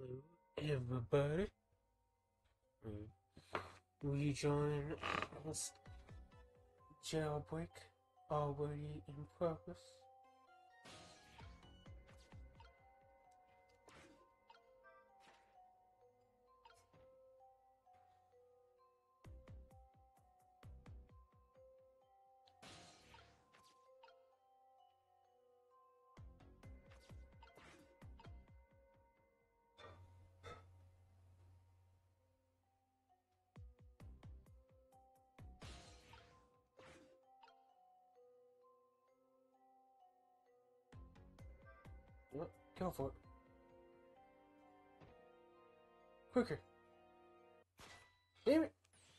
Hello, everybody. Will you join us? Jailbreak already in progress. Yep, go for it. Quicker. Damn it.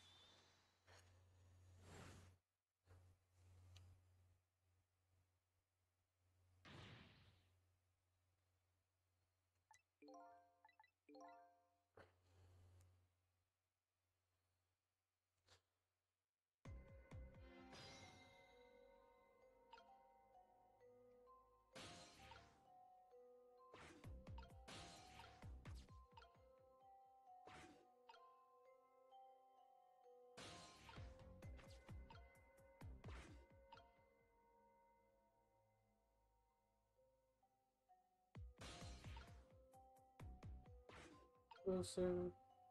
Closer.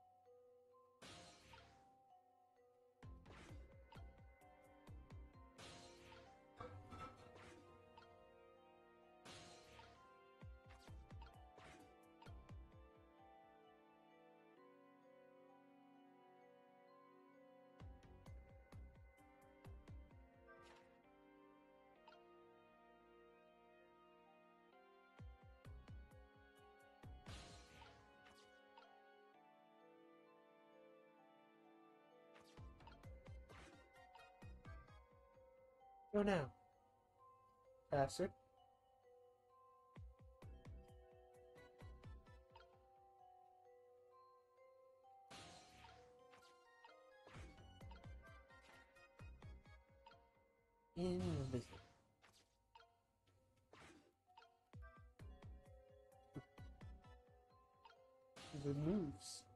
Go now. Faster. Invisible. Good moves.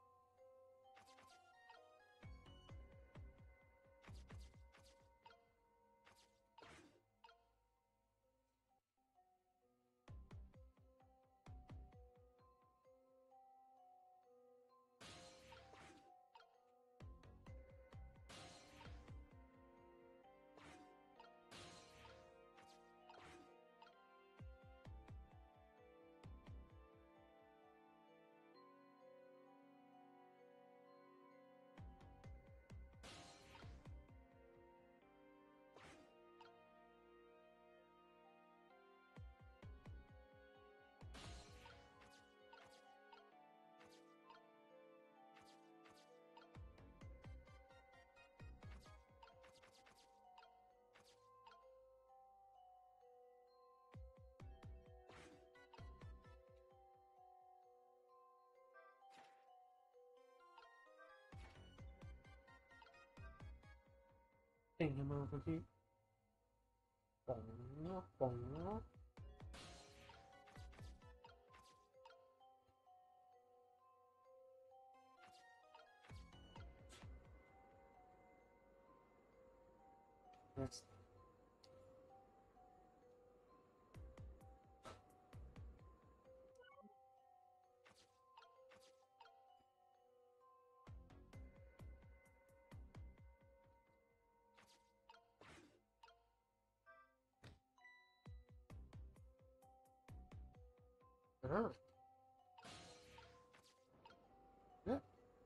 Bring him over here. Bong, bong. That's ah. Yep.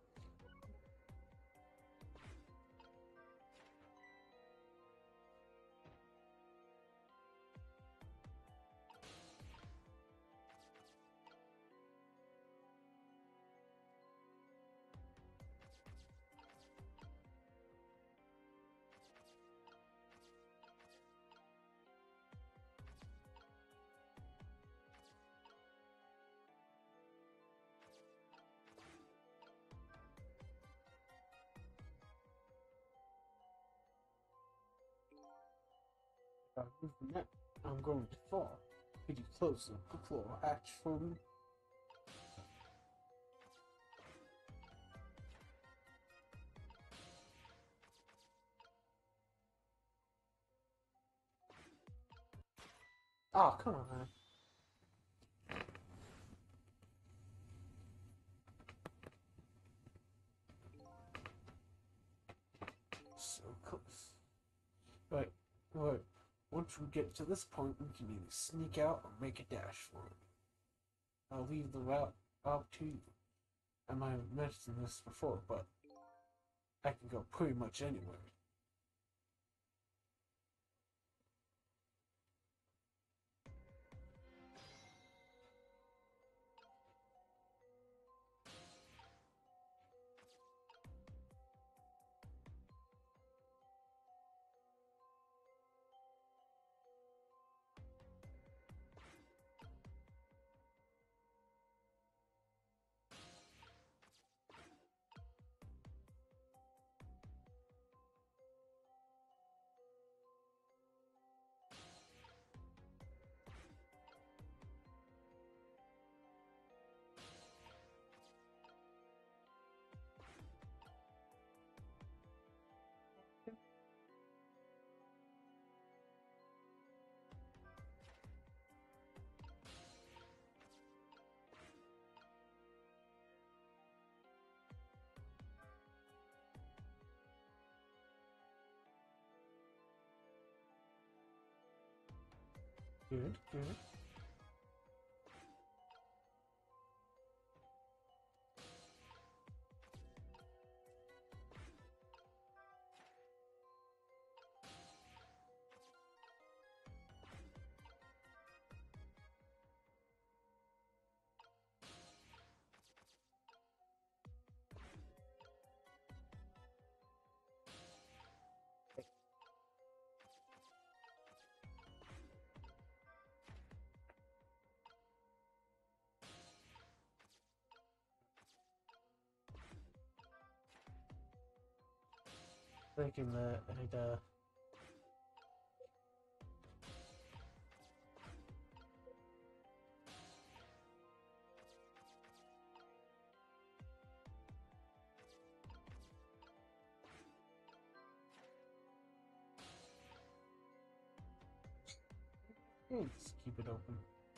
If I move the map, I'm going to fall. Could you close the floor hatch for me? Oh, come on, man. So close. Right, right. Once we get to this point, we can either sneak out or make a dash for it. I'll leave the route up to you. I might have mentioned this before, but I can go pretty much anywhere. Good, good. Thinking that I'd just keep it open.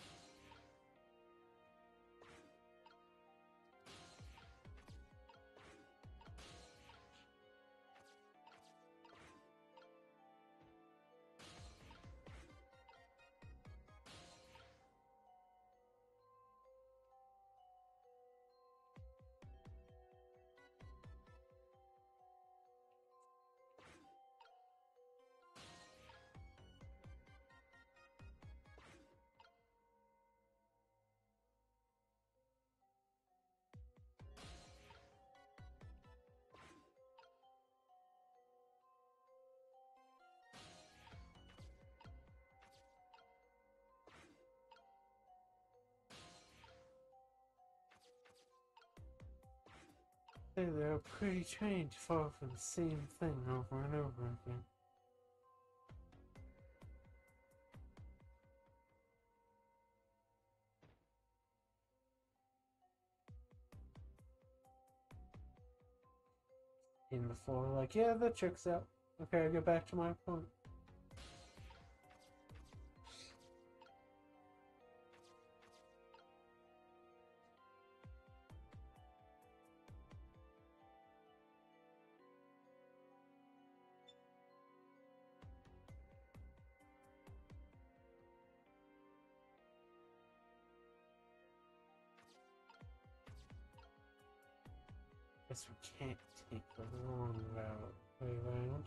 They're pretty trained to fall for the same thing over and over again. In the floor, like, yeah, that checks out. Okay, I get back to my point. Guess we can't take the long route way around.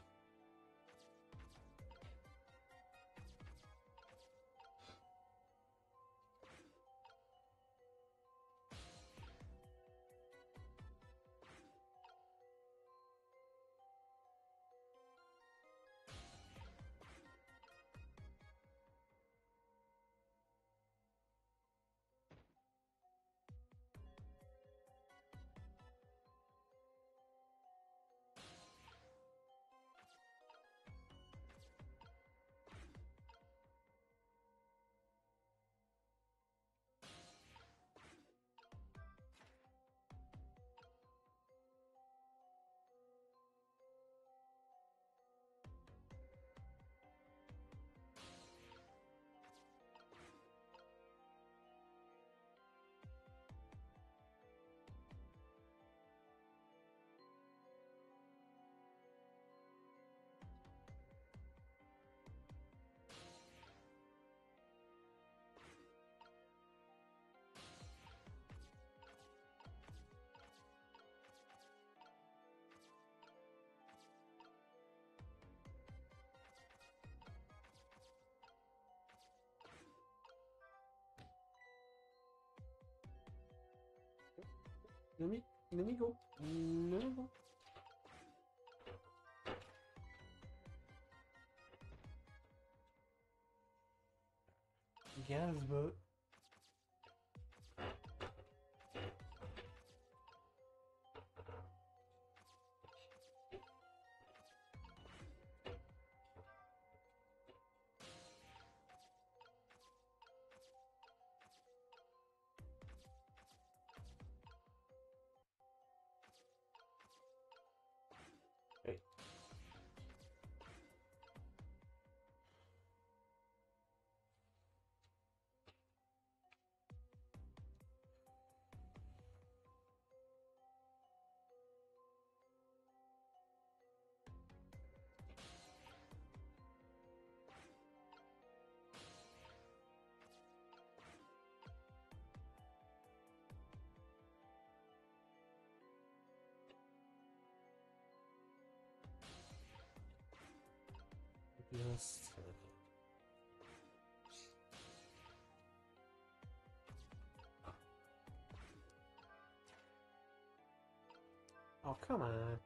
Let me go. Let me go. Yes, but hey. Just oh, come on.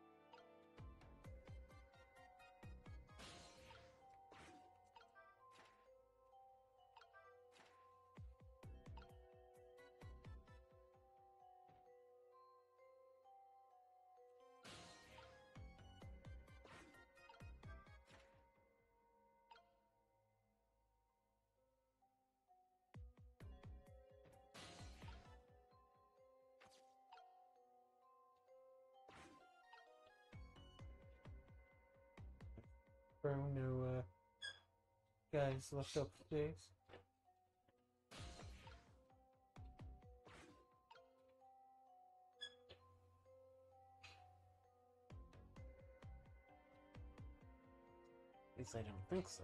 Bro, no, guys left up space. At least I don't think so.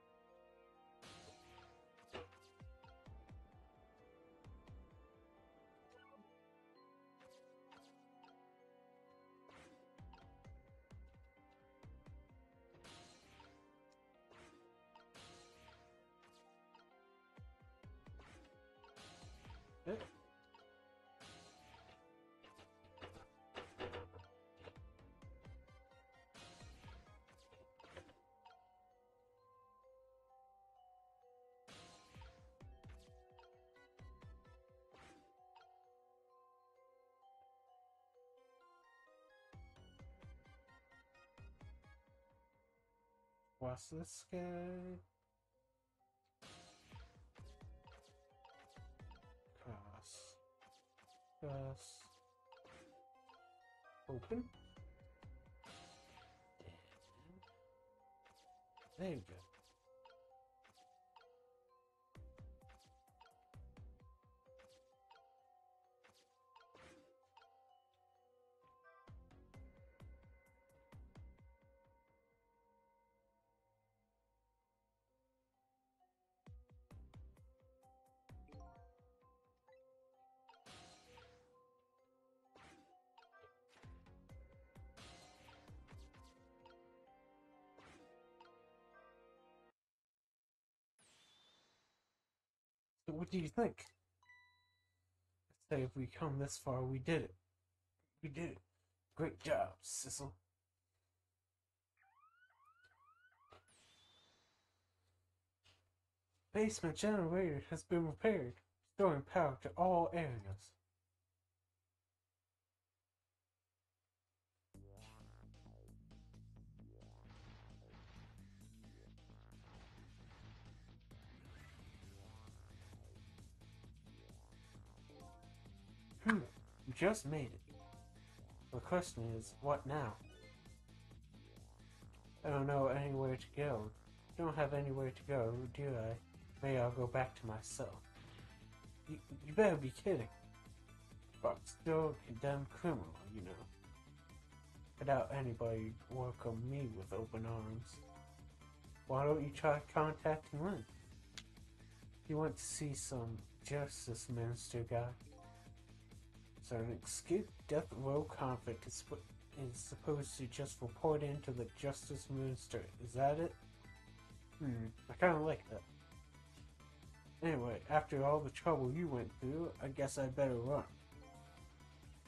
Eh. What's this guy? Cross. Open. There you go. So what do you think? Say if we come this far, we did it. We did it. Great job, Sissel. Basement generator has been repaired, restoring power to all areas. We just made it. The question is, what now? I don't know anywhere to go. Don't have anywhere to go, do I? Maybe I'll go back to my cell. You better be kidding. But still a condemned criminal, you know. I doubt anybody would welcome me with open arms. Why don't you try contacting Lynn? You went to see some justice minister guy. So an escaped death row convict is supposed to just report into the justice minister. Is that it? I kind of like that. Anyway, after all the trouble you went through, I guess I better run.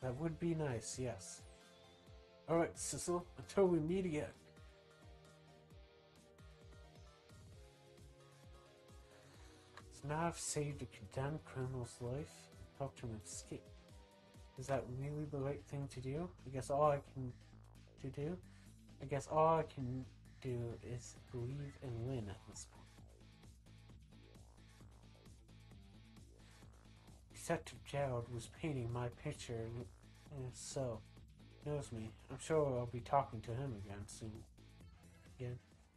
That would be nice, yes. Alright, Sissel, until we meet again. So now I've saved a condemned criminal's life and helped him escape. Is that really the right thing to do? I guess all I can do is believe and win at this point. Detective Gerald was painting my picture in his cell. Knows me. I'm sure I'll be talking to him again soon. Again.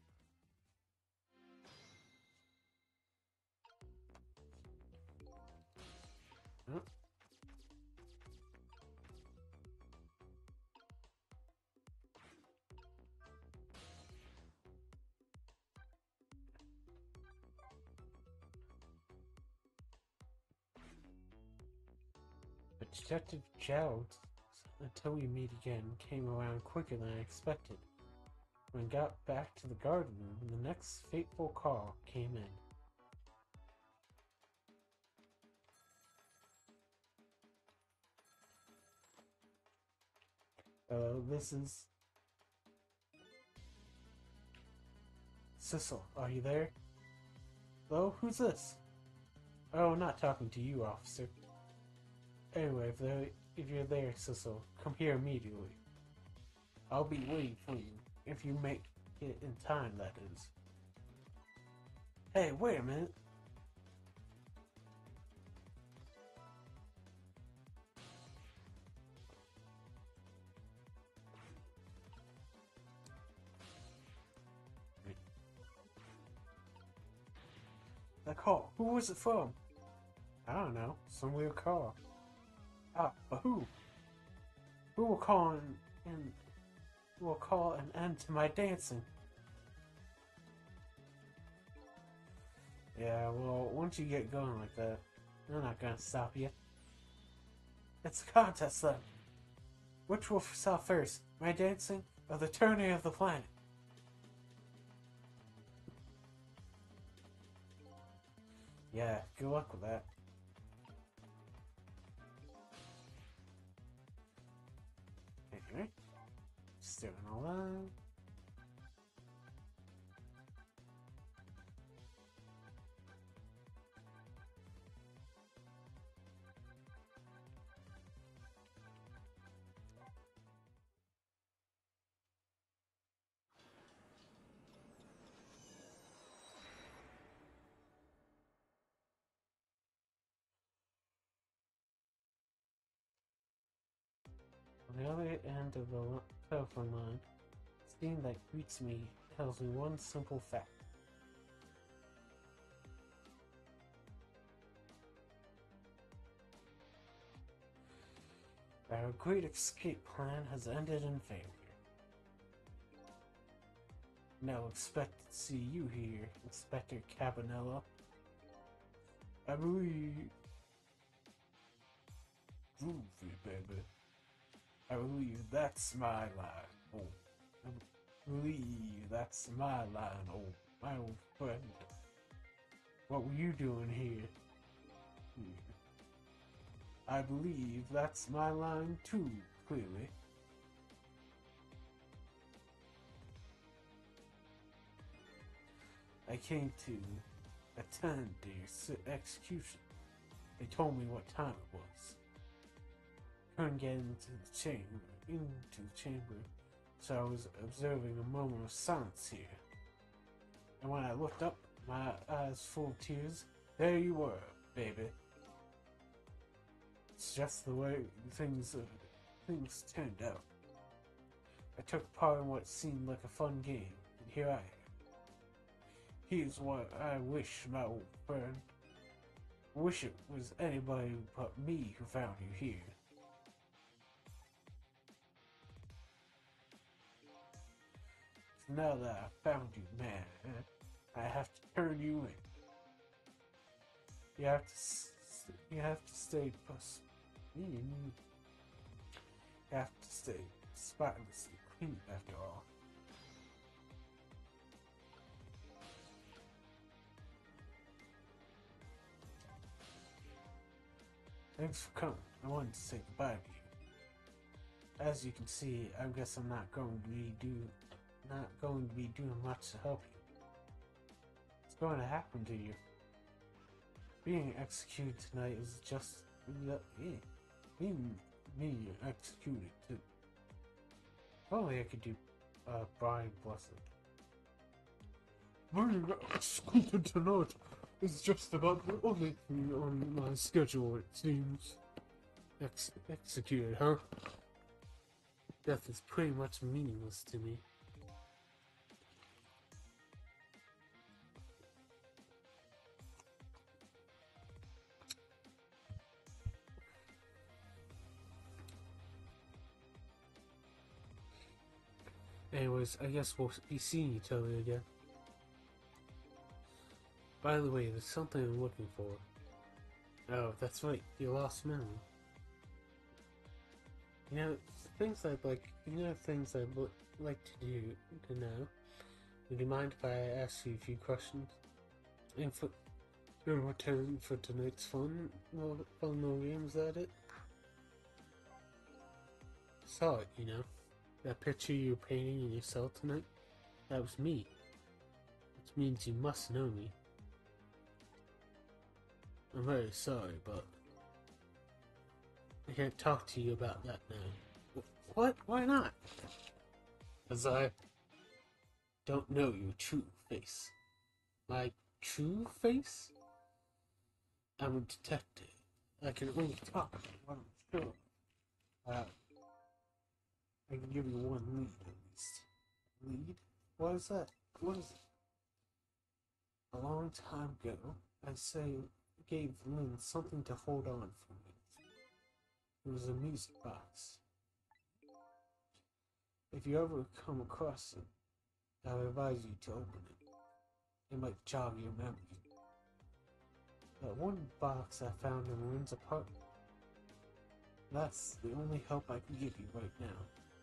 Huh? But Detective Gerald, until we meet again, came around quicker than I expected. When I got back to the garden room, the next fateful call came in. This is... Sissel, are you there? Hello, who's this? Oh, I'm not talking to you, officer. Anyway, if you're there, Sissel, come here immediately. I'll be waiting for you, if you make it in time, that is. Hey, wait a minute. That call, who was it from? I don't know, some weird call. Ah, but who? Who will call an end to my dancing? Yeah, well, once you get going like that, they're not gonna stop you. It's a contest then. Which will stop first, my dancing or the turning of the planet? Yeah, good luck with that. Anyway, just doing all that. On the other end of the telephone line, the scene that greets me tells me one simple fact. Our great escape plan has ended in failure. Now expect to see you here, Inspector Cabanella. I believe... Groovy, baby. I believe that's my line. Oh, I believe that's my line, my old friend. What were you doing here? I believe that's my line too, clearly. I came to attend your execution. They told me what time it was. Couldn't get into the chamber, so I was observing a moment of silence here. And when I looked up, my eyes full of tears, there you were, baby. It's just the way things turned out. I took part in what seemed like a fun game, and here I am. Here's what I wish, my old friend. I wish it was anybody but me who found you here. Now that I found you, man, I have to turn you in. You have to stay you have to stay spotlessly clean after all. Thanks for coming. I wanted to say goodbye to you. as you can see, I guess I'm not going to be doing much to help you. What's going to happen to you? Being executed tonight is just being executed too. If only I could do Brian Blessed. Being executed tonight is just about the only thing on my schedule, it seems. Executed, huh? Death is pretty much meaningless to me. Anyways, I guess we'll be seeing each other again. By the way, there's something I'm looking for. Oh, that's right, your lost memory. You know, things I'd like to do to know. Would you mind if I ask you a few questions? And for in return for tonight's fun no games at it? Saw it, you know. That picture you were painting in your cell tonight? That was me. Which means you must know me. I'm very sorry, but I can't talk to you about that now. What? Why not? Because I don't know your true face. My true face? I'm a detective. I can only talk when I'm sure. I can give you one lead at least. Lead? What is that? What is it? A long time ago, gave Lynn something to hold on for me. It was a music box. If you ever come across it, I would advise you to open it. It might jog your memory. That one box I found in Lynn's apartment. That's the only help I can give you right now.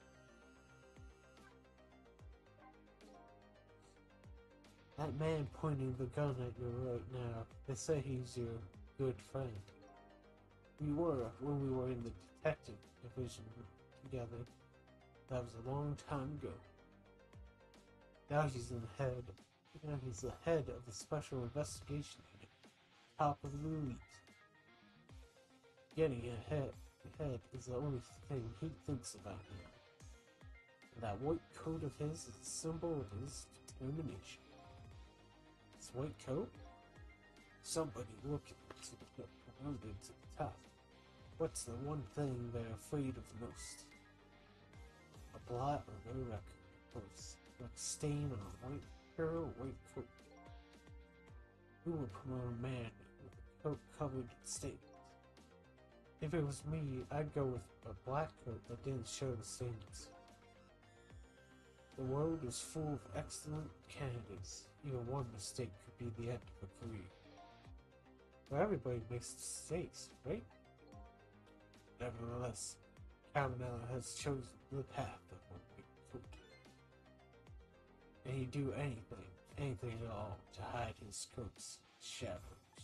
That man pointing the gun at you right now, they say he's your good friend. We were when we were in the detective division together. That was a long time ago. Now he's the head of the Special Investigation Unit, top of the elite. Getting ahead is the only thing he thinks about now. And that white coat of his is a symbol of his determination. His white coat? Somebody looking to get promoted to the top. What's the one thing they're afraid of most? A blot on their record, like stain on a white coat. Who would promote a man with a coat covered in stains? If it was me, I'd go with a black coat that didn't show the stains. The world is full of excellent candidates. Even one mistake could be the end of a career. But everybody makes mistakes, right? Nevertheless, Cabanela has chosen the path of one big foot. And he'd do anything at all to hide his coat's shadows.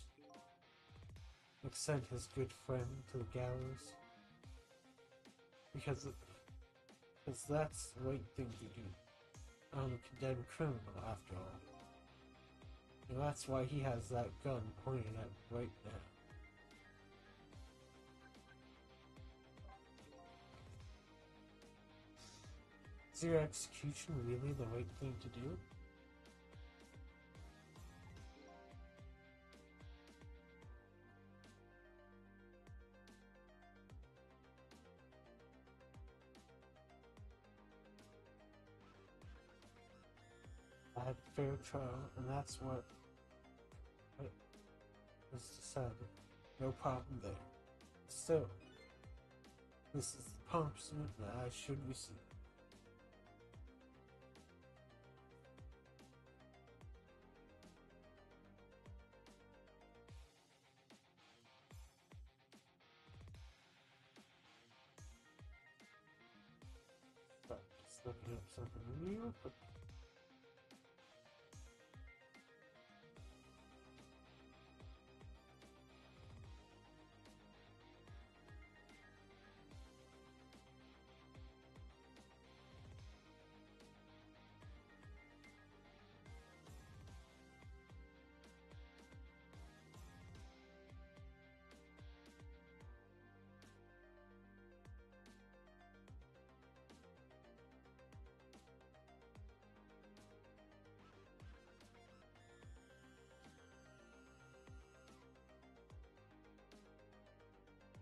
Like send his good friend to the gallows. Because that's the right thing to do. I'm a condemned criminal after all. And that's why he has that gun pointed at me right now. Is your execution really the right thing to do? I had a fair trial, and that's what was decided. No problem there. Still, this is the punishment that I should receive. But just looking up something real quick.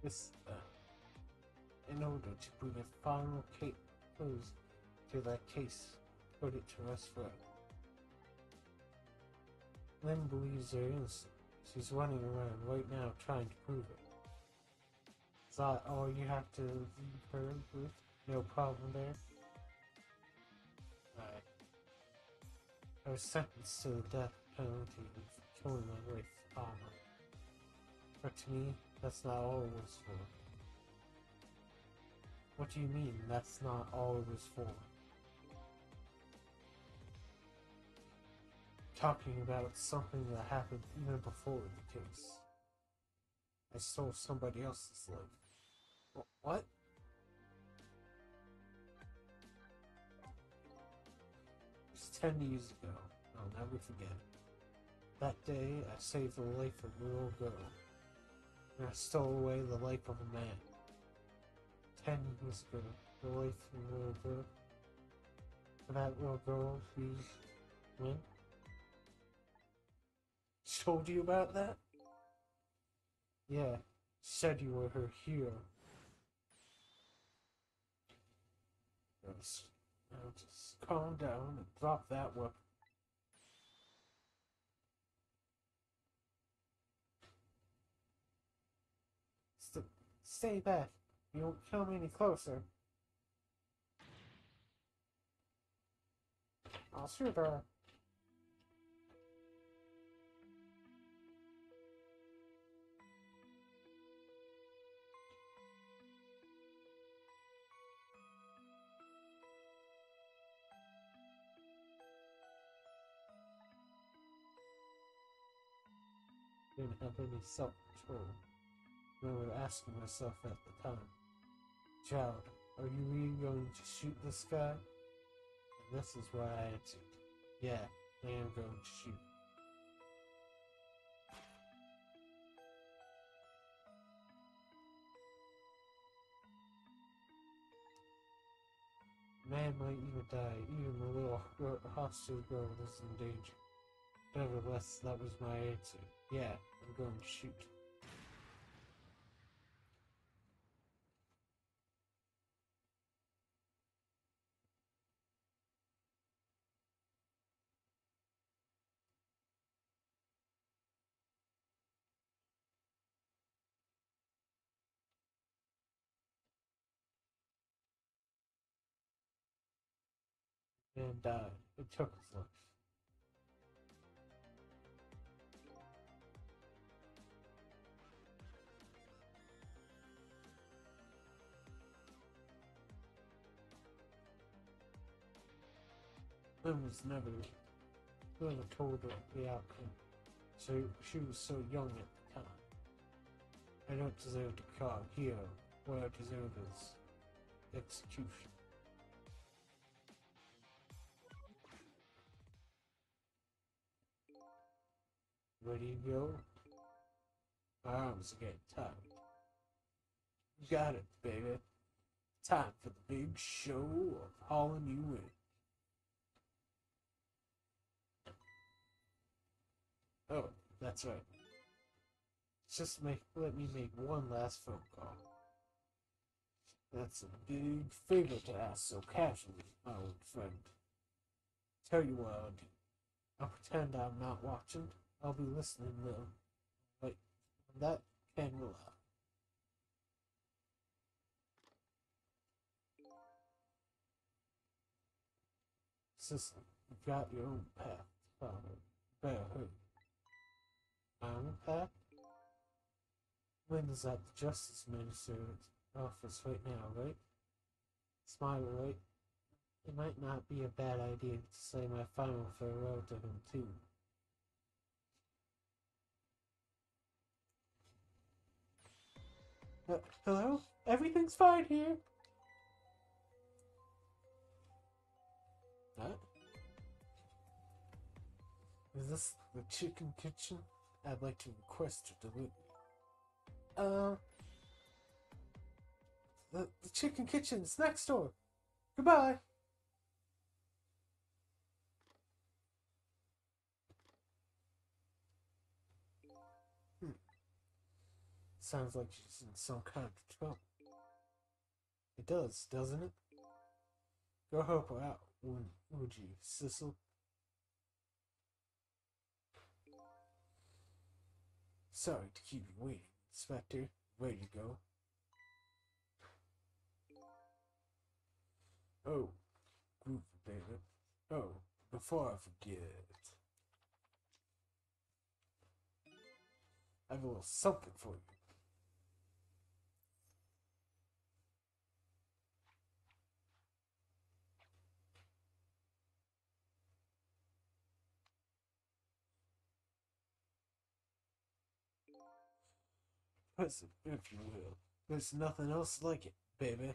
This, in order to bring a final close to that case, put it to rest forever. Lynn believes they're innocent. She's running around right now trying to prove it. Is that all you have to leave her with? No problem there? Alright. I was sentenced to the death penalty for killing my wife, Alma. But to me, that's not all it was for. What do you mean, that's not all it was for? Talking about something that happened even before the case. I stole somebody else's life. What? It was 10 years ago. I'll never forget it. That day, I saved the life of a little girl. And I stole away the life of a man. 10 years ago, the life of a little girl. For that little girl, we went. She told you about that? Yeah, said you were her hero. Now just calm down and drop that weapon. Stay back. You won't come any closer. I'll shoot her. Didn't have any self-control. I remember asking myself at the time, Child, are you really going to shoot this guy? And this is why I answered, yeah, I am going to shoot. Man might even die, even the little hostile girl is in danger. Nevertheless, that was my answer. Yeah, I'm going to shoot. Man died. It took his life. Lynn was never told her the outcome. So she was so young at the time. I don't deserve to be called hero. What I deserve is execution. Ready to go? My arms are getting tired. You got it, baby. Time for the big show of hauling you in. Oh, that's right. Just let me make one last phone call. That's a big favor to ask so casually, my old friend. Tell you what I'll do. I'll pretend I'm not watching. I'll be listening though. Wait, that can will out. Sister, you've got your own path to follow. Better hurry. My own path? Linda's at the Justice Minister's office right now, right? Smile, right? It might not be a bad idea to say my final farewell to him, too. Hello? Everything's fine here. What? Is this the chicken kitchen? I'd like to request a delivery. The chicken kitchen's next door. Goodbye. Sounds like she's in some kind of trouble. It does, doesn't it? Go help her out, would you, Sissel? Sorry to keep you waiting, Inspector. Ready to go? Oh, Groove baby. Oh, before I forget, I have a little something for you. Present, if you will. There's nothing else like it, baby.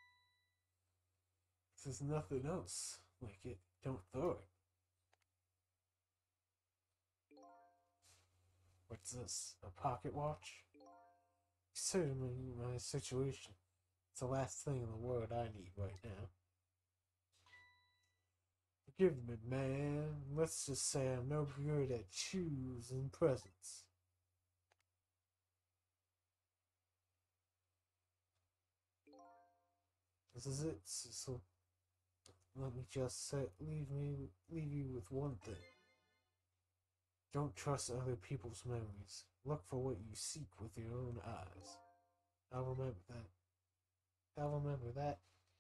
There's nothing else like it. Don't throw it. What's this? A pocket watch? Certainly my situation. It's the last thing in the world I need right now. Forgive me, man. Let's just say I'm no good at choosing presents. This is it, Cecil. Let me just leave you with one thing. Don't trust other people's memories. Look for what you seek with your own eyes. I'll remember that. I'll remember that.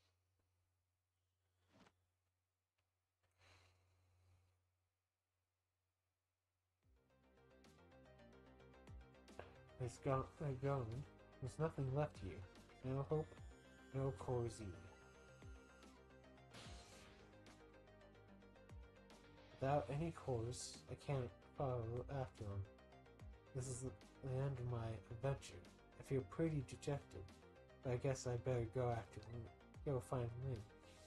They're gone. There's nothing left here. No hope, no cores either. Without any cores, I can't follow after them. This is the end of my adventure. I feel pretty dejected, but I guess I better go find Lynn.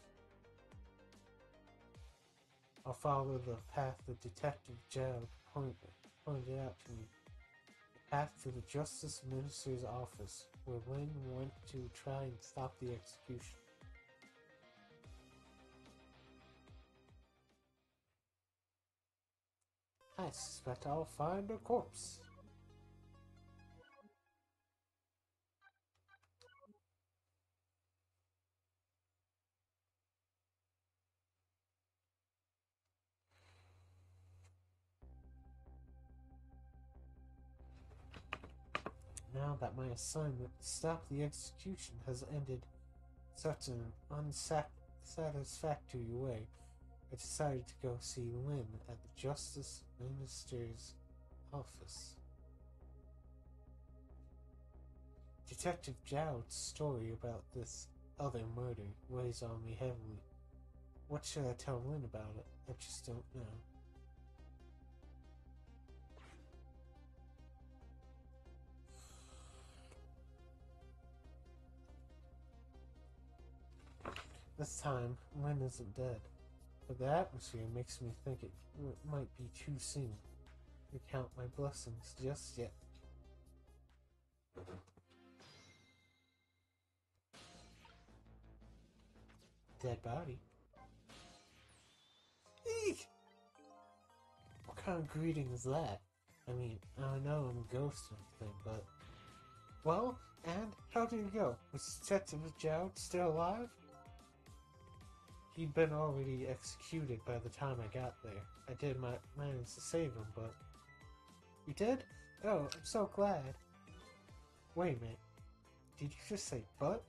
I'll follow the path the Detective Jell pointed out to me. The path to the Justice Minister's office, where Lynn went to try and stop the execution. I suspect I'll find a corpse. Now that my assignment to stop the execution has ended such an unsatisfactory way, I decided to go see Lynn at the Justice Minister's office. Detective Jowd's story about this other murder weighs on me heavily. What should I tell Lynn about it? I just don't know. This time, Lynn isn't dead, but the atmosphere makes me think it might be too soon to count my blessings just yet. Dead body? Eek! What kind of greeting is that? I mean, I know I'm a ghost or anything, but... Well, and how did it go? Was Detective Jowd still alive? He'd been already executed by the time I got there. I did manage to save him, but... You did? Oh, I'm so glad. Wait a minute. Did you just say but?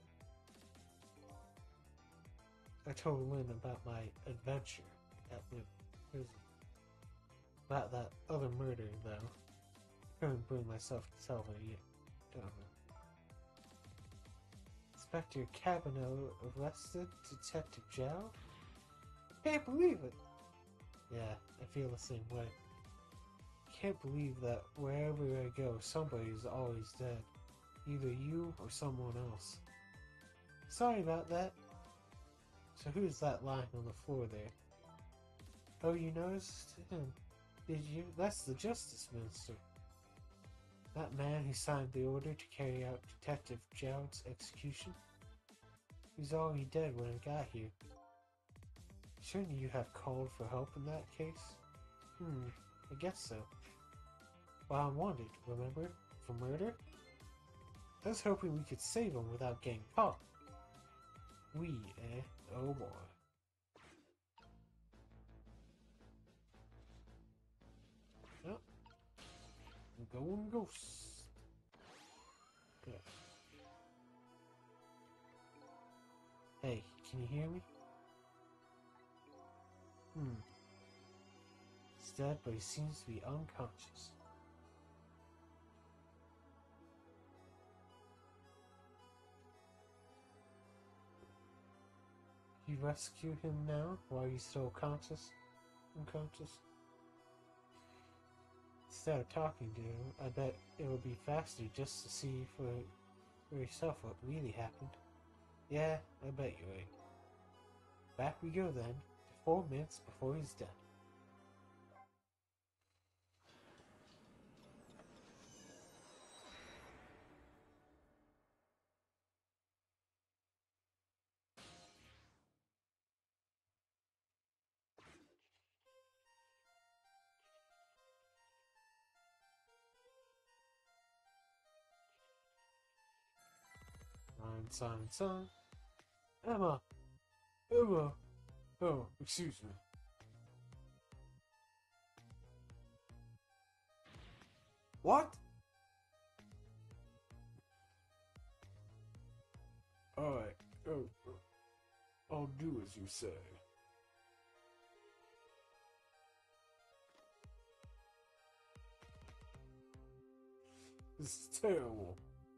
I told Lynn about my adventure at the prison. About that other murder, though. Couldn't bring myself to tell her yet. Don't know. Inspector Cavanaugh arrested Detective Jowd? Can't believe it! Yeah, I feel the same way. Can't believe that wherever I go, somebody's always dead. Either you or someone else. Sorry about that. So who's that lying on the floor there? Oh, you noticed him, did you? That's the Justice Minister. That man who signed the order to carry out Detective Jowd's execution? He's already dead when I got here. Shouldn't you have called for help in that case? I guess so. Well, I'm wanted, remember? For murder? I was hoping we could save him without getting caught. We, eh? Oh boy. Oh, I'm going ghost. Good. Hey, can you hear me? He's dead, but he seems to be unconscious. You rescue him now while he's still unconscious? Instead of talking to him, I bet it would be faster just to see for yourself what really happened. Yeah, I bet you're right. Back we go then, 4 minutes before he's dead. Sign. Emma! Emma! Oh, excuse me. What? Alright, I'll do as you say. This is terrible.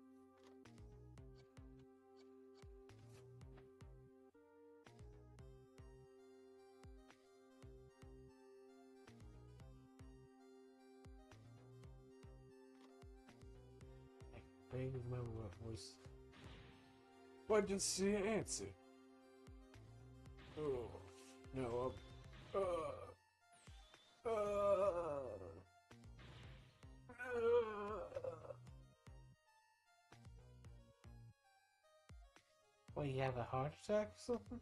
I barely remember what voice. Why didn't she answer? Oh, no, What, you have a heart attack or something?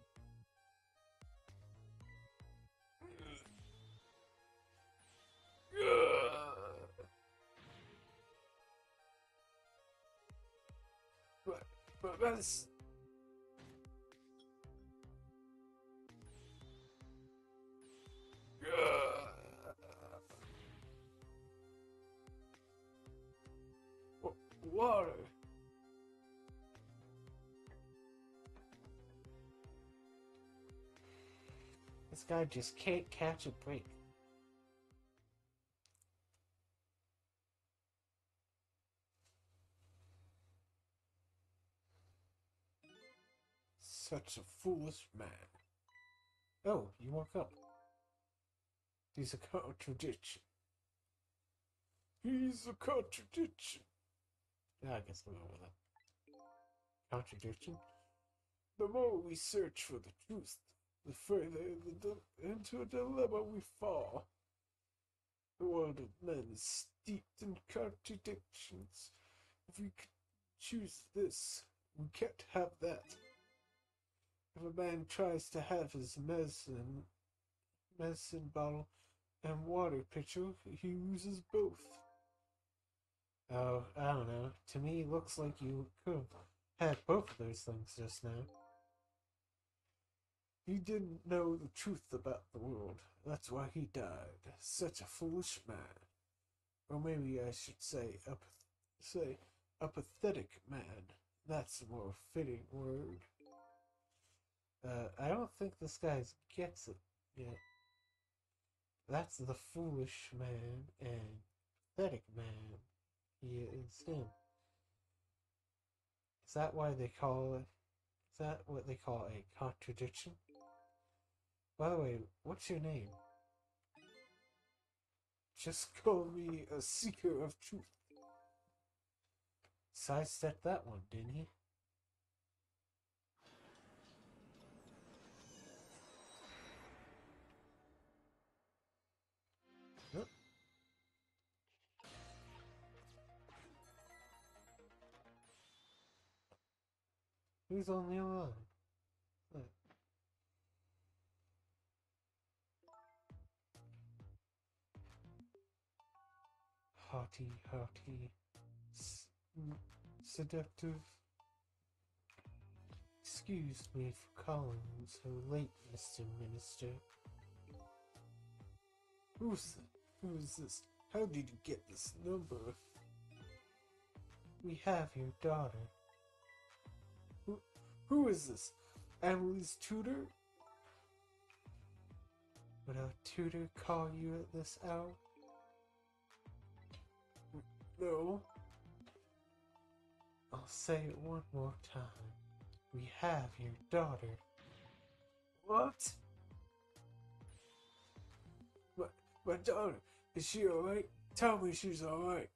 But that's... Water. This guy just can't catch a break. Such a foolish man. Oh, you woke up. He's a contradiction. He's a contradiction. Yeah, I guess we'll go with that. Contradiction? The more we search for the truth, the further into a dilemma we fall. The world of men is steeped in contradictions. If we could choose this, we can't have that. If a man tries to have his medicine bottle and water pitcher, he uses both. Oh, I don't know. To me, it looks like you could have had both of those things just now. He didn't know the truth about the world. That's why he died. Such a foolish man. Or maybe I should say a pathetic man. That's a more fitting word. I don't think this guy gets it yet. That's the foolish man and pathetic man. He is him. Is that why they call it? Is that what they call a contradiction? By the way, what's your name? Just call me a seeker of truth. Sidestepped that one, didn't he? Yep. Who's on the other line? Look. Hearty, seductive. Excuse me for calling so late, Mr. Minister. Who's this? How did you get this number? We have your daughter. Who is this? Emily's tutor? Would a tutor call you at this hour? No. I'll say it one more time. We have your daughter. What? My daughter, is she alright? Tell me she's alright.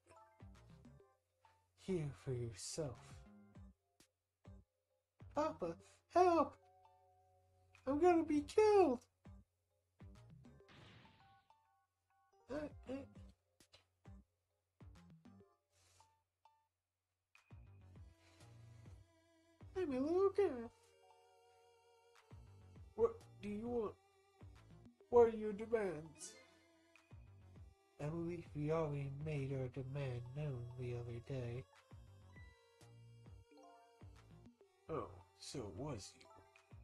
Hear for yourself. Papa, help! I'm gonna be killed! I'm a little girl. What do you want? What are your demands? I believe we already made our demand known the other day. Oh, so it was you.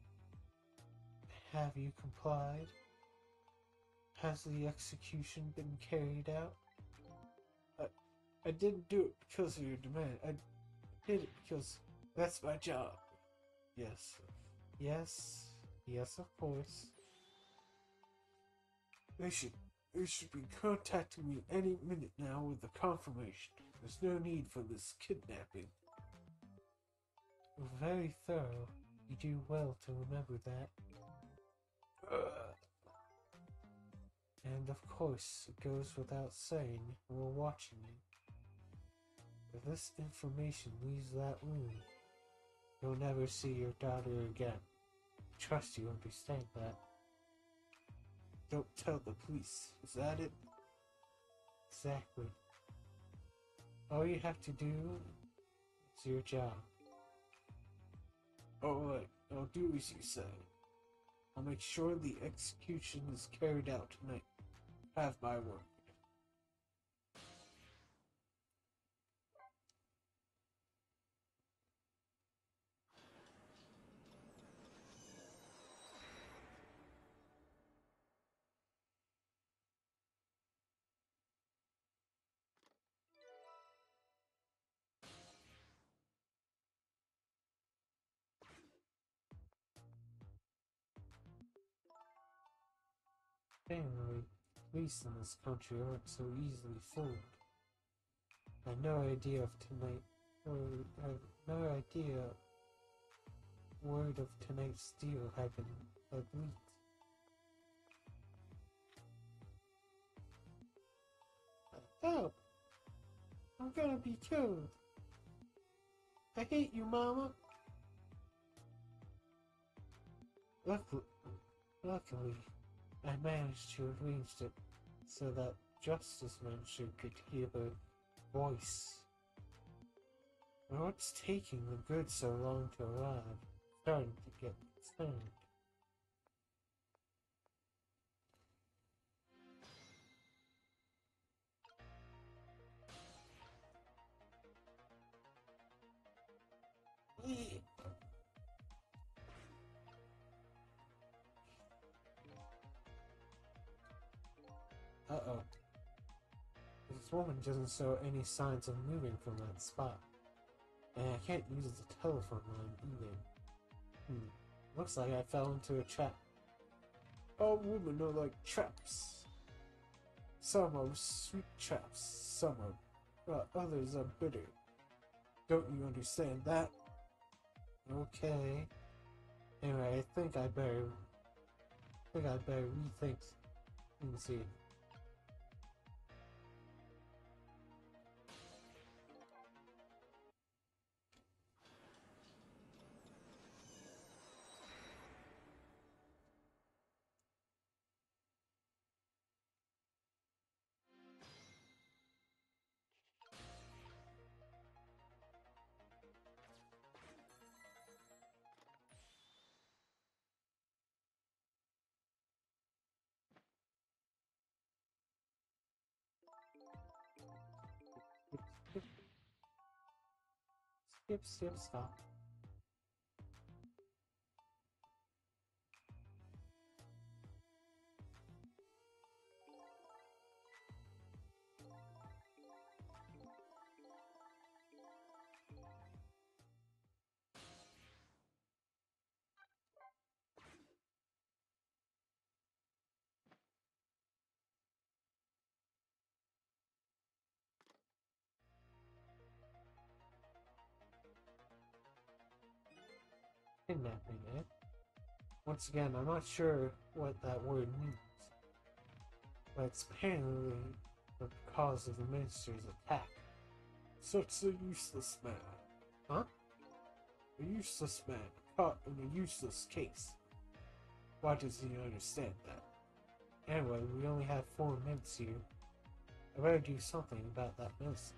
Have you complied? Has the execution been carried out? I didn't do it because of your demand. I did it because that's my job. Yes. Yes, of course. They should be contacting me any minute now with the confirmation. There's no need for this kidnapping. Very thorough. You do well to remember that. And of course, it goes without saying, we're watching you. If this information leaves that room, you'll never see your daughter again. Trust you understand that. Don't tell the police, is that it? Exactly. All you have to do is your job. Alright, I'll do as you say. I'll make sure the execution is carried out tonight. Have my word. Family, police in this country aren't so easily fooled. I had no idea of tonight, or I had no idea word of tonight's deal had leaked. Help! I'm gonna be killed. I hate you, Mama. Luckily, I managed to arrange it so that Justice Mention could hear her voice. What's taking the goods so long to arrive? Starting to get concerned. Uh-oh. This woman doesn't show any signs of moving from that spot. And I can't use the telephone line either. Looks like I fell into a trap. All women are like traps. Some are sweet traps, some are, others are bitter. Don't you understand that? Okay. Anyway, I think I better rethink. Let me see. Yep, stop. Kidnapping, eh? Once again, I'm not sure what that word means, but it's apparently the cause of the minister's attack. Such a useless man. Huh? A useless man caught in a useless case. Why does he understand that? Anyway, we only have 4 minutes here. I better do something about that medicine.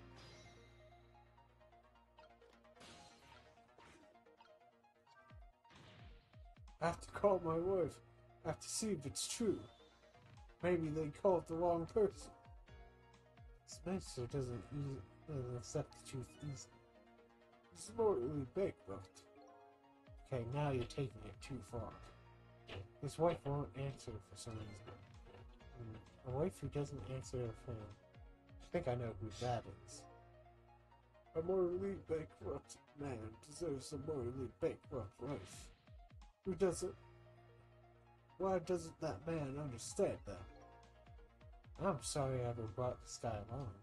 I have to call my wife. I have to see if it's true. Maybe they called the wrong person. This minister doesn't accept the truth easily. He's morally bankrupt. Okay, now you're taking it too far. His wife won't answer for some reason. A wife who doesn't answer her phone. I think I know who that is. A morally bankrupt man deserves a morally bankrupt wife. Who doesn't? Why doesn't that man understand that? I'm sorry I ever brought this guy along.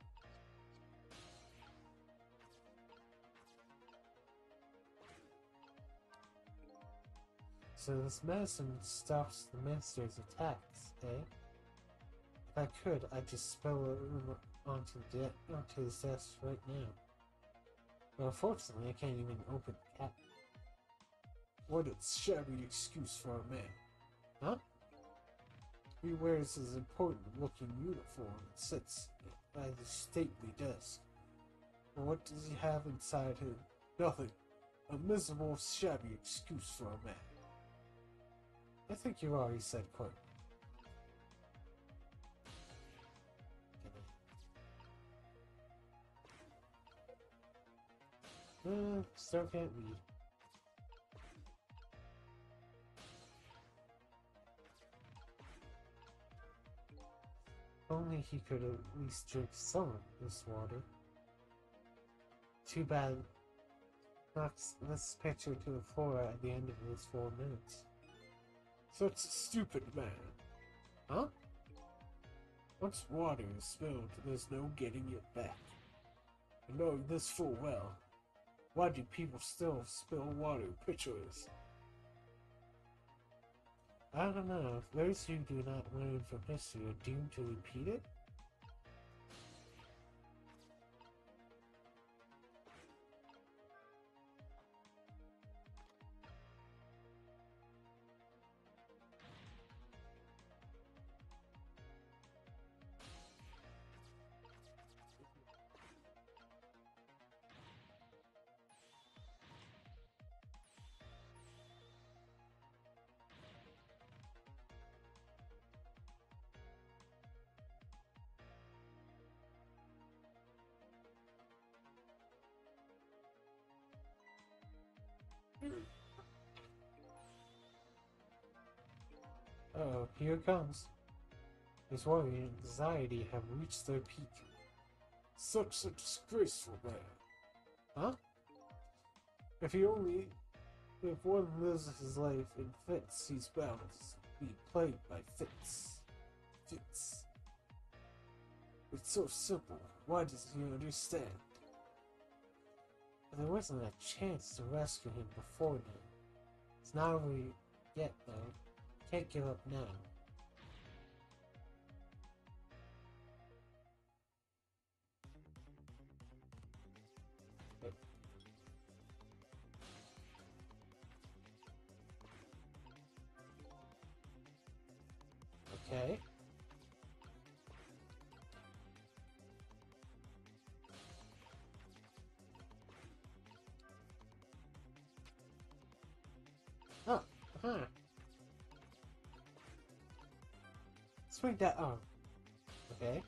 So this medicine stops the minister's attacks, eh? If I could, I'd just spill it onto his desk right now. But unfortunately, I can't even open the cap. What a shabby excuse for a man. Huh? He wears his important-looking uniform and sits by the stately desk. But what does he have inside him? Nothing. A miserable, shabby excuse for a man. I think you already said quite. Still can't read. Only he could at least drink some of this water. Too bad. Knocks this picture to the floor at the end of those 4 minutes. Such a stupid man. Huh? Once water is spilled, there's no getting it back. And knowing this full well, why do people still spill water in pitchers? I don't know, if those who do not learn from history are doomed to repeat it? Oh, here it comes. His worry and anxiety have reached their peak. Such a disgraceful man. Huh? If one lives his life in fits, he's bound to be plagued by fits. Fits. It's so simple. Why doesn't he understand? But there wasn't a chance to rescue him before now. It's not over yet, though. Can't give up now. Okay. Oh, huh. Swing that arm. Okay.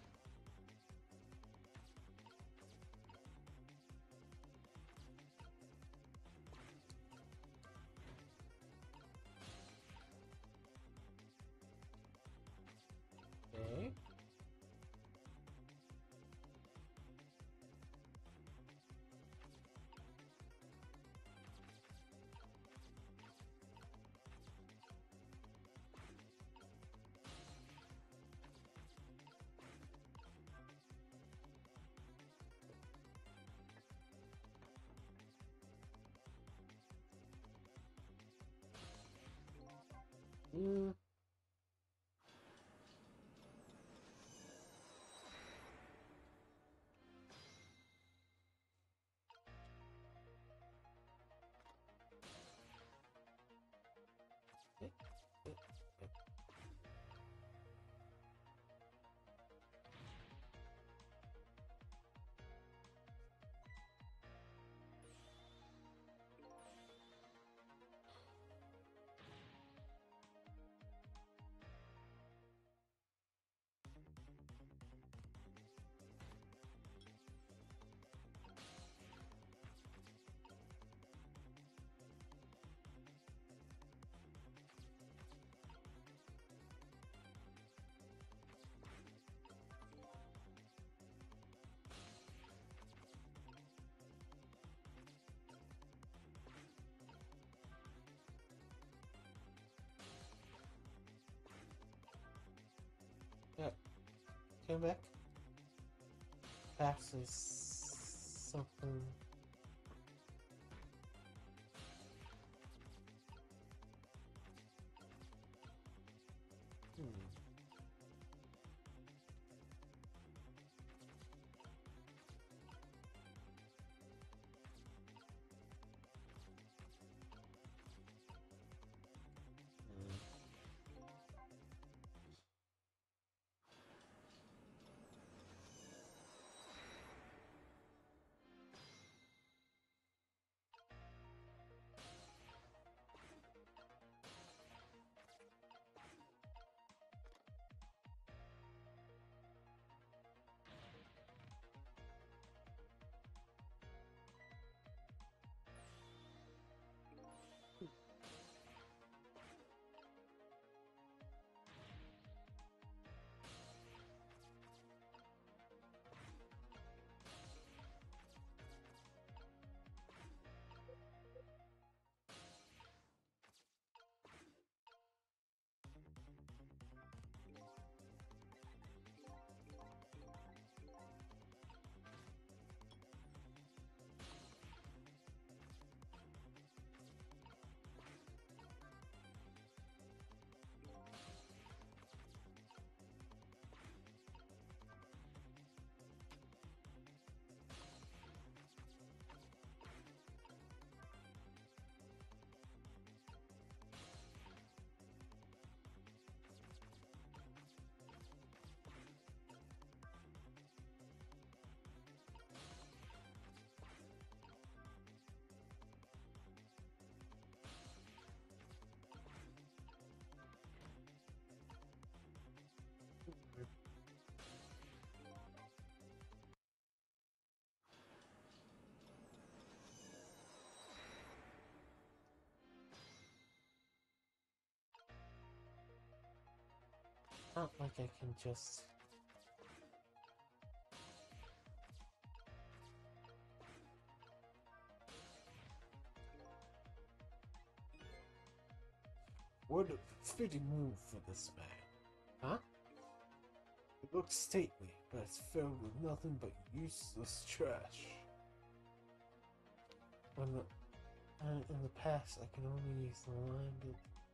Mm. Yeah, come back. Perhaps there's something. Hmm. Not like I can just. What a fitting move for this man, huh? It looks stately, but it's filled with nothing but useless trash. When the, in the past, I can only use the line that.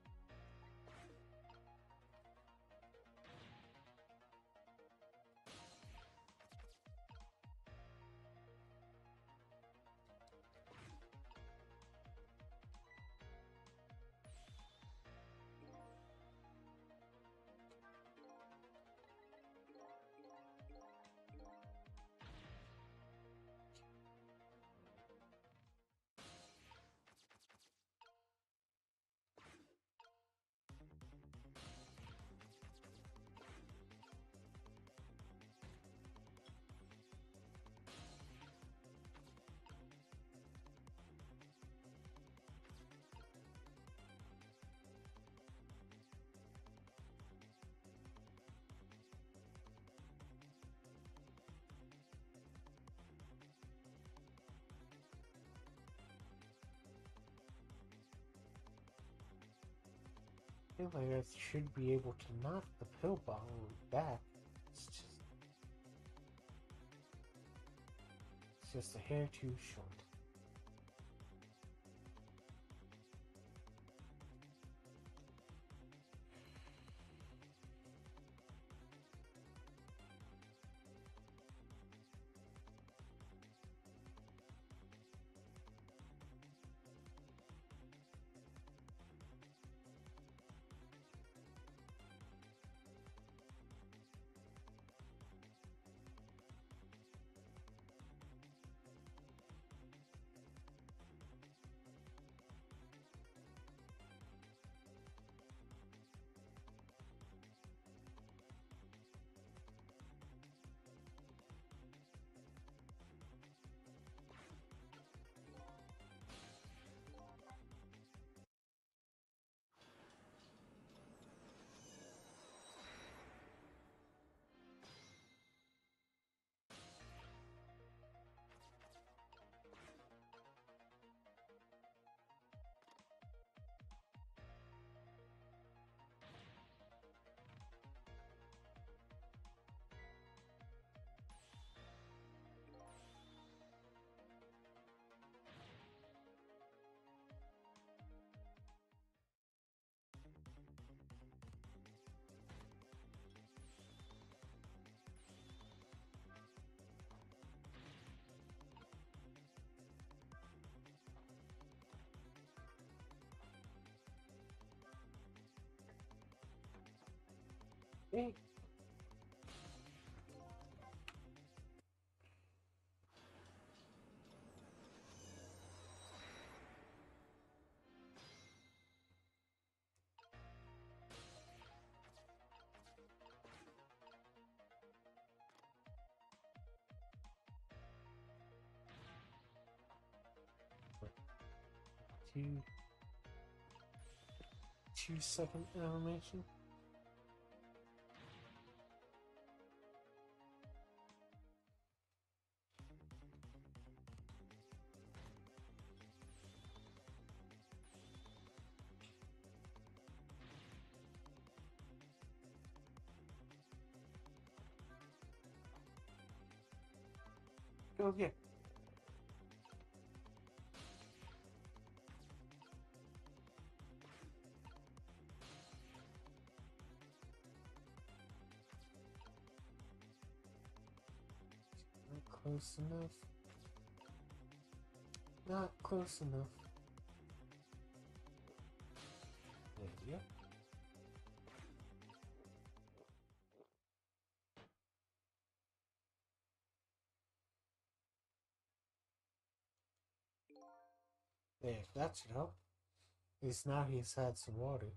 I feel like I should be able to knock the pill bottle back. It's just a hair too short. Hey. Two 2 second animation. Go again. Not close enough. Not close enough. There we go. There, that should help. At least now he's had some water.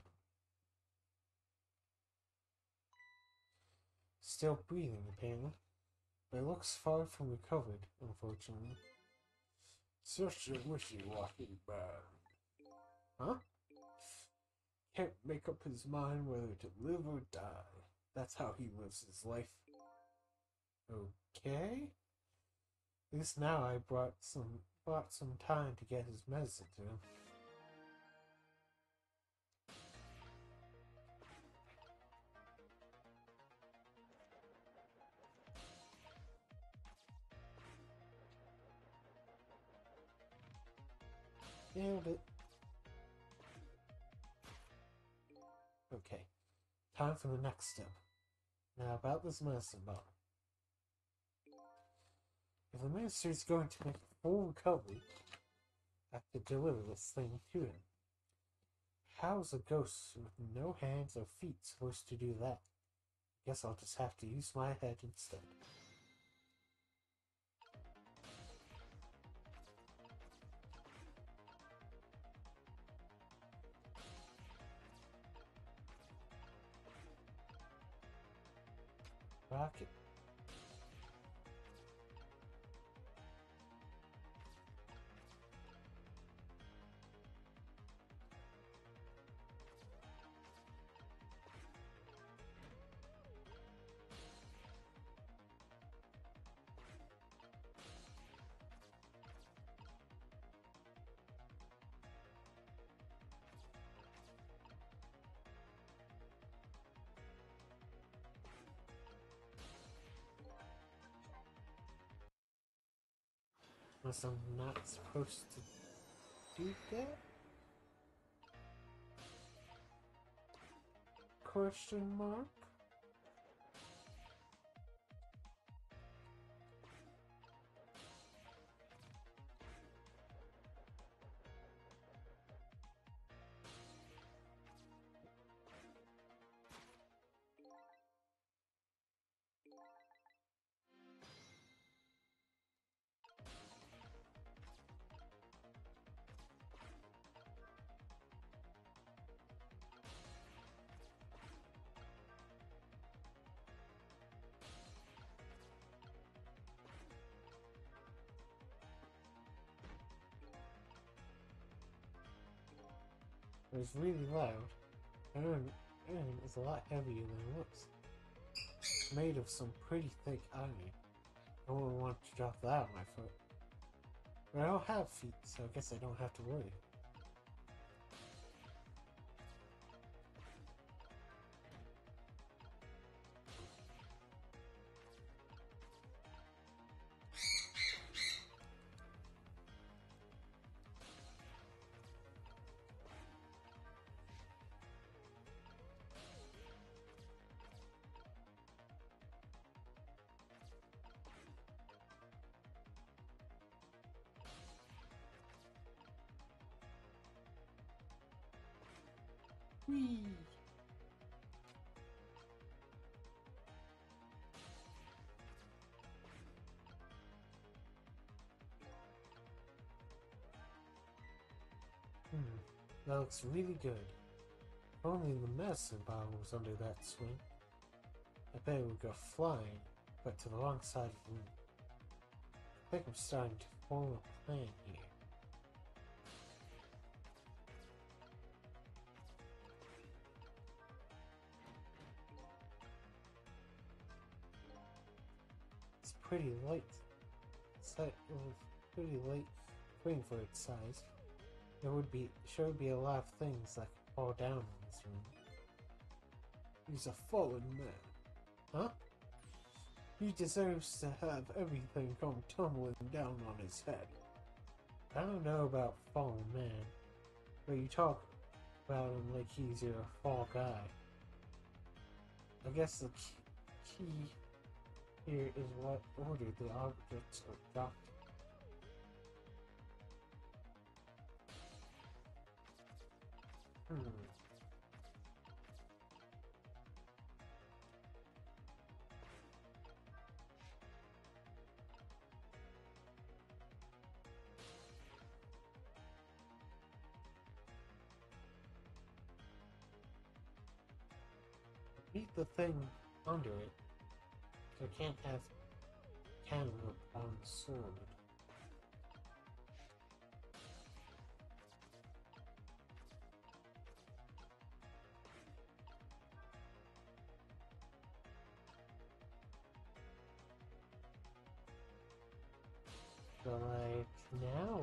Still breathing, apparently. But it looks far from recovered, unfortunately. Such a wishy-washy man. Huh? Can't make up his mind whether to live or die. That's how he lives his life. Okay? At least now I brought some time to get his medicine to him. Nailed it. Okay. Time for the next step. Now about this medicine bottle. If the minister is going to make a full recovery, I have to deliver this thing to him. How is a ghost with no hands or feet supposed to do that? Guess I'll just have to use my head instead. Rocket. Unless I'm not supposed to do that? Question mark? It was really loud. Iron is a lot heavier than it looks. It's made of some pretty thick iron. I wouldn't want to drop that on my foot. But I don't have feet, so I guess I don't have to worry. Whee! That looks really good. If only the medicine bottle was under that swing. I bet it would go flying, but to the wrong side of the room. I think I'm starting to form a plan here. It's pretty light. It was pretty light frame for its size. There would be a lot of things that could fall down in this room. He's a fallen man. Huh? He deserves to have everything come tumbling down on his head. I don't know about fallen man, but you talk about him like he's your fall guy. I guess the key here is what order the objects are dropped. Beat the thing under it. So I can't have camera on sword. So like now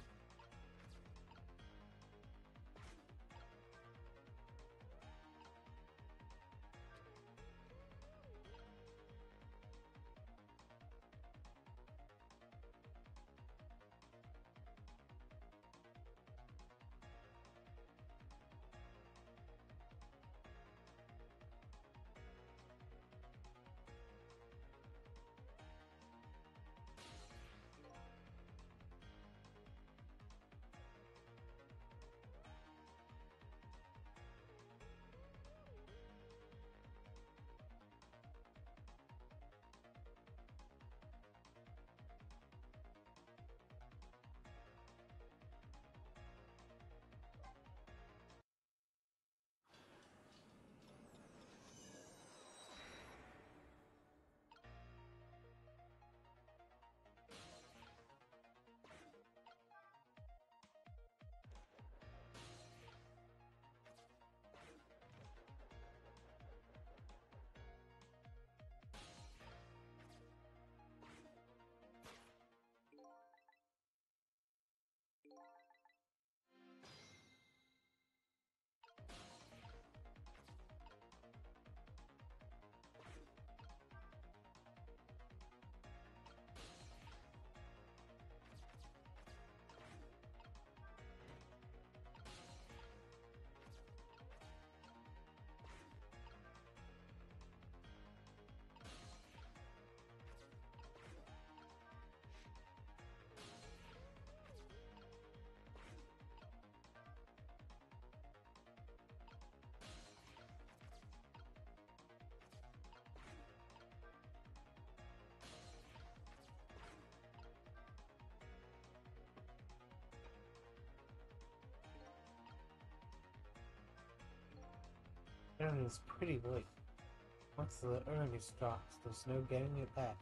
urn is pretty light. Once the urn is dropped, there's no getting it back.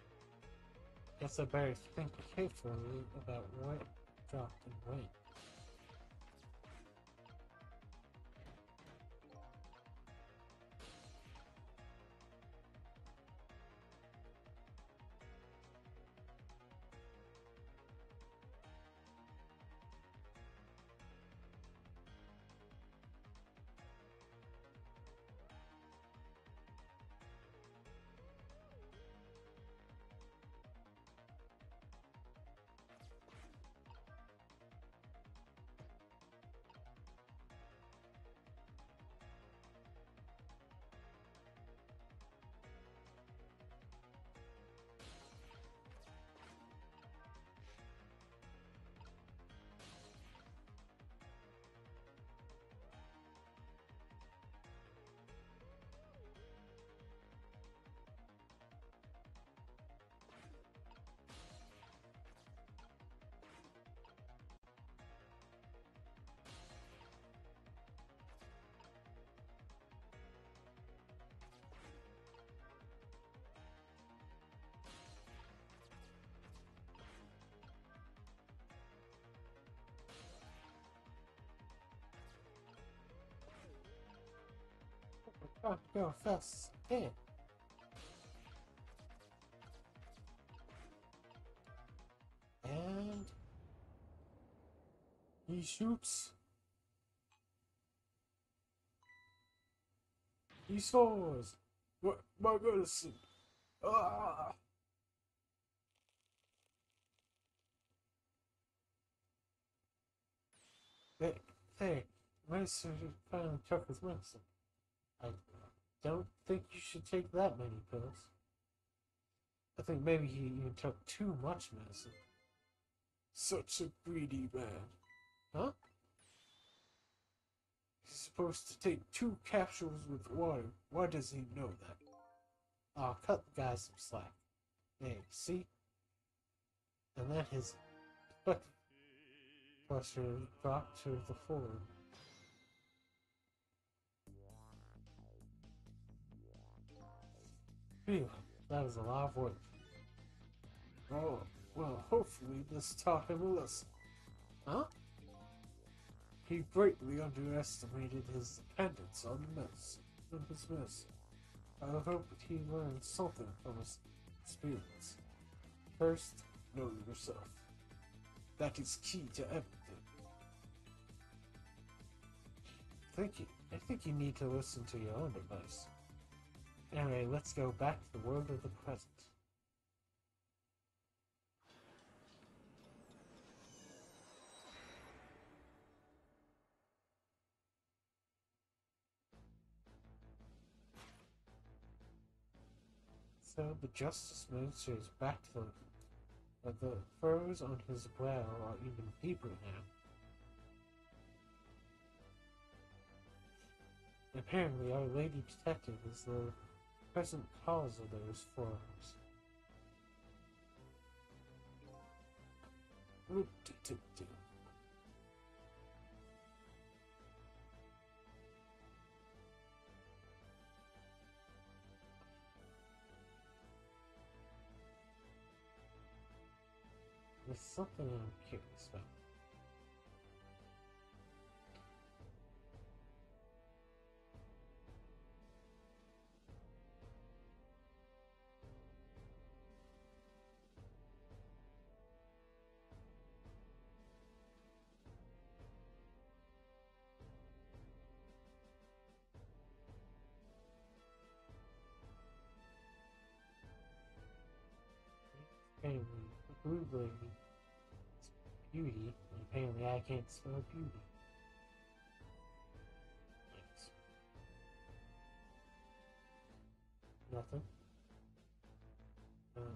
Guess I better think carefully about what dropped and when. Oh, go fast. Hey. And he shoots. He scores. What my medicine? Ah! Hey, hey, medicine finally took his medicine. I don't think you should take that many pills. I think maybe he even took too much medicine. Such a greedy man. Huh? He's supposed to take 2 capsules with water. Why does he know that? I'll cut the guy some slack. Hey, see? And then his blood pressure dropped to the floor. Phew, that was a lot of work. Oh, well, hopefully this taught him a lesson. Huh? He greatly underestimated his dependence on his medicine. I hope he learned something from his experience. First, know yourself. That is key to everything. I think you need to listen to your own advice. Anyway, let's go back to the world of the present. So the Justice Minister is back to life, but the furrows on his brow are even deeper now. Apparently, Our Lady Detective is the present cause of those furrows. There's something I'm curious about. Apparently, the blue lady is beauty, and apparently I can't spell beauty. Yes. Nothing. Um,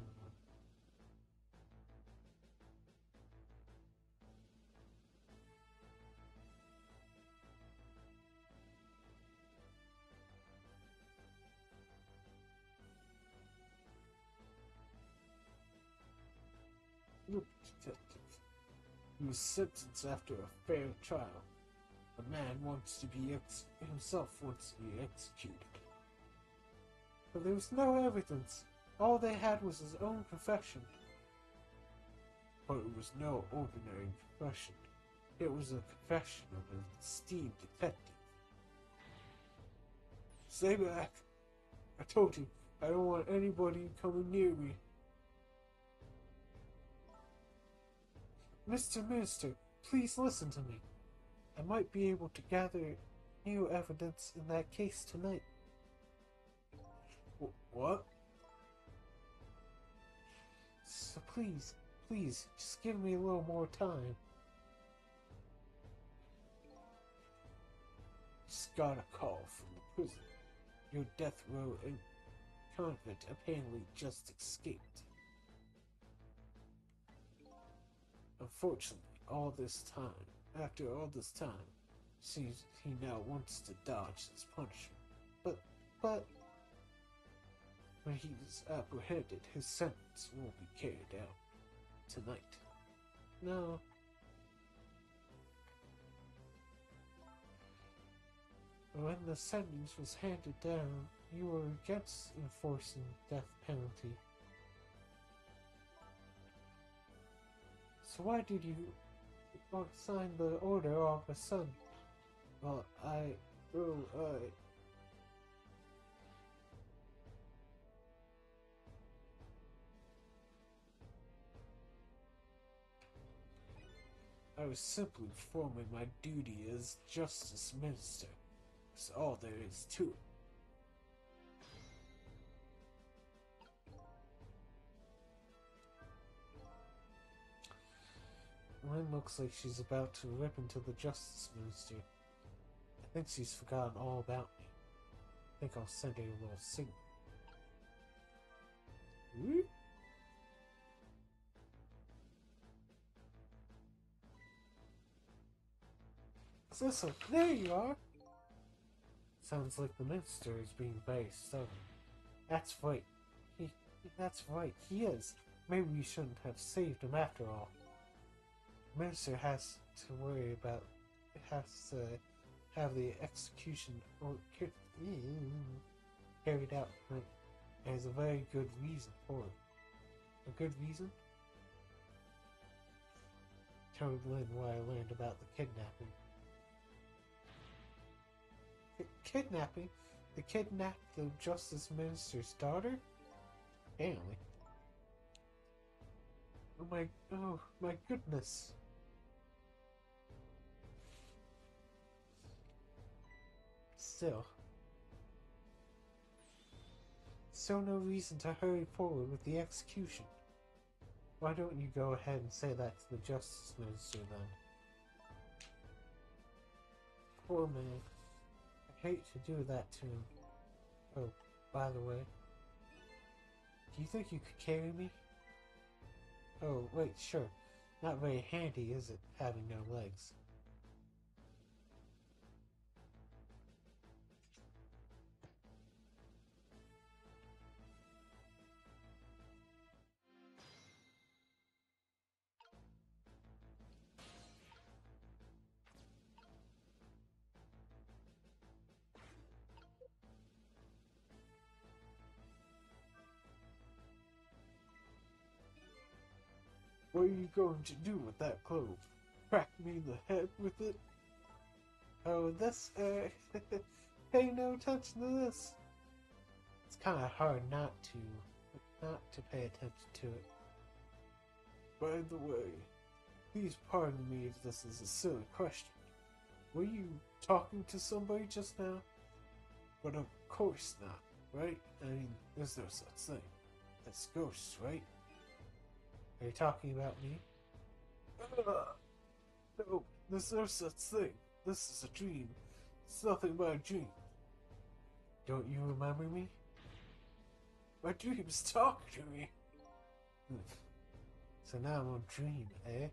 Look, detective. He was sentenced after a fair trial. A man wants to be himself wants to be executed. But there was no evidence. All they had was his own confession. But it was no ordinary confession. It was a confession of an esteemed detective. Stay back. I told you, I don't want anybody coming near me. Mr. Minister, please listen to me. I might be able to gather new evidence in that case tonight. What? So please, just give me a little more time. Just got a call from the prison. Your death row convict apparently just escaped. Unfortunately, after all this time, seems he now wants to dodge his punishment. But when he is apprehended, his sentence will be carried out tonight. No. When the sentence was handed down, you were against enforcing death penalty. So why did you sign the order all of a sudden? Well, I was simply performing my duty as Justice Minister. That's all there is to it. Lynn looks like she's about to rip into the Justice Minister. I think she's forgotten all about me. I think I'll send her a little signal. Whoop. Cecil, there you are! Sounds like the minister is being very stubborn. That's right. That's right, he is. Maybe we shouldn't have saved him after all. The minister has to worry about, has to have the execution carried out. There's a very good reason for it. A good reason? Told Lynn why I learned about the kidnapping. Kidnapping? They kidnapped the Justice Minister's daughter? Apparently. Oh my goodness. Still no reason to hurry forward with the execution. Why don't you go ahead and say that to the Justice Minister then? Poor man. I hate to do that to him. Oh, by the way, do you think you could carry me? Oh, wait, sure. Not very handy, is it, having no legs? What are you going to do with that clove? Crack me in the head with it? Oh, this, pay no attention to this. It's kind of hard not to pay attention to it. By the way, please pardon me if this is a silly question. Were you talking to somebody just now? But of course not, right? I mean, there's no such thing. That's ghosts, right? Are you talking about me? No, there's no such thing. This is a dream. It's nothing but a dream. Don't you remember me? My dreams talk to me. So now I'm a dream, eh?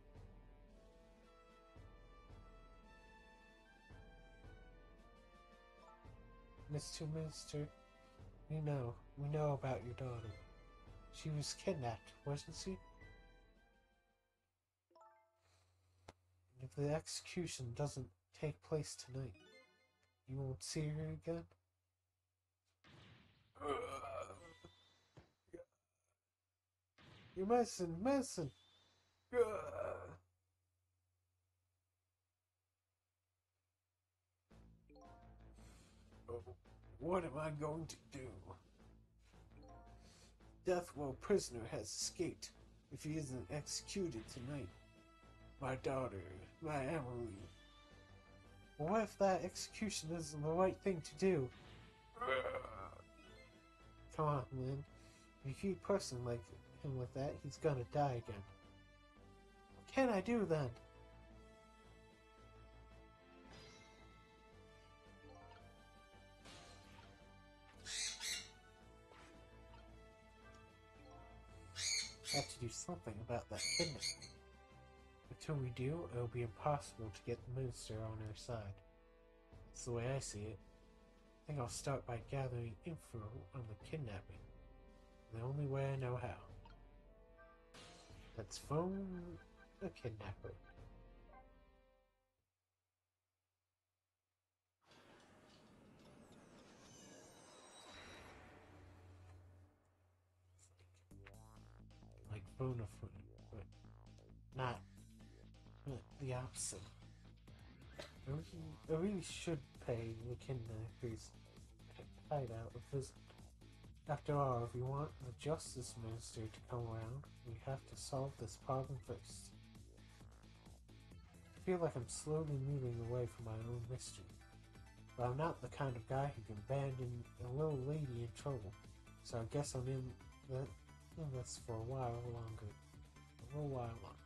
Mr. Minister, we know about your daughter. She was kidnapped, wasn't she? If the execution doesn't take place tonight, you won't see her again? Your medicine! What am I going to do? Death Row prisoner has escaped if he isn't executed tonight. My daughter, my Emily. What if that execution isn't the right thing to do? Come on, Lynn. If you keep pressing him like that, he's gonna die again. What can I do then? I have to do something about that kidnapping. Until we do, it'll be impossible to get the minister on our side. That's the way I see it. I think I'll start by gathering info on the kidnapping. The only way I know how. Let's phone the kidnapper. Like phone a friend, but not the opposite. I really should pay the kidnapper's hideout a visit. After all, if we want the Justice Minister to come around, we have to solve this problem first. feel like I'm slowly moving away from my own mystery. But I'm not the kind of guy who can abandon a little lady in trouble. So I guess I'm in this for a while longer. A little while longer.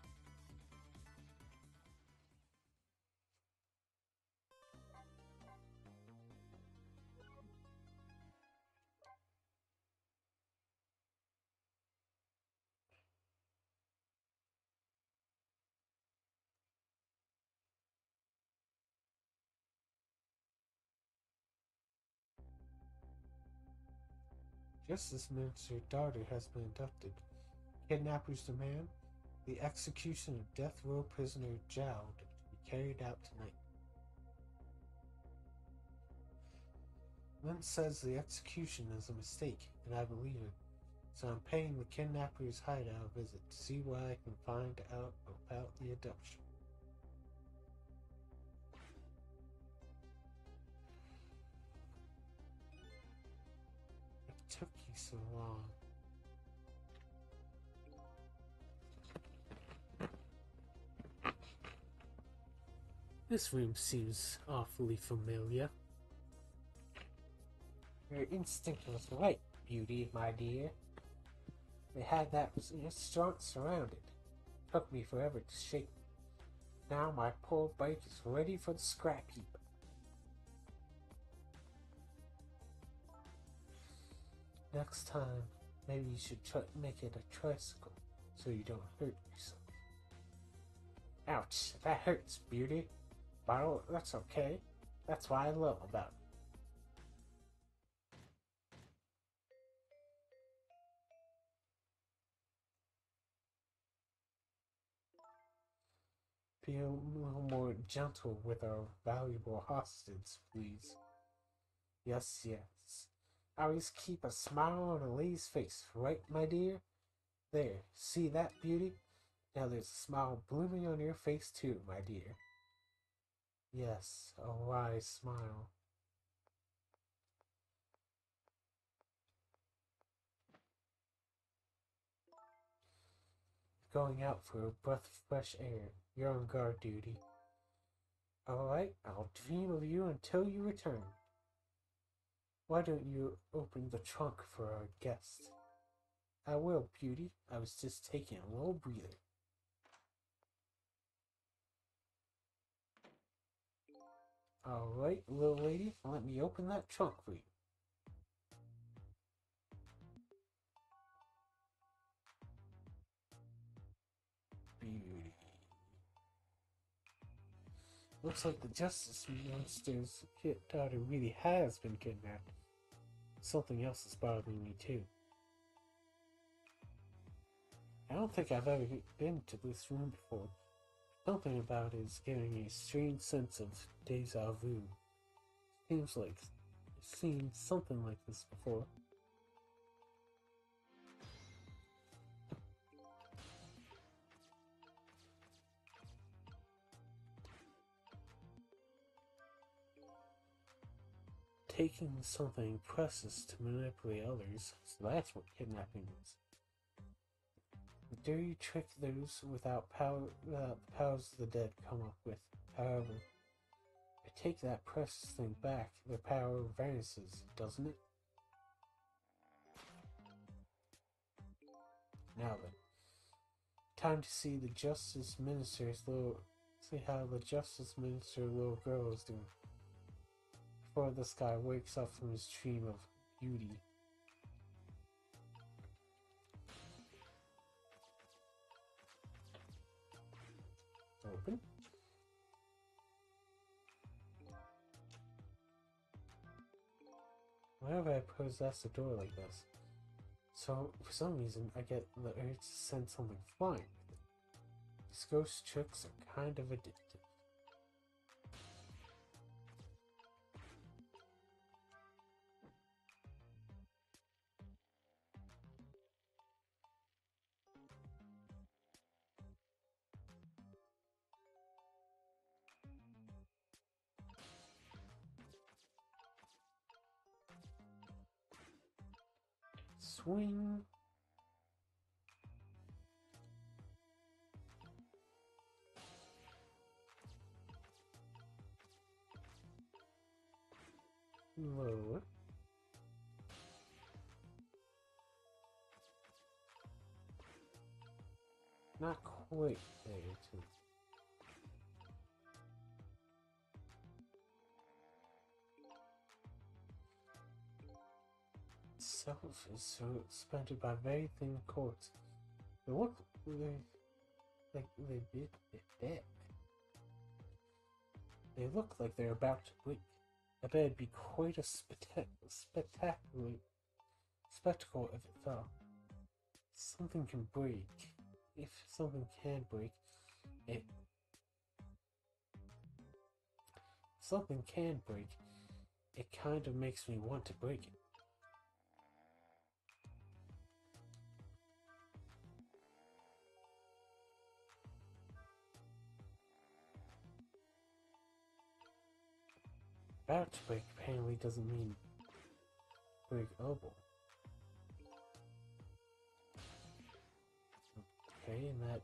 Justice Minister's daughter has been abducted. Kidnappers demand the execution of death row prisoner Zhao to be carried out tonight. Lin says the execution is a mistake, and I believe it. So I'm paying the kidnapper's hideout a visit to see what I can find out about the abduction. It took you so long. This room seems awfully familiar. Your instinct was right, Beauty, my dear. They had that restaurant surrounded. Took me forever to shake. Now my poor bike is ready for the scrap heap. Next time, maybe you should make it a tricycle so you don't hurt yourself. Ouch, that hurts, Beauty. But that's okay. That's what I love about it. Be a little more gentle with our valuable hostage, please. Yes, yes. Always keep a smile on a lady's face, right, my dear? There, see that, Beauty? Now there's a smile blooming on your face, too, my dear. Yes, a wise smile. Going out for a breath of fresh air. You're on guard duty. Alright, I'll dream of you until you return. Why don't you open the trunk for our guest? I will, Beauty. I was just taking a little breather. Alright, little lady, let me open that trunk for you. Beauty. Looks like the Justice Minister's daughter really has been kidnapped. Something else is bothering me too. I don't think I've ever been to this room before. Something about it is giving me a strange sense of deja vu. Seems like I've seen something like this before. Taking something precious to manipulate others, so that's what kidnapping is. Dare you trick those without the powers the dead come up with. However, I take that precious thing back, their power vanishes, doesn't it? Now then, time to see the Justice Minister's see how the Justice Minister little girl is doing. Before this guy wakes up from his dream of beauty. Open. Whenever I possess a door like this, so for some reason I get the urge to send something flying with it. These ghost tricks are kind of addictive. Swing. lower. Not quite there, too. Itself is surrounded by very thin cords. They look like they look like they're about to break. I bet it'd be quite a spectacular spectacle if it fell. Something can break. If something can break, it. Something can break. It kind of makes me want to break it. About to break apparently doesn't mean breakable. Okay, and that.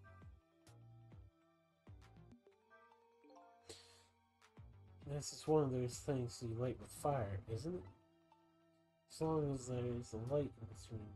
This is one of those things you light with fire, isn't it? As long as there's a light in this room.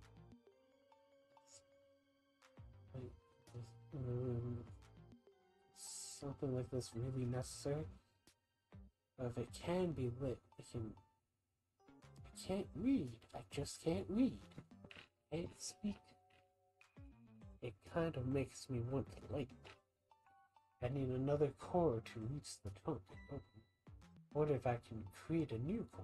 Like, in the room. Something like this really necessary? If it can be lit, it can. I can't read. I just can't read. I can't speak. It kind of makes me want to light. I need another core to reach the trunk and open. What if I can create a new core?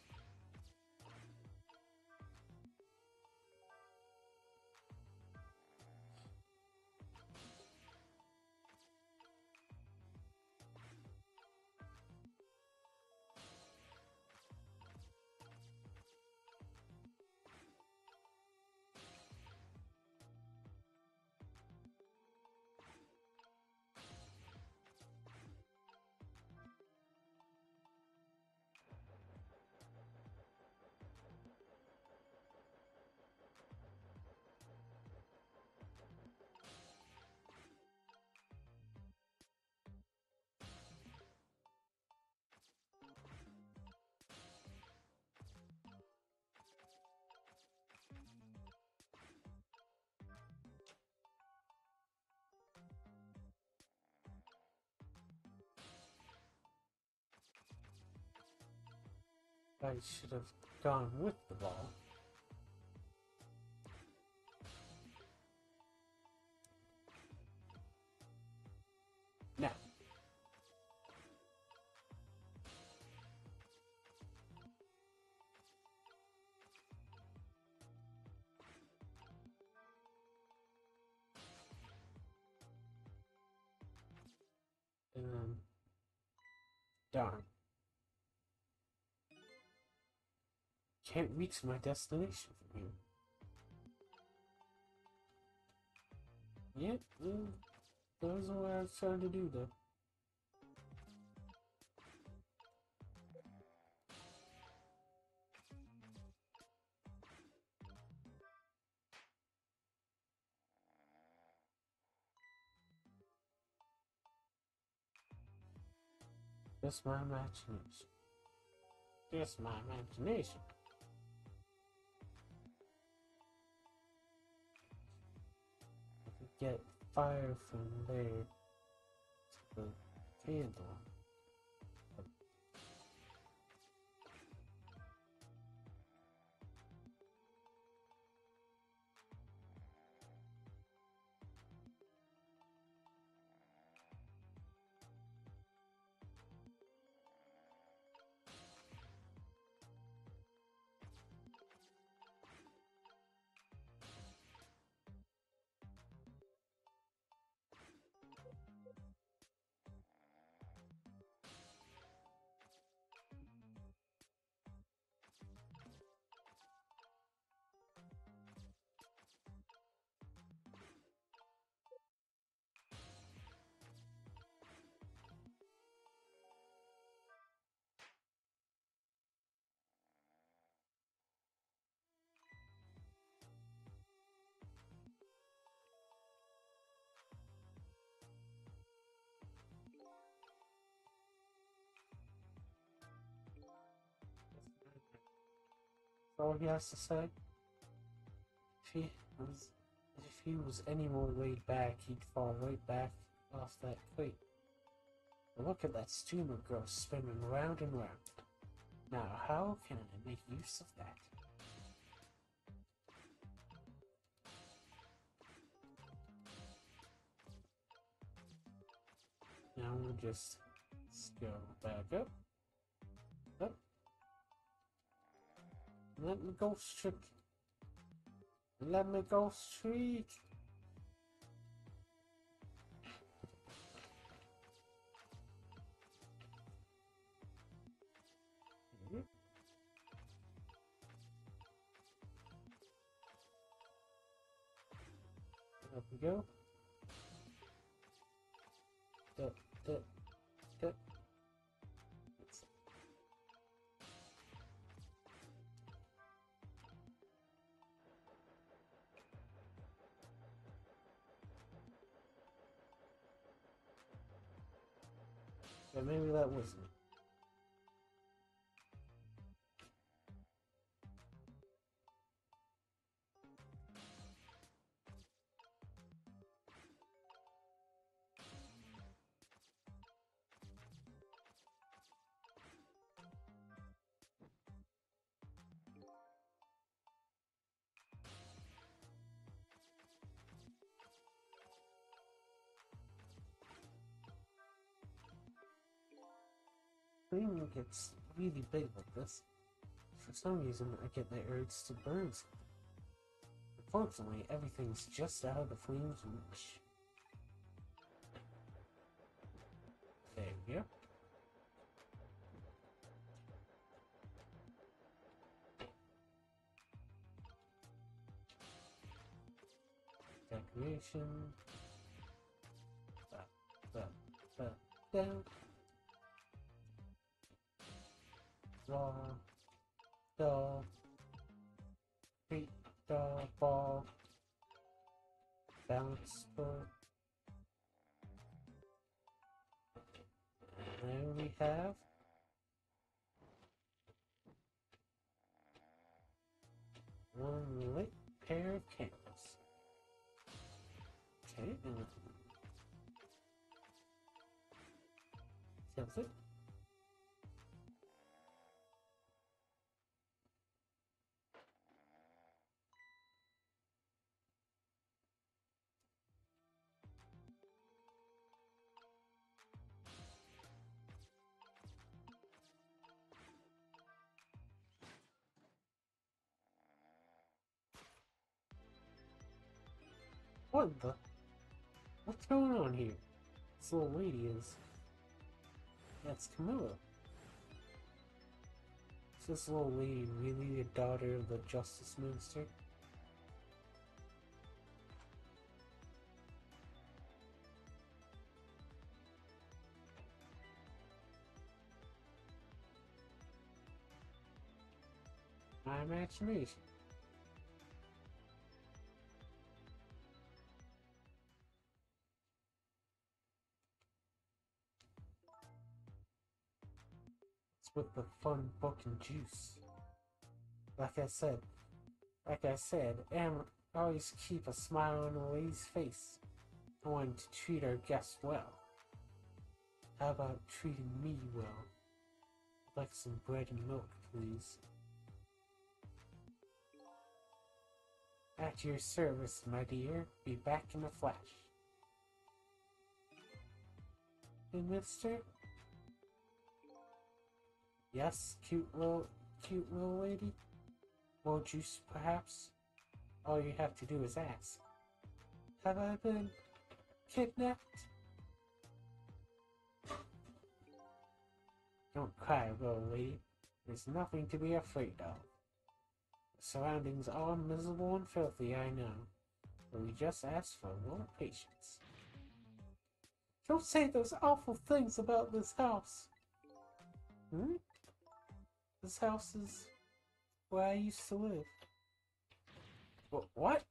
I should have gone with the ball. Now. And then. Darn. Can't reach my destination from here. Yep, those are what I was trying to do though. Just my imagination. Just my imagination. I could get fire from there to the candle. all he has to say. If he was any more laid back, he'd fall right back off that crate. But look at that steamer girl spinning round and round. Now, how can I make use of that? Now we'll just go back up. Up. Let me go straight. Let me go straight. Up we go. Dup, dup, dup. Yeah, maybe that wasn't. When it gets really big like this, for some reason I get the urge to burn something. Unfortunately, everything's just out of the flame's reach. There we go. Decoration. Down. Raw. Doll. Feet. Doll. Ball. Bounce. Ball. And then we have one lit pair of candles. Okay, and that's it. What the? What's going on here? This little lady is... That's Camilla. Is this little lady really the daughter of the Justice Minister? My imagination. With the fun book and juice. Like I said, and always keep a smile on a lady's face. I want to treat our guests well. How about treating me well? I'd like some bread and milk, please. At your service, my dear. Be back in a flash. Hey, mister? Yes, cute little lady? More juice, perhaps? All you have to do is ask. Have I been kidnapped? Don't cry, little lady. There's nothing to be afraid of. The surroundings are miserable and filthy, I know. But we just ask for a little patience. Don't say those awful things about this house. Hmm? This house is where I used to live. What?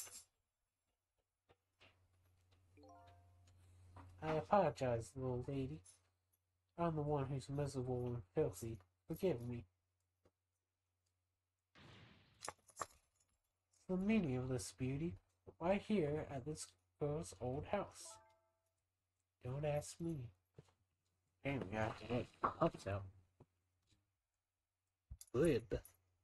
I apologize, little lady. I'm the one who's miserable and filthy. Forgive me. the meaning of this beauty? Why here at this girl's old house? Don't ask me. Damn, we have to let pups out. Lib.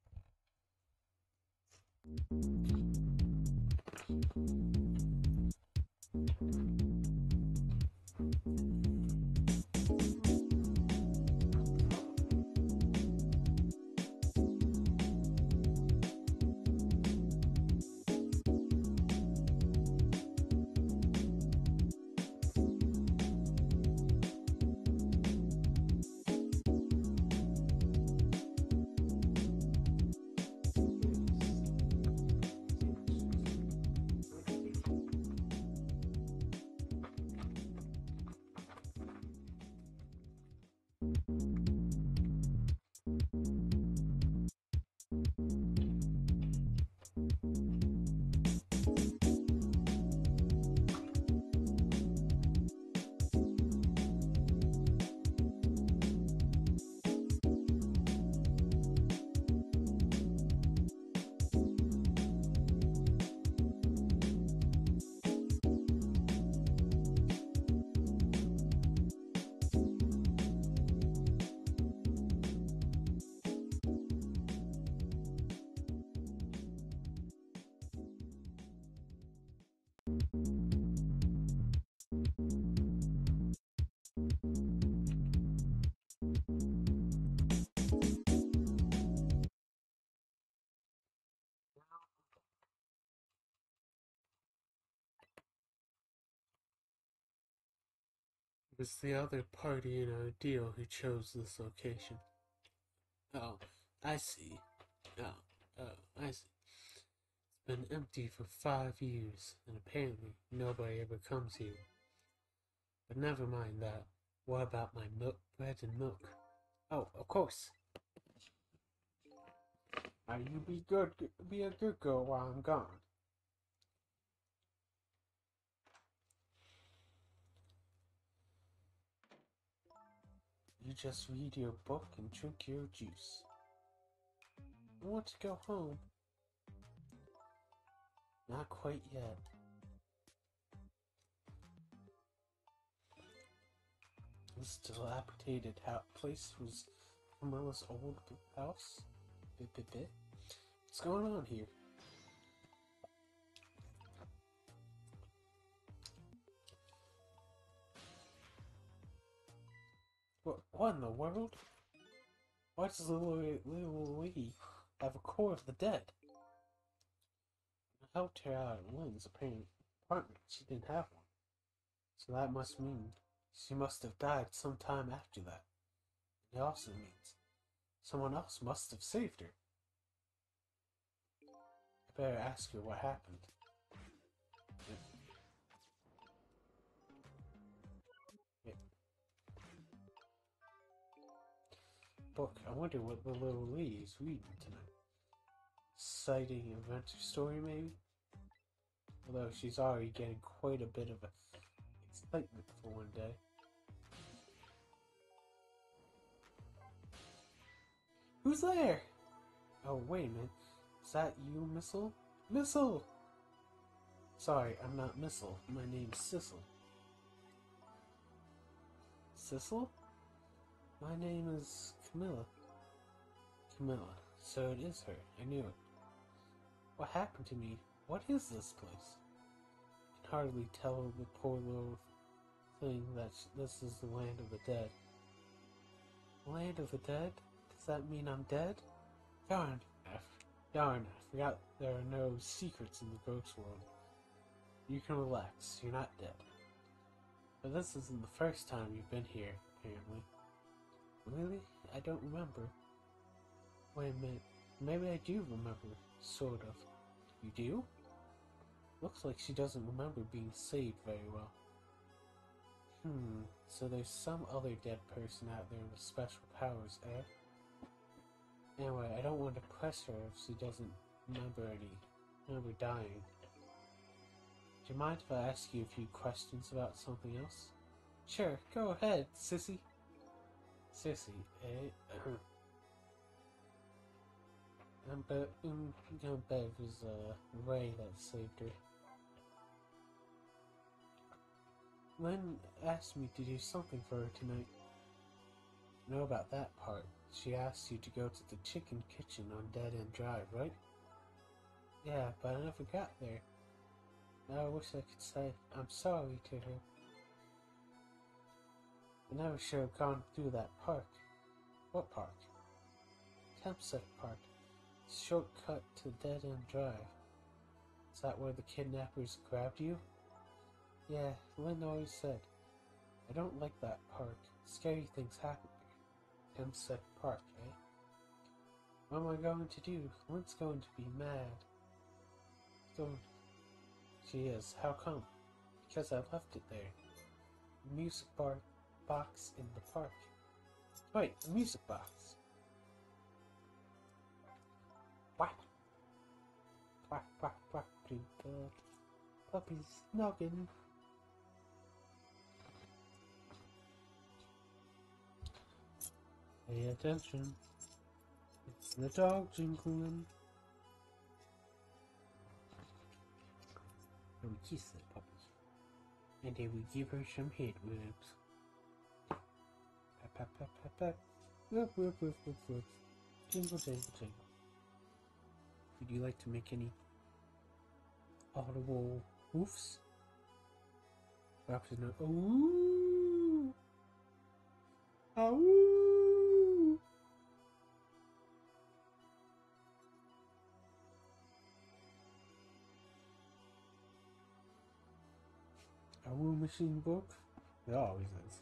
It was the other party in our deal who chose this location. Oh, I see. I see. It's been empty for 5 years, and apparently nobody ever comes here. But never mind that. What about my bread and milk? Oh, of course. Now you be a good girl while I'm gone. You just read your book and drink your juice. I want to go home. Not quite yet. This dilapidated place was Camilla's old house. What's going on here? What in the world? Why does little lady have a core of the dead? I helped her out at Lynn's apparent apartment. She didn't have one. So that must mean she must have died sometime after that. It also means someone else must have saved her. I better ask her what happened. Book. I wonder what the little lady is reading tonight. Exciting adventure story, maybe? Although she's already getting quite a bit of excitement for one day. Who's there? Oh, wait a minute. Is that you, Missile? Missile! Sorry, I'm not Missile. My name's Sissel. Sissel? My name is Camilla. Camilla. So it is her. I knew it. What happened to me? What is this place? I can hardly tell the poor little thing that this is the land of the dead. Land of the dead? Does that mean I'm dead? Darn, I forgot there are no secrets in the ghost world. You can relax, you're not dead. But this isn't the first time you've been here, apparently. Really? I don't remember. Wait a minute. Maybe I do remember, sort of. You do? Looks like she doesn't remember being saved very well. So there's some other dead person out there with special powers, eh? Anyway, I don't want to press her if she doesn't remember dying. Do you mind if I ask you a few questions about something else? Sure, go ahead, sissy. Sissy, eh? I bet it was Ray that saved her. Lynn asked me to do something for her tonight. Know about that part. She asked you to go to the chicken kitchen on Dead End Drive, right? Yeah, but I never got there. Now I wish I could say I'm sorry to her. I never should have gone through that park. What park? Campsite Park. Shortcut to Dead End Drive. Is that where the kidnappers grabbed you? Yeah, Lynn always said. I don't like that park. Scary things happen there. Campsite Park, eh? What am I going to do? Lynn's going to be mad. She is. How come? Because I left it there. The music box in the park. Wait, the music box. Quack. Quack, quack, quack, twinkle. Puppy's noggin. Pay attention. It's the dog jingling. And we kiss the puppy. And then we give her some head rubs. Pat, pat, pat, pat, pat. Whoop, whoop, whoop, whoop, whoop. Jingle, jingle, jingle. Would you like to make any audible woofs? Perhaps no. Ooh! Ooh! A woo machine book? It always is.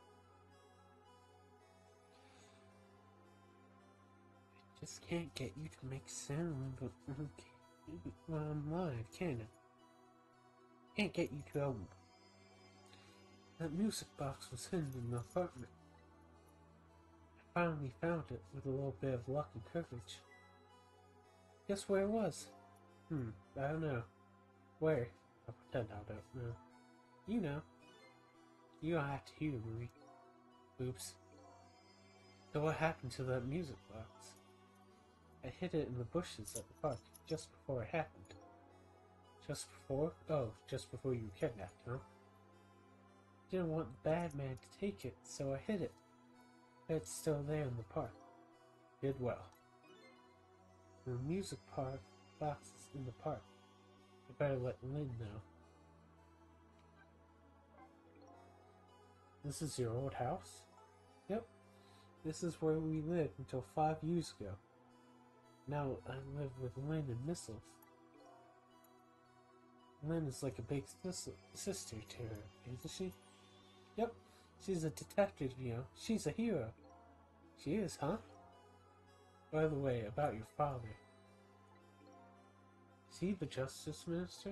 I just can't get you to make sound when I'm live, can I? Can't get you to open. That music box was hidden in the apartment. I finally found it with a little bit of luck and courage. Guess where it was? I don't know. Where? I'll pretend I don't know. You know. You don't have to hear, Marie. Oops. So what happened to that music box? I hid it in the bushes at the park just before it happened. Just before? Oh, just before you were kidnapped, huh? Didn't want the bad man to take it, so I hid it. But it's still there in the park. Did well. The music box is in the park. I better let Lynn know. This is your old house? Yep. This is where we lived until 5 years ago. Now I live with Lynn and Missile. Lynn is like a big sister to her, isn't she? Yep. She's a detective, you know. She's a hero. She is, huh? By the way, about your father. Is he the Justice Minister?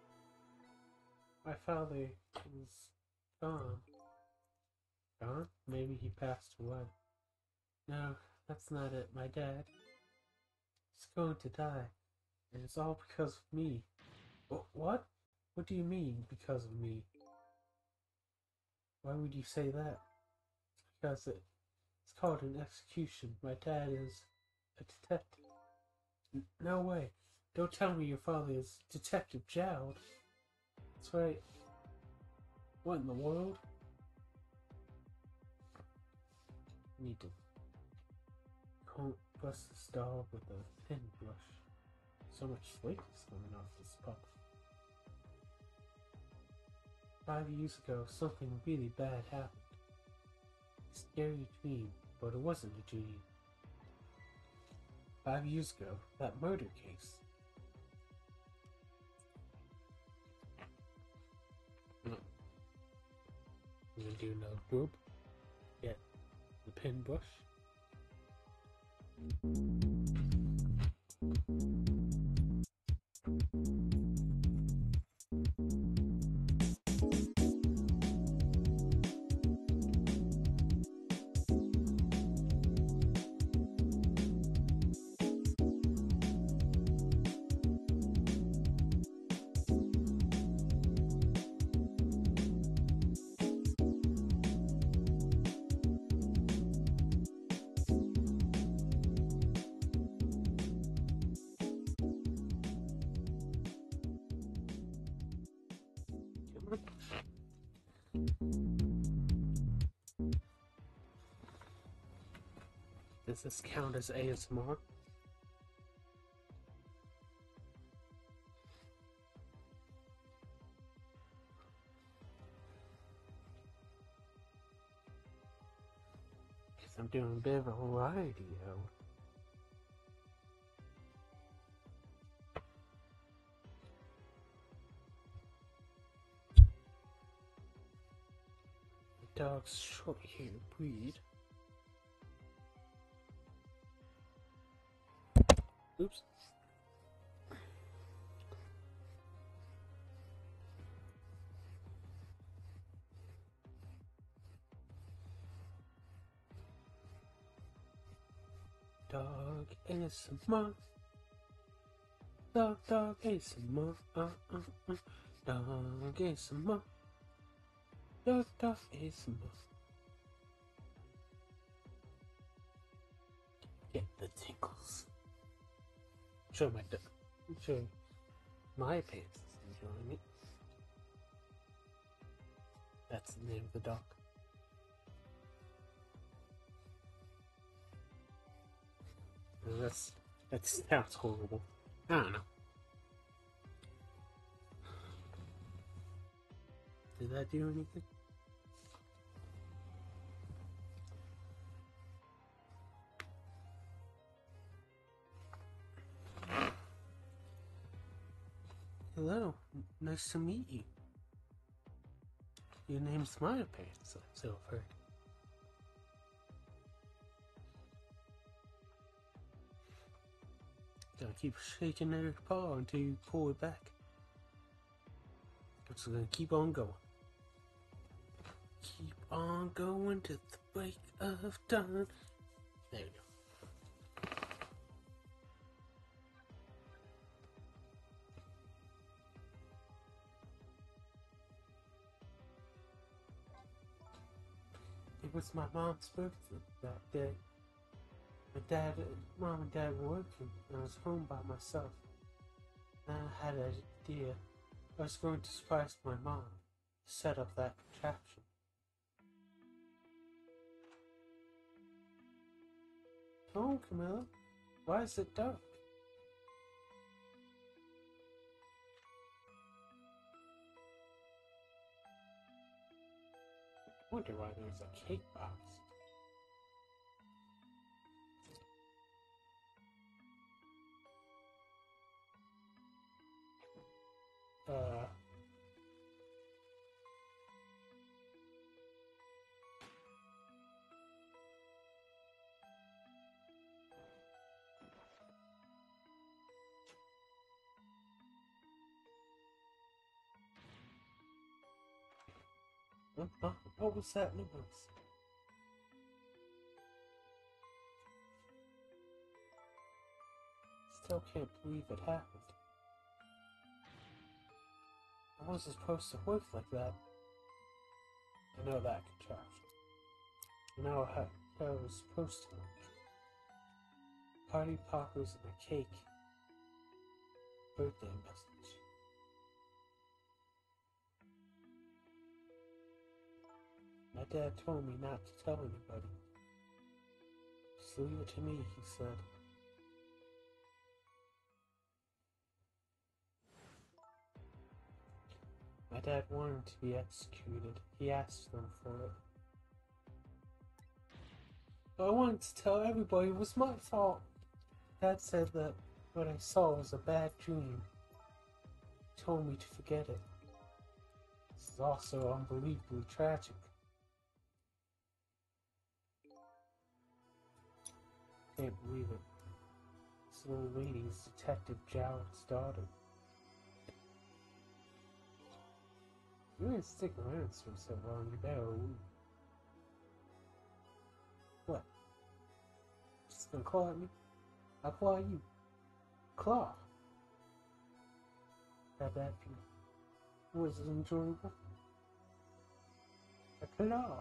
My father is gone. Gone? Maybe he passed away. No, that's not it. My dad is going to die. And it's all because of me. What? What do you mean, because of me? Why would you say that? Because it's called an execution. My dad is a detective. No way. Don't tell me your father is Detective Jowd. That's right. What in the world? I need to bust this dog with a pen brush. So much flake is coming off this pup. 5 years ago, something really bad happened. A scary dream, but it wasn't a dream. 5 years ago, that murder case. I'm gonna do no group. Get the pen brush. Does this count as ASMR? Because I'm doing a bit of a variety, though. The dog's short-haired breed. Oops. Dog ASMR. Dog ASMR. Dog ASMR. Dog ASMR. Get the tinkles. Show my dog. Show my pants is enjoying it. That's the name of the dog. That sounds horrible. I don't know. Did that do anything? Hello, nice to meet you. Your name's Smiley Pants, so I've heard. Gotta keep shaking their paw until you pull it back. It's gonna keep on going. Keep on going to the break of dawn. There we go. It was my mom's birthday that day. Mom and Dad were working, and I was home by myself. And I had an idea. I was going to surprise my mom, set up that contraption. Come on, Camilla. Why is it dark? I wonder why there's a cake box. What was that noise? Still can't believe it happened. I wasn't supposed to work like that. I know that contraption. I know how I was supposed to work. Party poppers and a cake. Birthday message. My dad told me not to tell anybody. Just leave it to me, he said. My dad wanted to be executed. He asked them for it. But I wanted to tell everybody it was my fault. Dad said that what I saw was a bad dream. He told me to forget it. This is also unbelievably tragic. Can't believe it. This little lady is Detective Jarrett's daughter. You didn't stick around for so long, you better leave. What? Just gonna claw at me? I'll claw at you. Claw! How'd that feel? Was it enjoyable? A claw!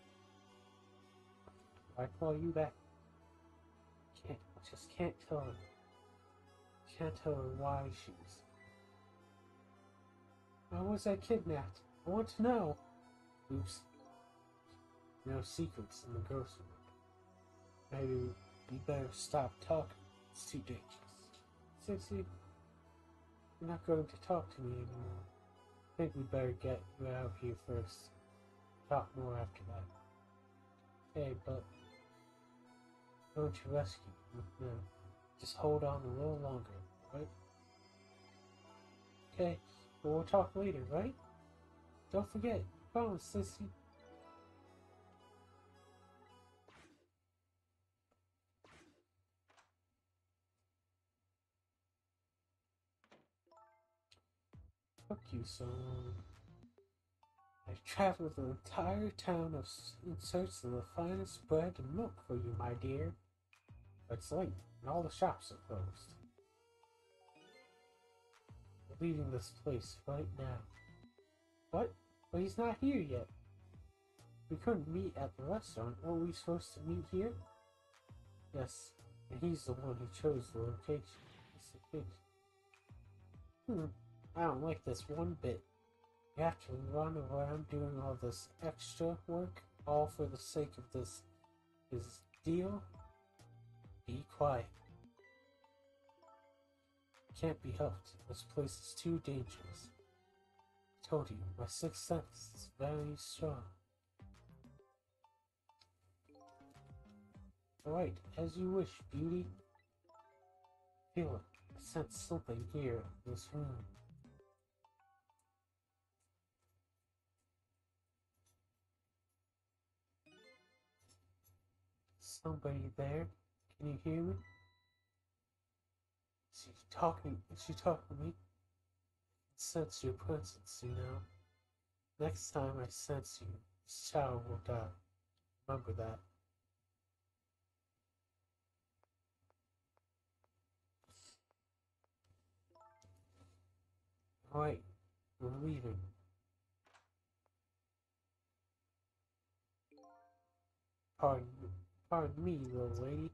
I claw you back. I just can't tell her. Can't tell her why she's. Why was I kidnapped? I want to know. Oops. No secrets in the ghost room. Maybe you better stop talking. It's too dangerous. Sissy, you're not going to talk to me anymore. I think we better get you out of here first. Talk more after that. Hey, but don't you rescue me? No. Just hold on a little longer, right? Okay, but we'll talk later, right? Don't forget. Promise, Sissy. Fuck you so long. I've traveled the entire town in search of the finest bread and milk for you, my dear. But it's late, and all the shops are closed. We're leaving this place right now. What? But he's not here yet. We couldn't meet at the restaurant. Weren't we supposed to meet here? Yes, and he's the one who chose the location. I don't like this one bit. You have to run around doing all this extra work, all for the sake of this deal. Be quiet. Can't be helped. This place is too dangerous. I told you, my sixth sense is very strong. Alright, as you wish, beauty. Feel it. I sense something here in this room. Somebody there? Can you hear me? Is she talking to me? I sense your presence, you know. Next time I sense you, this child will die. Remember that. Alright, we're leaving. Pardon me, little lady.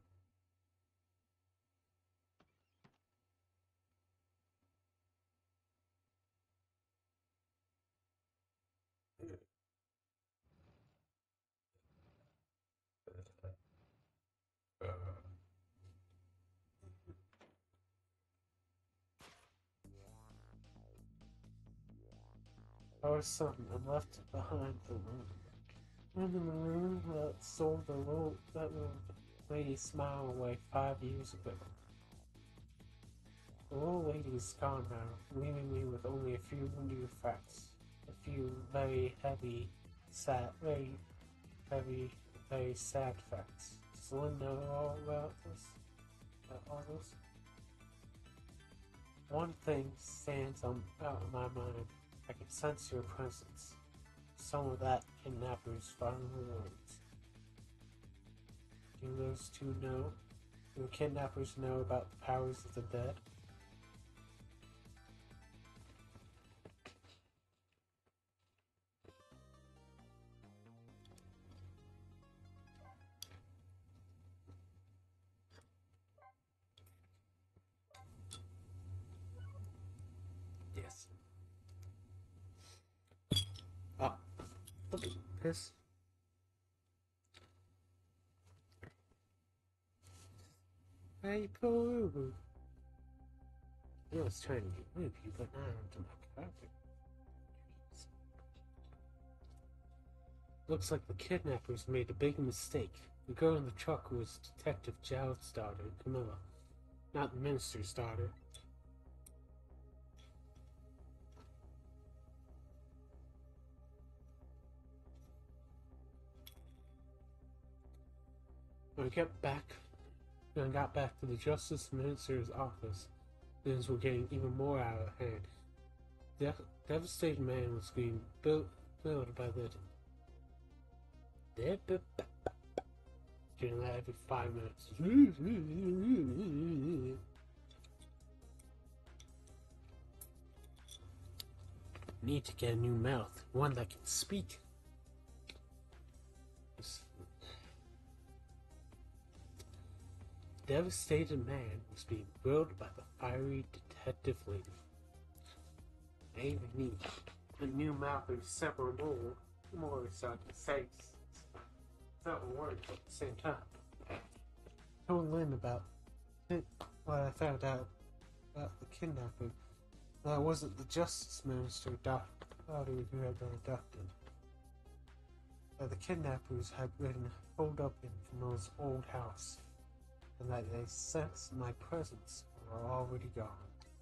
Our son and left behind the room. I'm in the room that stole that little lady smile away 5 years ago. The little lady is gone now, leaving me with only a few new facts. A few very sad facts. Does Lynn know all about this? All this? One thing stands out in my mind. I can sense your presence. Some of that kidnapper's final words. Do those two know? Do the kidnappers know about the powers of the dead? Yes. Ah, look at this. Hey, Pooh. I was trying to get rid of you, but now I'm to my carpet. Looks like the kidnappers made a big mistake. The girl in the truck was Detective Jowd's daughter, Camilla, not the minister's daughter. When I got back to the Justice Minister's office, things were getting even more out of hand. Devastated Man was being built by the doing that every 5 minutes. Need to get a new mouth, one that can speak. Devastated Man was being grilled by the fiery detective lady. Amy. the new map is several more sites that will work at the same time. Told Lynn about it, what I found out about the kidnapping. That wasn't the Justice Minister daughter who had been abducted. The kidnappers had been holed up in Camilla's old house, and that they sensed my presence were already gone.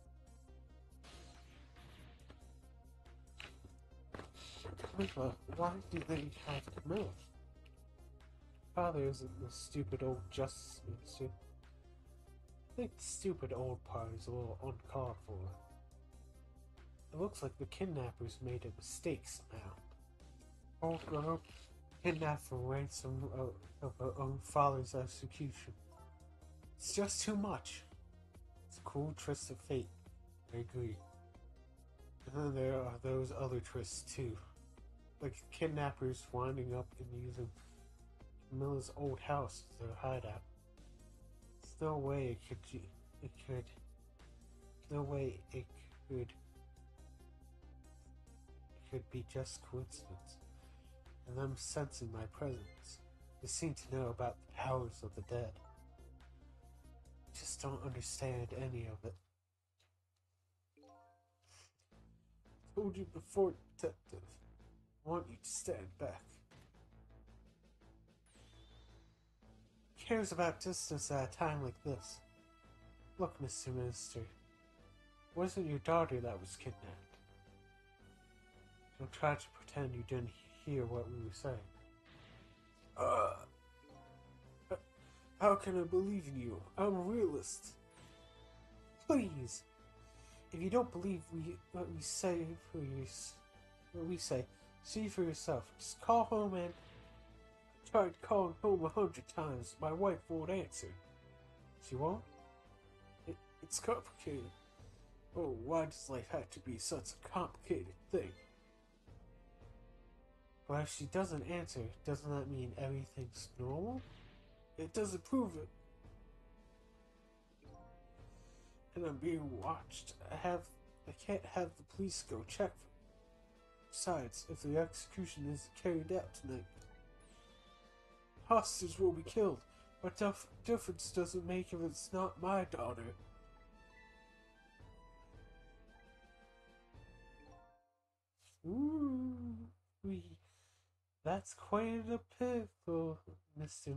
Camilla, why do they have Camilla? Father isn't the stupid old Justice Minister. I think the stupid old part is a little uncalled for. It looks like the kidnappers made a mistake somehow. Old girl kidnapped for ransom of her own father's execution. It's just too much. It's a cruel twist of fate. I agree. And then there are those other twists too. Like kidnappers winding up and using Camilla's old house as their hideout. There's no way it could be just coincidence. And them sensing my presence. They seem to know about the powers of the dead. I just don't understand any of it. I told you before, Detective. I want you to stand back. Who cares about distance at a time like this? Look, Mr. Minister. It wasn't your daughter that was kidnapped. Don't try to pretend you didn't hear what we were saying. How can I believe in you? I'm a realist. Please. If you don't believe what we say, see for yourself. Just call home and... I tried calling home 100 times. My wife won't answer. She won't? It's complicated. Oh, why does life have to be such a complicated thing? But if she doesn't answer, doesn't that mean everything's normal? It doesn't prove it. And I'm being watched. I can't have the police go check for me. Besides, if the execution isn't carried out tonight, hostages will be killed. What difference does it make if it's not my daughter? Ooh, that's quite a pickle, Mr.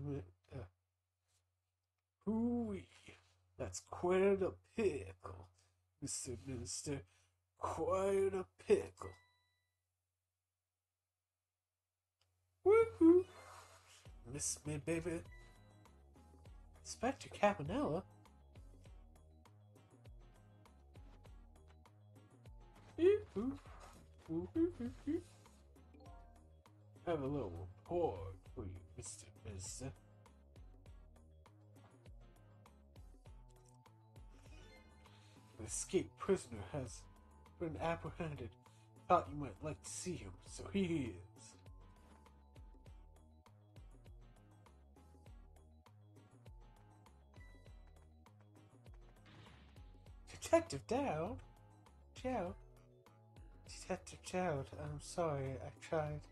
Ooh-wee. That's quite a pickle, Mr. Minister. Quite a pickle. Woohoo! Miss me, baby. Inspector Cabanella? I have a little report for you, Mr. Minister. An escaped prisoner has been apprehended. Thought you might like to see him, so here he is. Detective Dowd? Dowd? Detective Dowd, I'm sorry, I tried.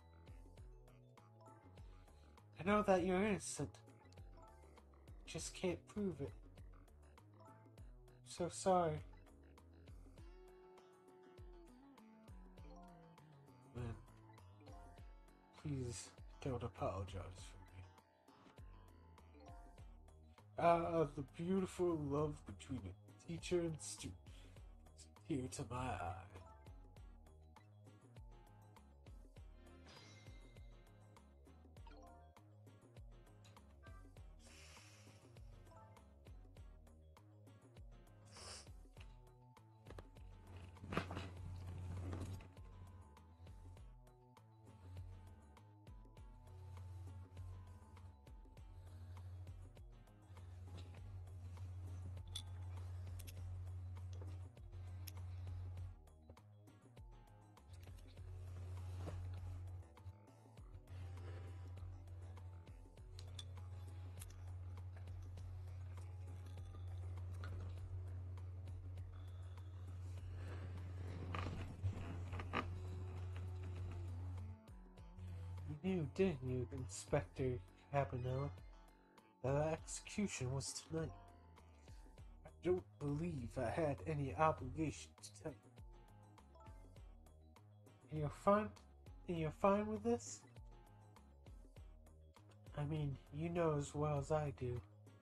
I know that you're innocent. Just can't prove it. So sorry. Man, please don't apologize for me. The beautiful love between a teacher and student is a tear to my eye. knew, didn't you, Inspector Cabanella, that the execution was tonight? I don't believe I had any obligation to tell you. And you're fine? And you're fine with this? I mean, you know as well as I do.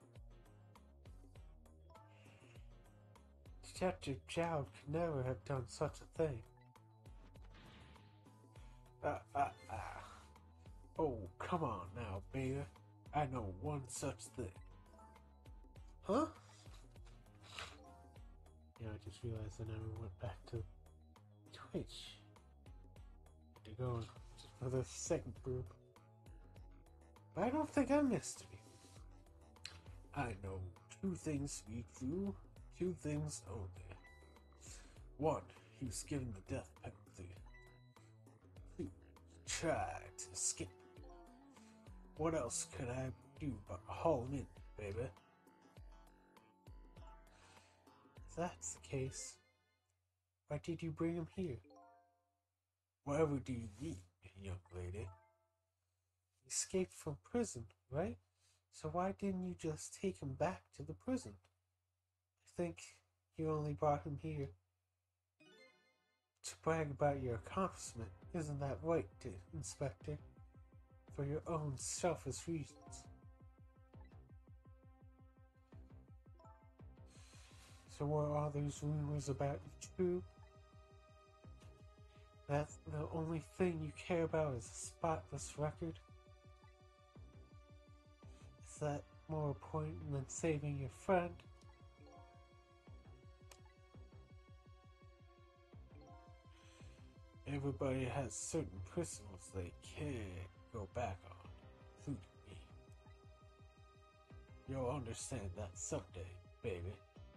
Detective Jowd could never have done such a thing. Oh, come on now, Beta. I know one such thing. Huh? Yeah, I just realized I never went back to Twitch. To go for the second group. But I don't think I missed me. I know two things to be true, two things only. One, he was given the death penalty. Two, he tried to escape. What else could I do but haul him in, baby? If that's the case, why did you bring him here? Whatever do you need, young lady? He escaped from prison, right? So why didn't you just take him back to the prison? I think you only brought him here to brag about your accomplishment. Isn't that right, Inspector? For your own selfish reasons. So were all those rumors about you true? That the only thing you care about is a spotless record? Is that more important than saving your friend? Everybody has certain principles they can't go back on, including me. You'll understand that someday, baby.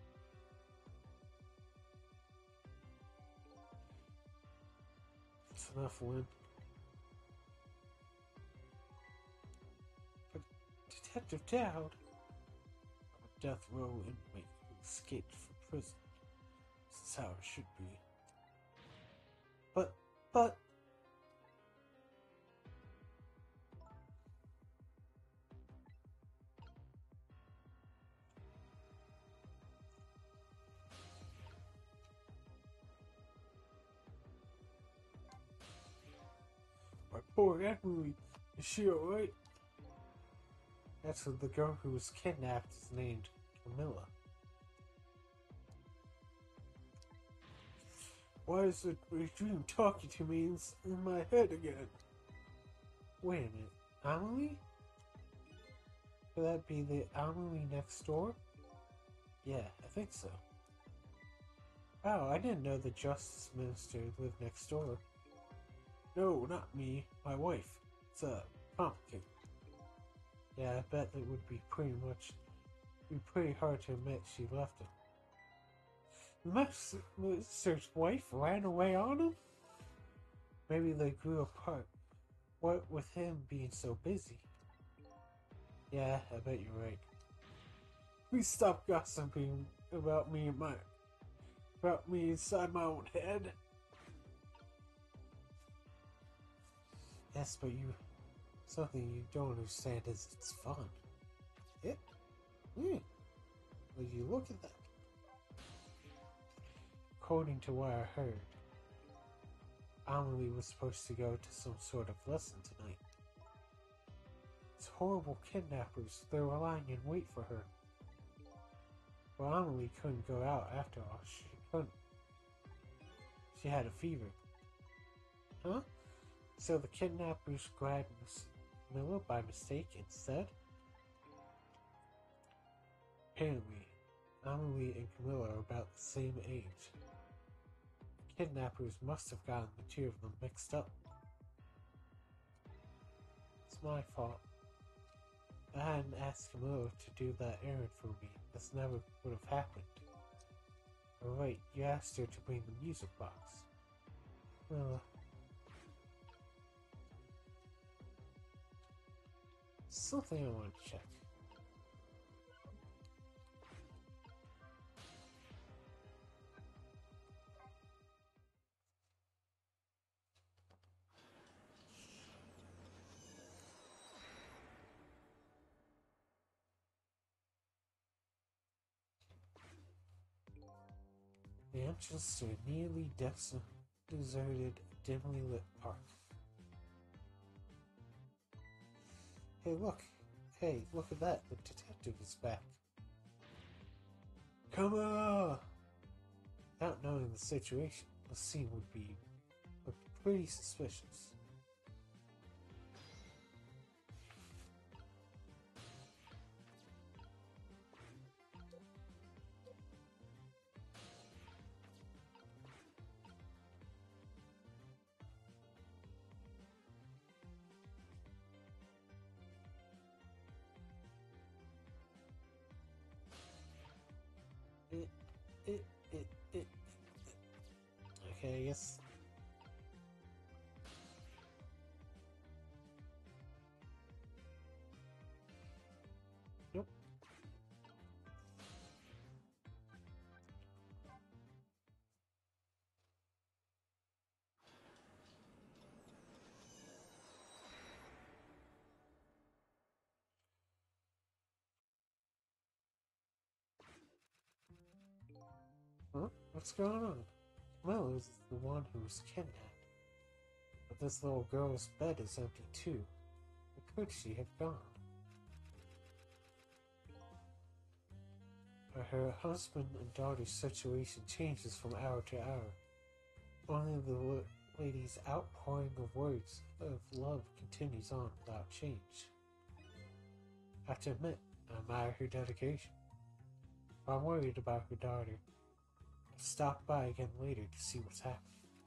It's enough, Lynn. But Detective Jowd, a death row inmate who escaped from prison. This is how it should be. But... My poor Emily, is she alright? That's what the girl who was kidnapped is named Camilla. Why is it a dream talking to me in my head again? Wait a minute, Amelie? Could that be the Amelie next door? Yeah, I think so. Oh, I didn't know the Justice Minister lived next door. No, not me. My wife. It's complicated. Yeah, I bet it would be pretty hard to admit she left him. Minister's wife ran away on him? Maybe they grew apart. What with him being so busy? Yeah, I bet you're right. Please stop gossiping about me inside my own head. Yes, but something you don't understand is it's fun. It? Will you look at that? According to what I heard, Amelie was supposed to go to some sort of lesson tonight. It's horrible kidnappers. They were lying in wait for her. Well, Amelie couldn't go out after all. She couldn't. She had a fever. Huh? So the kidnappers grabbed Miss Miller by mistake instead? Apparently, Amelie and Camilla are about the same age. The kidnappers must have gotten the two of them mixed up. It's my fault. If I hadn't asked Camilla to do that errand for me, this never would have happened. Alright, you asked her to bring the music box. Something I want to check. The entrance to a nearly deserted, dimly lit park. Hey, look! Hey, look at that! The detective is back. Come on! Without knowing the situation, the scene would be pretty suspicious. It, it. Okay, I guess. Nope. Huh? What's going on? Well, is the one who was kidnapped. But this little girl's bed is empty too. Where could she have gone? Her husband and daughter's situation changes from hour to hour. Only the lady's outpouring of words of love continues on without change. I have to admit, I admire her dedication. But I'm worried about her daughter. I'll stop by again later to see what's happening.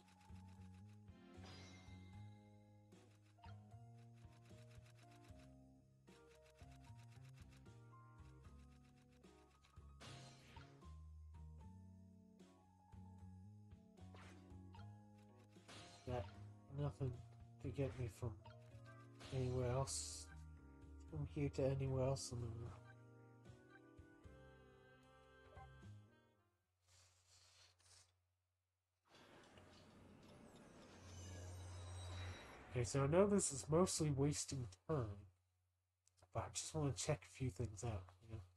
Got nothing to get me from anywhere else. From here to anywhere else in the world. Okay, so I know this is mostly wasting time, but I just want to check a few things out, you know?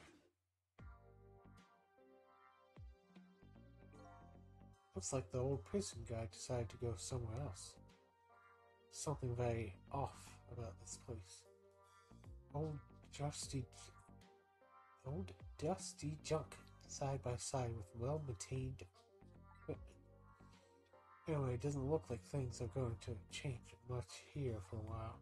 Looks like the old prison guy decided to go somewhere else. Something very off about this place. Old dusty, old dusty junk side by side with well-maintained equipment. Anyway, it doesn't look like things are going to change much here for a while.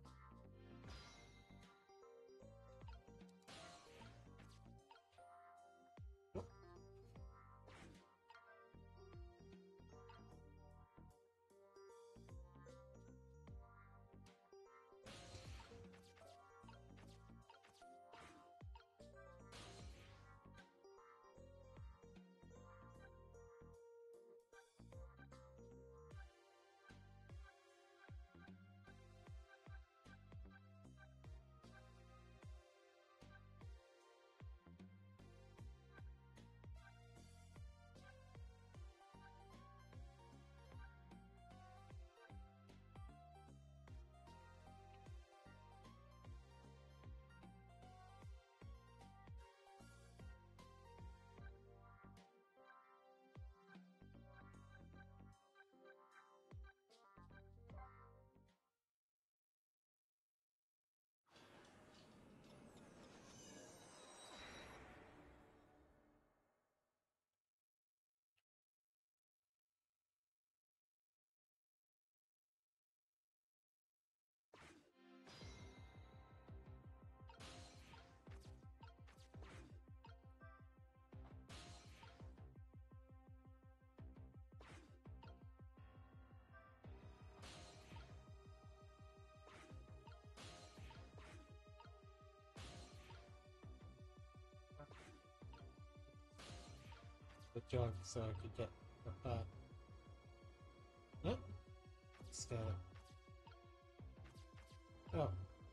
The jug so I could get the Yep. Stab. Oh.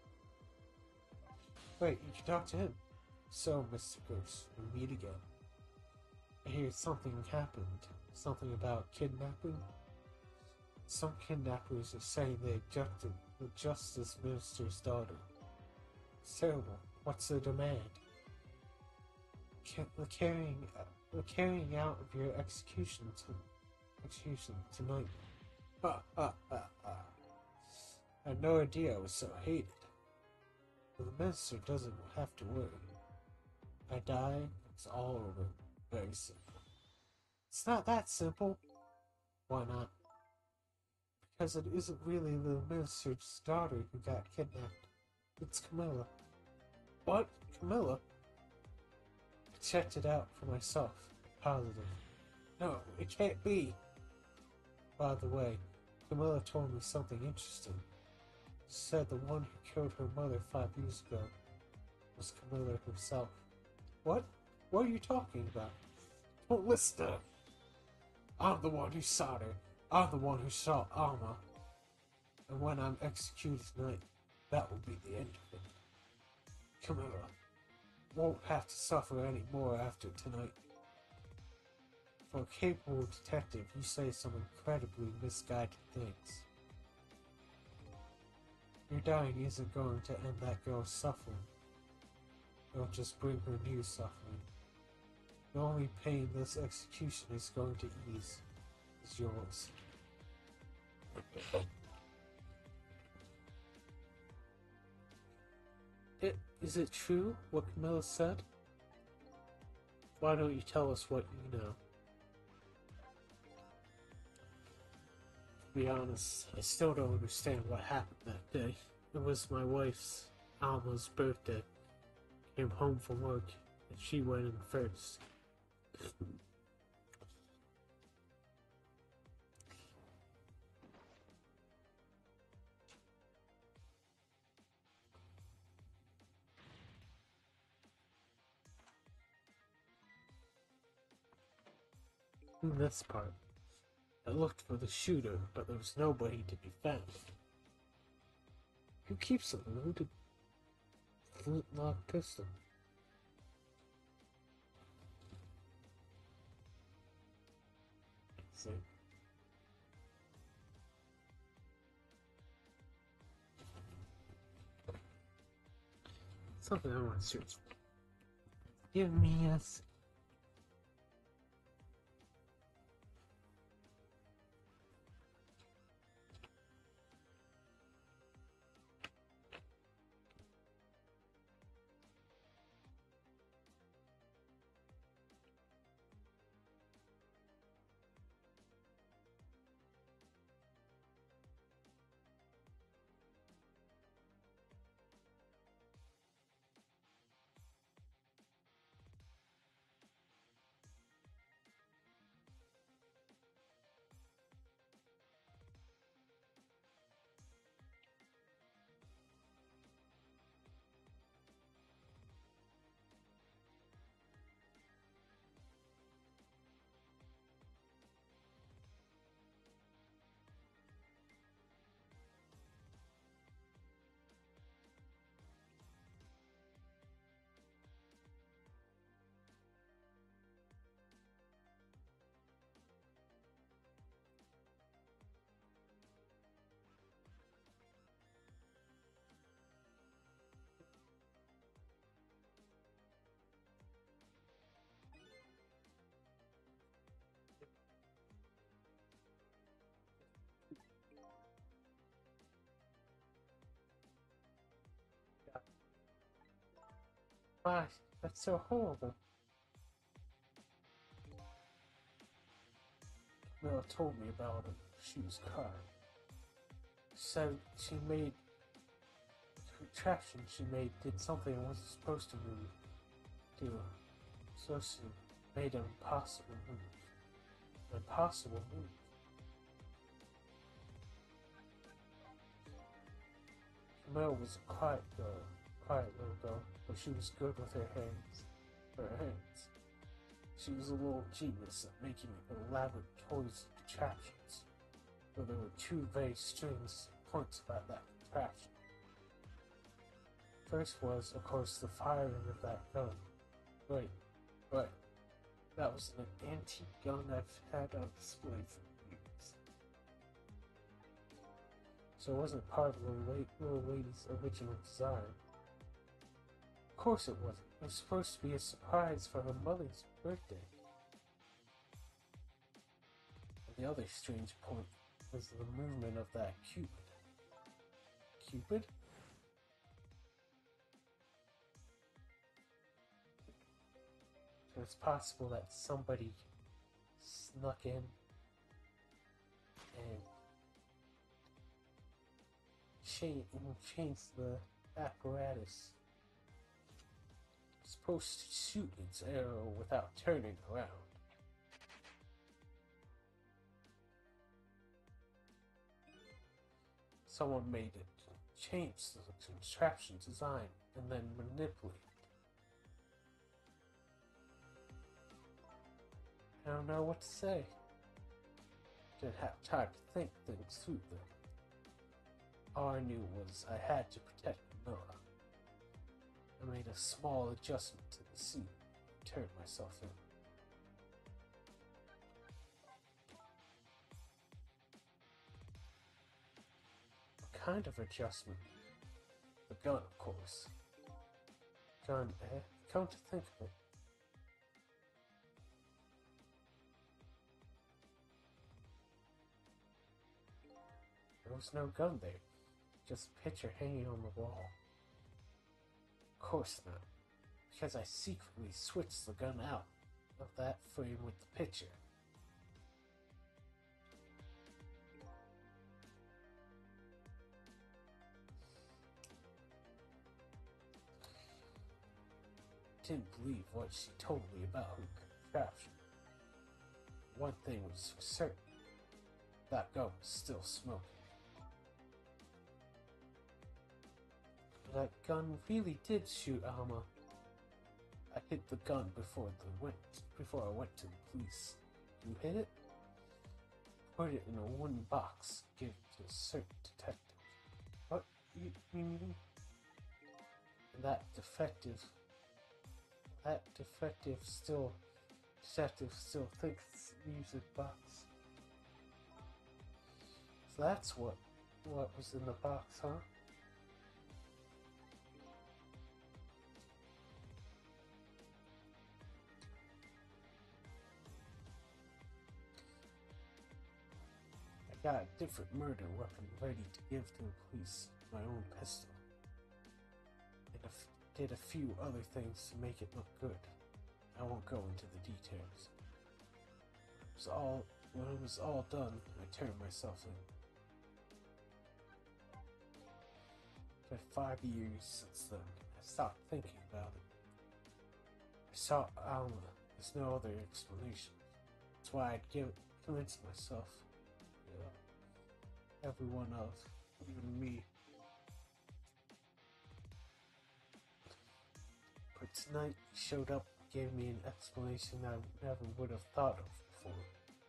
Wait, you can talk to him. So, Mr. Ghost, we meet again. I hear something happened. Something about kidnapping. Some kidnappers are saying they abducted the Justice Minister's daughter. It's terrible. What's the demand? Carrying the carrying out of your execution tonight. Ha ha ha ha. I had no idea I was so hated. But the minister doesn't have to worry. I die, it's all over. Very simple. It's not that simple. Why not? Because it isn't really the minister's daughter who got kidnapped. It's Camilla. What? Camilla? I checked it out for myself. Positive. No, it can't be. By the way, Camilla told me something interesting. She said the one who killed her mother 5 years ago was Camilla herself. What? What are you talking about? Don't listen to her. I'm the one who saw her. I'm the one who saw Alma. And when I'm executed tonight, that will be the end of it. Camilla won't have to suffer any more after tonight. For a capable detective, you say some incredibly misguided things. Your dying isn't going to end that girl's suffering. It'll just bring her new suffering. The only pain this execution is going to ease is yours. Is it true what Camilla said? Why don't you tell us what you know? To be honest, I still don't understand what happened that day. It was my wife's, Alma's, birthday. Came home from work, and she went in first. In this part, I looked for the shooter, but there was nobody to be found. Who keeps a loaded flintlock pistol? See. Something I want to search. Give me a Why? That's so horrible. Camilla told me about it. She was crying. Said she made the contraption she made did something it wasn't supposed to do. So she made an impossible move. An impossible move. Camilla was a quiet little girl, but she was good with her hands. She was a little genius at making elaborate toys and contraptions, but there were two very strange points about that contraption. First was, of course, the firing of that gun. Right. That was an antique gun I've had on display for years. So it wasn't part of the little lady's original design. Of course it wasn't. It was supposed to be a surprise for her mother's birthday. The other strange point was the movement of that Cupid. Cupid? So it's possible that somebody snuck in and changed the apparatus. It's supposed to shoot its arrow without turning around. Someone made it, changed the contraption design, and then manipulated. I don't know what to say. Didn't have time to think things through then. All I knew was I had to protect Camilla. I made a small adjustment to the scene and turned myself in. What kind of adjustment? The gun, of course. Gun, eh? Come to think of it. There was no gun there, just a picture hanging on the wall. Of course not, because I secretly switched the gun out of that frame with the picture. Didn't believe what she told me about her contraption. One thing was for certain, that gun was still smoking. That gun really did shoot Alma. I hid the gun before I went to the police. You hid it? Put it in a wooden box. Give it to a certain detective. What you mean? That detective still thinks it's a music box. So that's what was in the box, huh? I got a different murder weapon ready to give to the police, my own pistol. And did a few other things to make it look good. I won't go into the details. When it was all done, I turned myself in. For 5 years since then, I stopped thinking about it. I saw Alma. There's no other explanation. That's why I'd convince myself. Everyone else, even me. But tonight he showed up and gave me an explanation I never would have thought of before.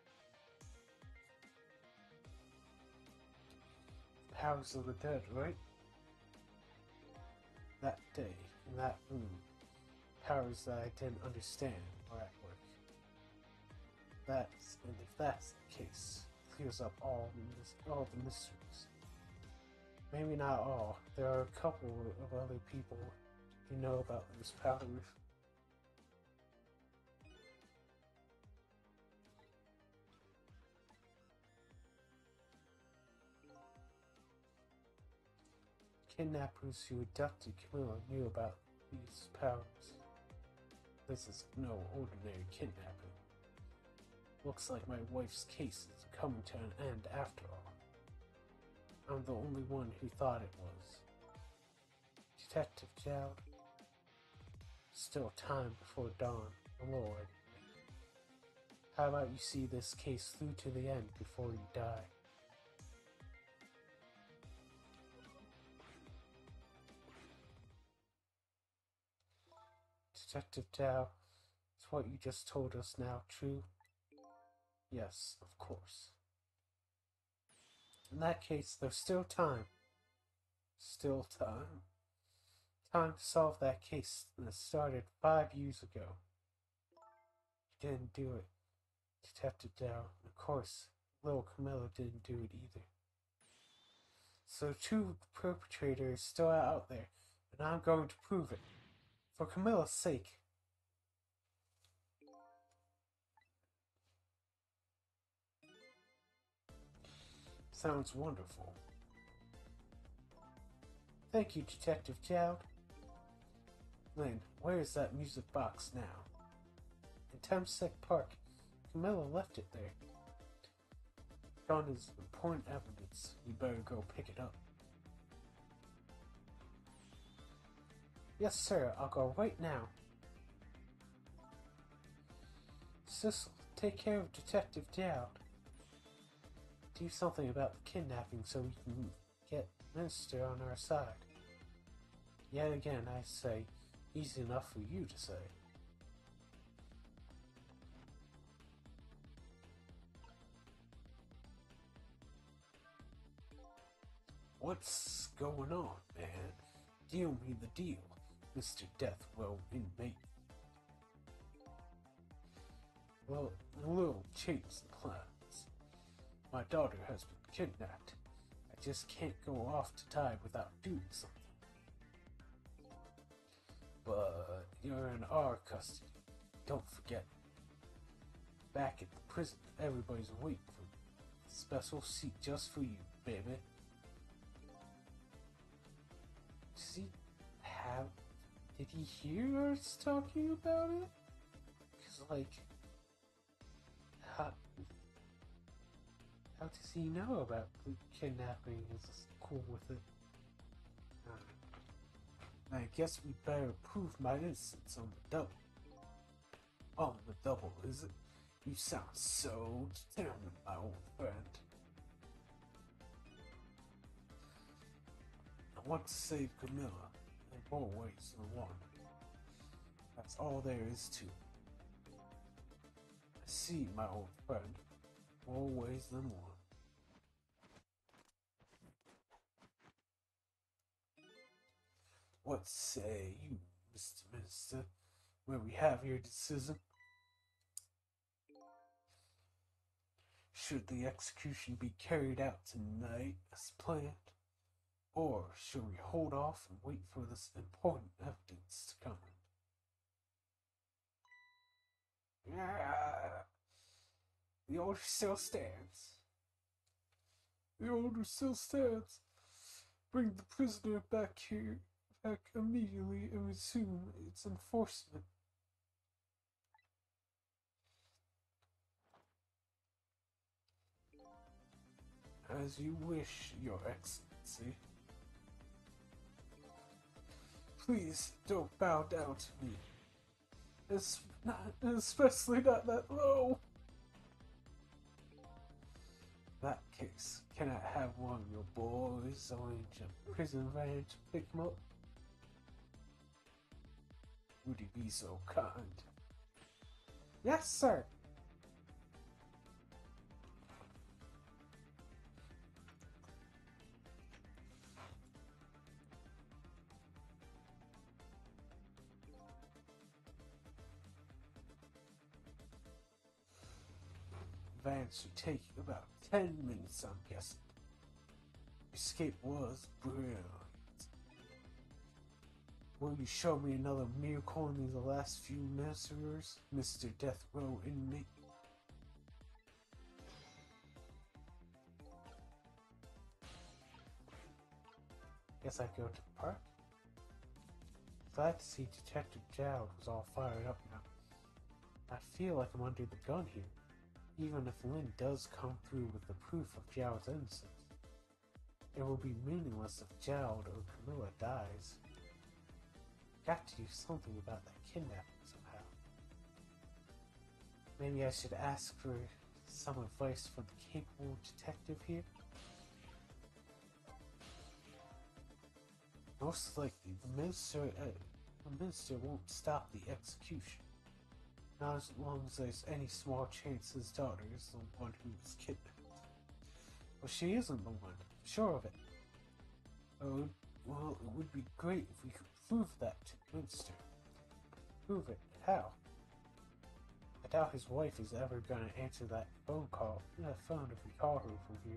Powers of the dead, right? That day, in that room, powers that I didn't understand were at work. And if that's the case, clears up all the mysteries. Maybe not all. There are a couple of other people who know about those powers. Kidnappers who abducted Camilla knew about these powers. This is no ordinary kidnapping. Looks like my wife's case is coming to an end after all. I'm the only one who thought it was. Detective Jowd. Still time before dawn, Lord. How about you see this case through to the end before you die? Detective Jowd, is what you just told us now true? Yes, of course. In that case, there's still time. Still time. Time to solve that case that started 5 years ago. You didn't do it, Detective Jowd. Of course, little Camilla didn't do it either. So true perpetrator is still out there, and I'm going to prove it. For Camilla's sake. Sounds wonderful. Thank you, Detective Jowd. Lynn, where is that music box now? In Thamesec Park. Camilla left it there. Gone is important evidence. You better go pick it up. Yes, sir. I'll go right now. Sissel, take care of Detective Jowd. Do something about the kidnapping so we can get Minster on our side. Yet again, I say, easy enough for you to say. What's going on, man? Deal me the deal, Mr. Deathwell inmate. Well, a little change the plans. My daughter has been kidnapped. I just can't go off to die without doing something. But you're in our custody. Don't forget. Back at the prison, everybody's waiting for you. Special seat just for you, baby. Did he hear us talking about it? Cause like, how does he know about the kidnapping? Is cool with it? I guess we better prove my innocence on the double. On the double, is it? You sound so determined, my old friend. I want to save Camilla in more ways than one. That's all there is to it. I see, my old friend, more ways than one. What say you, Mr. Minister, when we have your decision? Should the execution be carried out tonight as planned? Or should we hold off and wait for this important evidence to come in? The order still stands. The order still stands. Bring the prisoner back here, back immediately, and resume its enforcement. As you wish, Your Excellency. Please don't bow down to me. Especially not that low. In that case, can I have one of your boys arrange a prison van to pick him up? Would he be so kind? Yes, sir. Van should take about 10 minutes, I'm guessing. Escape was brilliant. Will you show me another miracle in these last few massacres, Mr. Death Row inmate? Guess I go to the park. Glad to see Detective Jowd was all fired up now. I feel like I'm under the gun here. Even if Lynn does come through with the proof of Jowd's innocence, it will be meaningless if Jowd or Camilla dies. Got to do something about that kidnapping somehow. Maybe I should ask for some advice from the capable detective here? Most likely, the minister won't stop the execution. Not as long as there's any small chance his daughter is the one who was kidnapped. Well, she isn't the one. I'm sure of it. Oh, well, it would be great if we could prove that to Minster. Prove it? How? I doubt his wife is ever gonna answer that phone if we call her from here.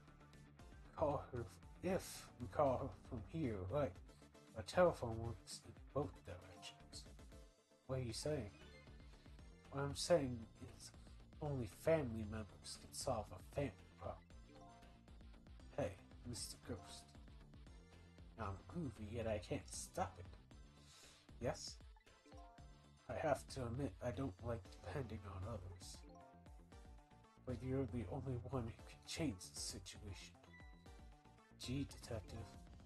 If we call her from here, right? A telephone works in both directions. What are you saying? What I'm saying is only family members can solve a family problem. Mr. Ghost. I'm groovy, yet I can't stop it. Yes? I have to admit I don't like depending on others. But you're the only one who can change the situation. Gee, Detective.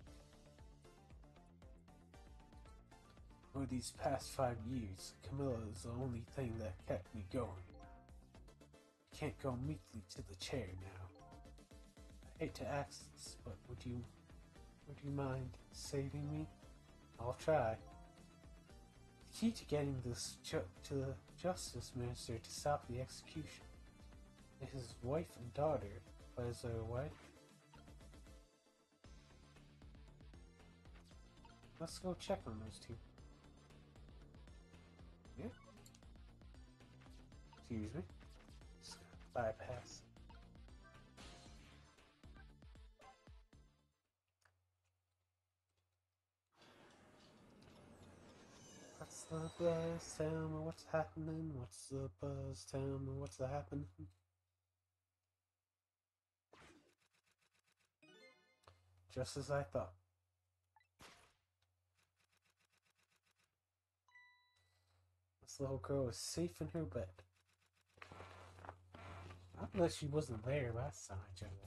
For these past 5 years, Camilla is the only thing that kept me going. I can't go meekly to the chair now. I hate to ask this, but would you mind saving me? I'll try. The key to getting this to the Justice Minister to stop the execution is his wife and daughter, but is there a way? Let's go check on those two. Yeah? Excuse me. Just bypass. What's the buzz? Tell me what's happening. What's the buzz? Tell me what's happening. Just as I thought. This little girl is safe in her bed. I bet she wasn't there last time I checked.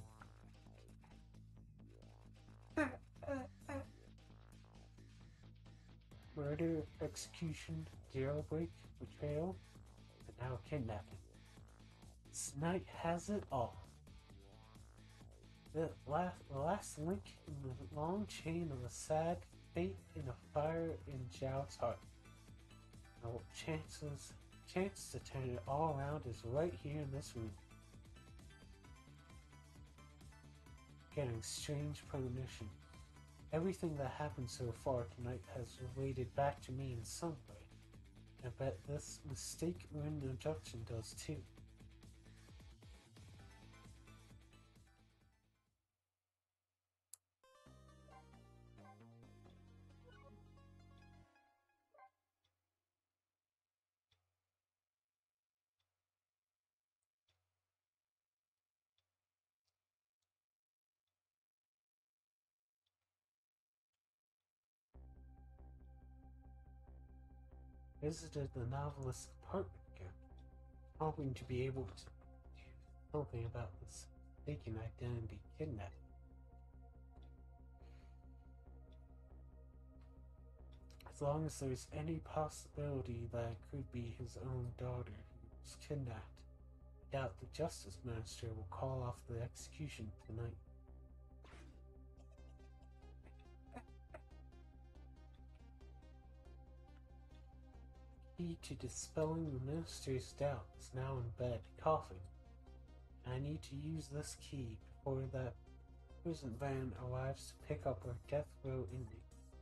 Murder, execution, jailbreak, betrayal, and now kidnapping. This night has it all. The last link in the long chain of a sad fate and a fire in Zhao's heart. No chance to turn it all around is right here in this room. Getting strange premonition. Everything that happened so far tonight has related back to me in some way. I bet this mistake-ridden abduction does too. Visited the novelist's apartment again, hoping to be able to do something about this mistaken identity kidnapping. As long as there's any possibility that it could be his own daughter who was kidnapped, I doubt the Justice Minister will call off the execution tonight. Key to dispelling the Minister's doubt is now in bed, coughing. I need to use this key before that prison van arrives to pick up our death row inmate.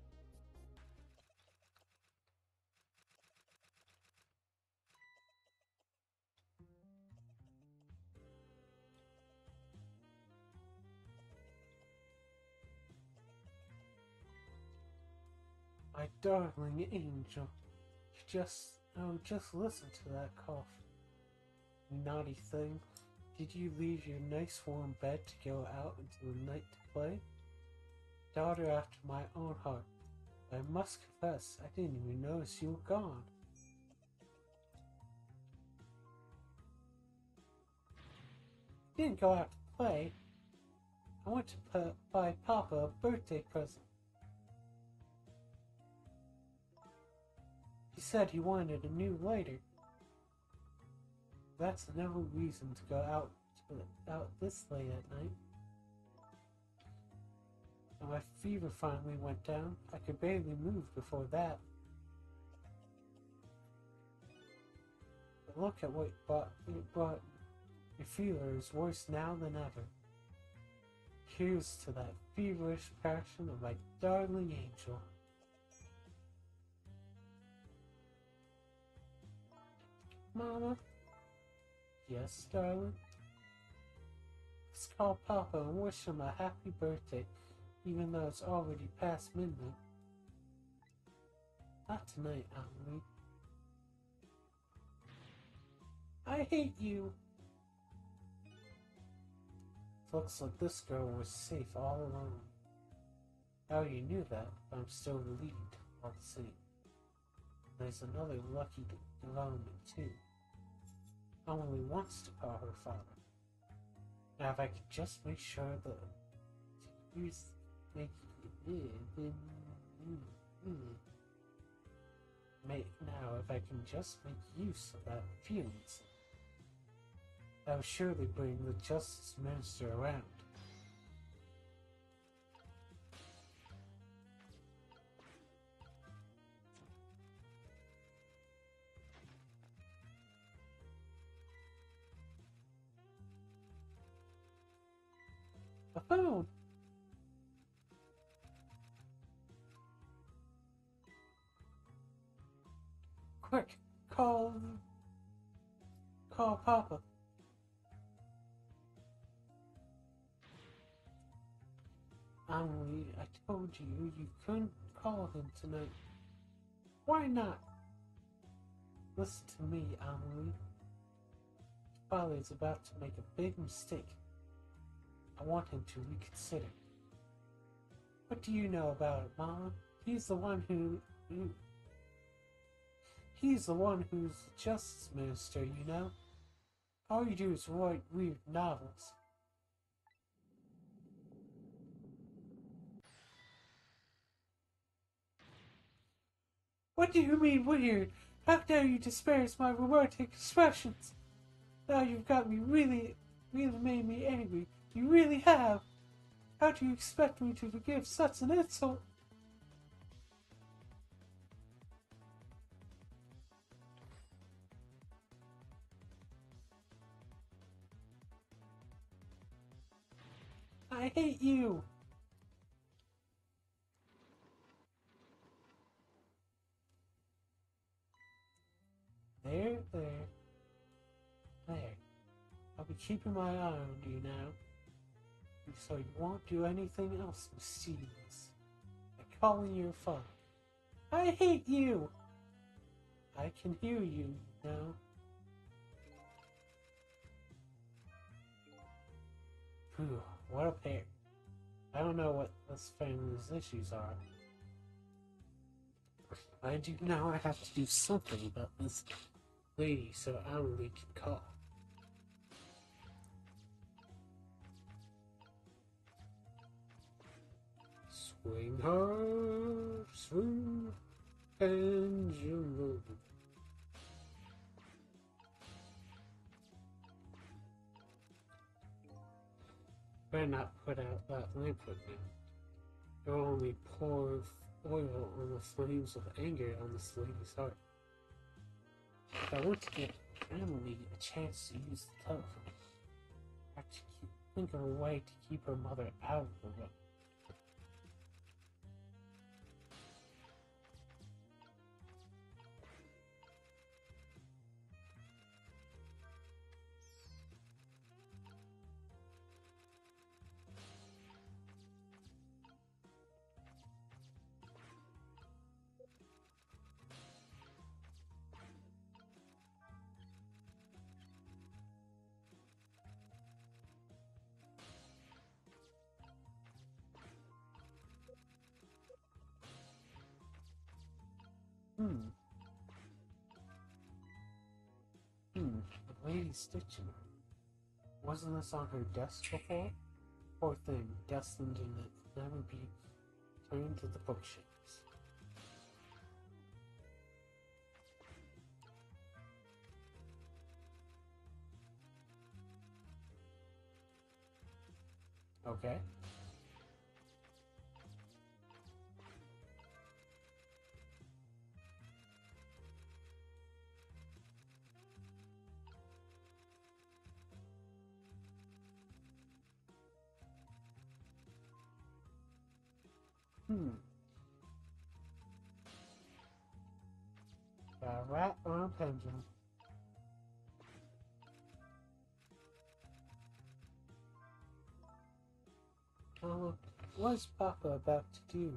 My darling angel, just listen to that cough. You naughty thing. Did you leave your nice warm bed to go out into the night to play? Daughter after my own heart. I must confess, I didn't even notice you were gone. I didn't go out to play. I went to buy Papa a birthday present. He said he wanted a new lighter. That's no reason to go out this late at night. When my fever finally went down, I could barely move before that. But look at what it brought. Your fever is worse now than ever. Here's to that feverish passion of my darling angel. Mama? Yes, darling? Let's call Papa and wish him a happy birthday, even though it's already past midnight. Not tonight, Emily. I hate you! Looks like this girl was safe all alone. How you knew that, I'm still relieved, all the same. There's another lucky development, too. Emily wants to call her father. Now, if I could just make sure that he's making now, if I can just make use of that feelings, that will surely bring the Justice Minister around. A phone! Quick, call Papa. Emily, I told you couldn't call him tonight. Why not? Listen to me, Emily. Father's about to make a big mistake. I want him to reconsider. What do you know about it, Mom? He's the one He's the one who's the Justice Minister, you know? All you do is write weird novels. What do you mean weird? How dare you disparage my romantic expressions? Now you've got me really made me angry. You really have. How do you expect me to forgive such an insult? I hate you. There. I'll be keeping my eye on you now, so you won't do anything else mischievous, like calling your father. I hate you! I can hear you now. Phew, what a pair. I don't know what this family's issues are. I do now I have to do something about this lady so Emily can call. Swing hard, smooth, and you better not put out that lamp with me. It will only pour oil on the flames of anger on this lady's heart. If I want to get Emily a chance to use the telephone, I have to think of a way to keep her mother out of the way. The lady stitching her. Wasn't this on her desk before? Poor thing, destined to never be turned to the bookshelves. Okay. Got a rat or a pendulum. What's Papa about to do?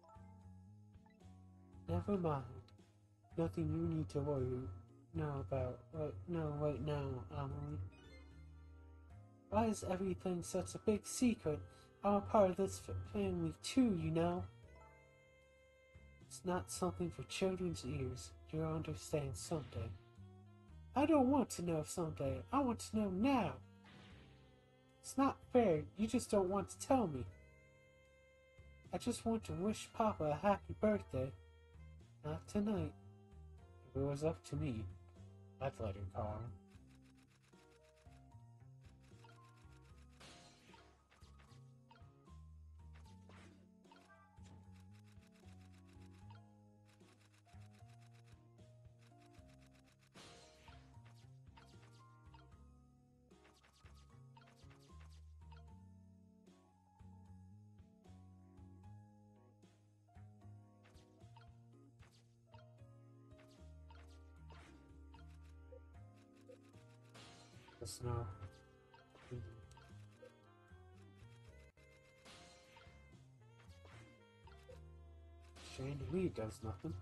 Never mind. Nothing you need to worry now about. No, wait now, Emily. Why is everything such a big secret? I'm a part of this family too, you know. It's not something for children's ears. You'll understand someday. I don't want to know someday. I want to know now. It's not fair. You just don't want to tell me. I just want to wish Papa a happy birthday. Not tonight. If it was up to me, I'd let her call him. Just now. Chandelier does nothing.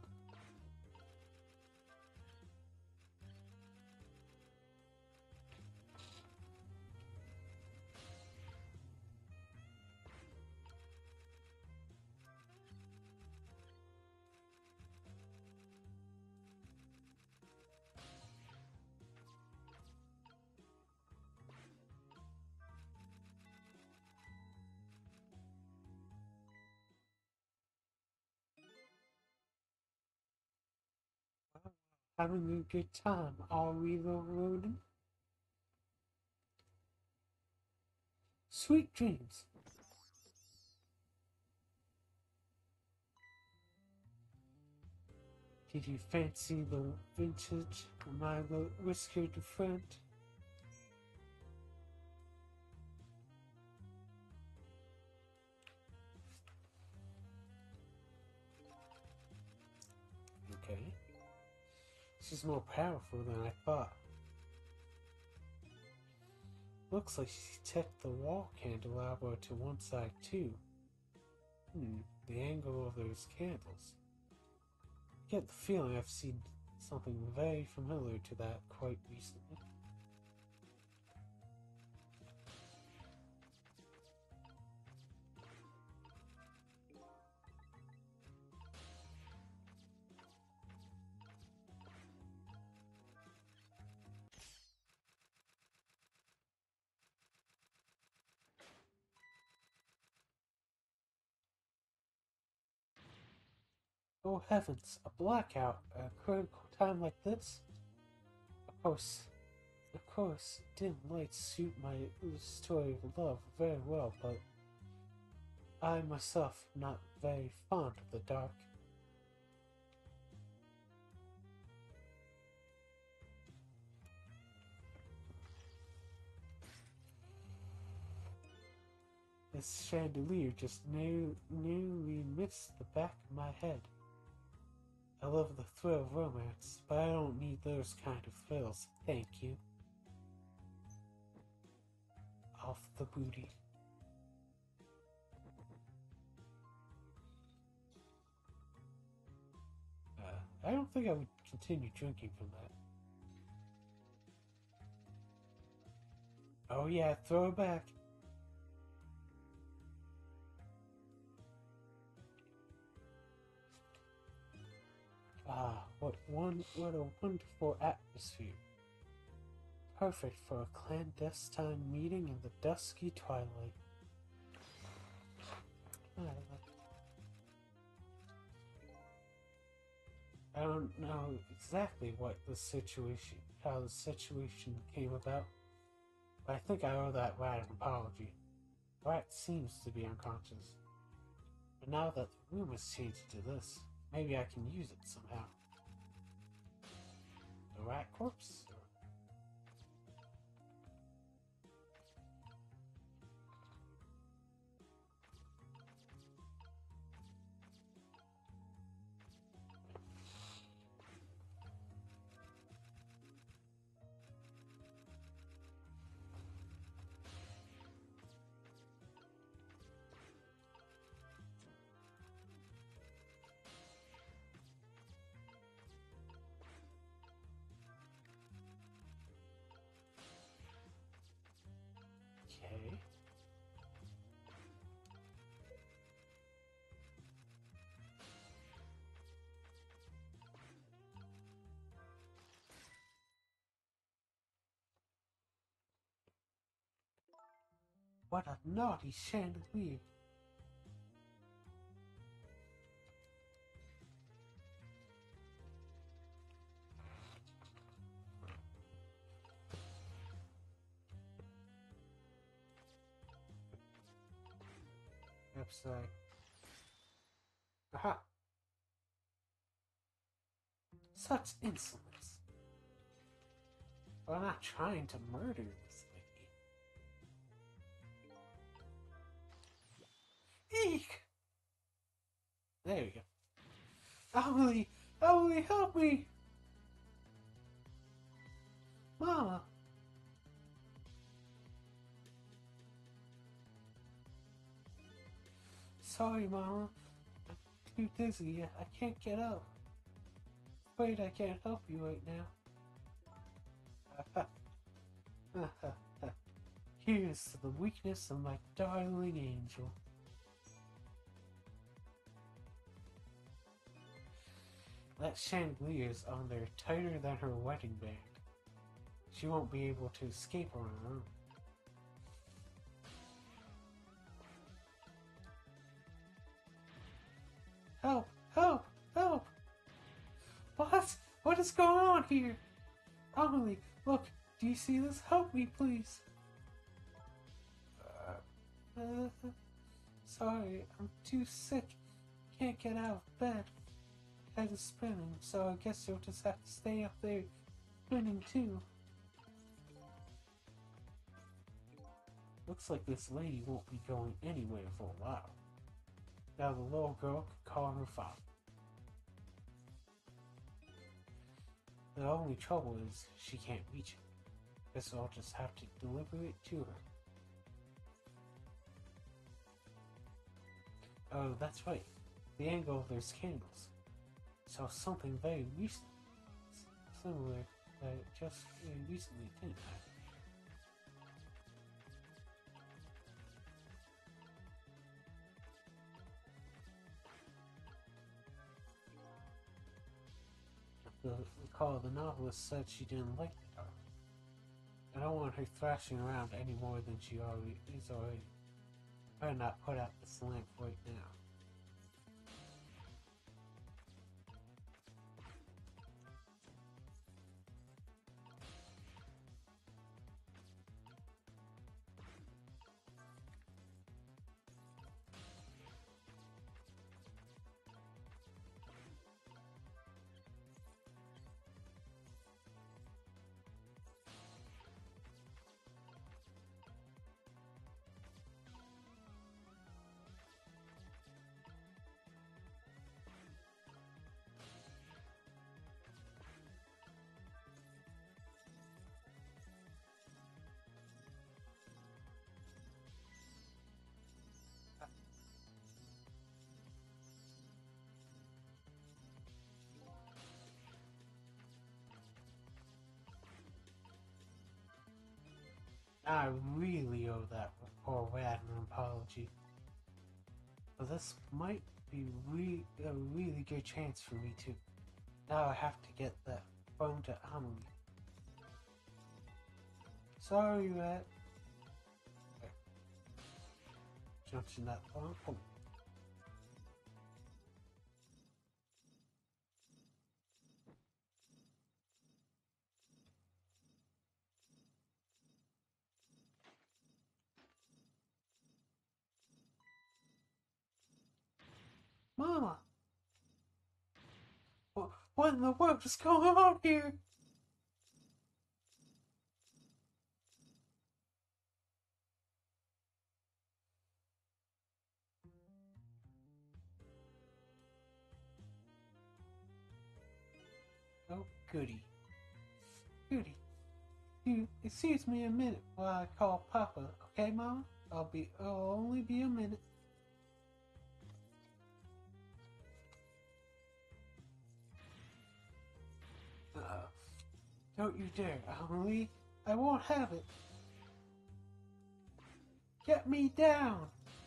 Having a good time, are we, little rodent? Sweet dreams. Did you fancy the vintage of my whiskered friend? Okay. She's more powerful than I thought. Looks like she tipped the wall candelabra to one side too. The angle of those candles. I get the feeling I've seen something very familiar to that quite recently. Oh heavens, a blackout at a critical time like this? Of course, dim lights suit my story of love very well, but I myself am not very fond of the dark. This chandelier just nearly missed the back of my head. I love the thrill of romance, but I don't need those kind of thrills, thank you. Off the booty. I don't think I would continue drinking from that. Oh yeah, throw it back. Ah, what a wonderful atmosphere. Perfect for a clandestine meeting in the dusky twilight. I don't know exactly how the situation came about, but I think I owe that rat an apology. The rat seems to be unconscious, but now that the room has changed to this, maybe I can use it somehow. The rat corpse? What a naughty chandelier. Upside. Aha! Such insolence. I'm not trying to murder this lady. Eek! There we go. Emily! Emily, help me! Mama! Sorry, Mama. I'm too dizzy. I can't get up. Afraid I can't help you right now. Here's to the weakness of my darling angel. That chandelier's on there tighter than her wedding band. She won't be able to escape on her own. Help! Help! Help! What? What is going on here? Emily, look, do you see this? Help me, please. Sorry, I'm too sick. Can't get out of bed. Head is spinning, so I guess you'll just have to stay up there spinning too. Looks like this lady won't be going anywhere for a while. Now the little girl can call her father. The only trouble is she can't reach it. Guess I'll just have to deliver it to her. Oh, that's right. The angle of those candles. So something very recent, similar that just very recently didn't happen. The novelist said she didn't like the dark. I don't want her thrashing around any more than she already is already. Better not put out this lamp right now. I really owe that poor Rad an apology. But this might be a really good chance for me to. Now I have to get that phone to Emily. Sorry, Rad. Jumps in that phone. Oh. Mama! What in the world is going on here? Oh, goody. Goody. You excuse me a minute while I call Papa, okay, Mama? I'll only be a minute. Don't you dare, Emily. I won't have it. Get me down.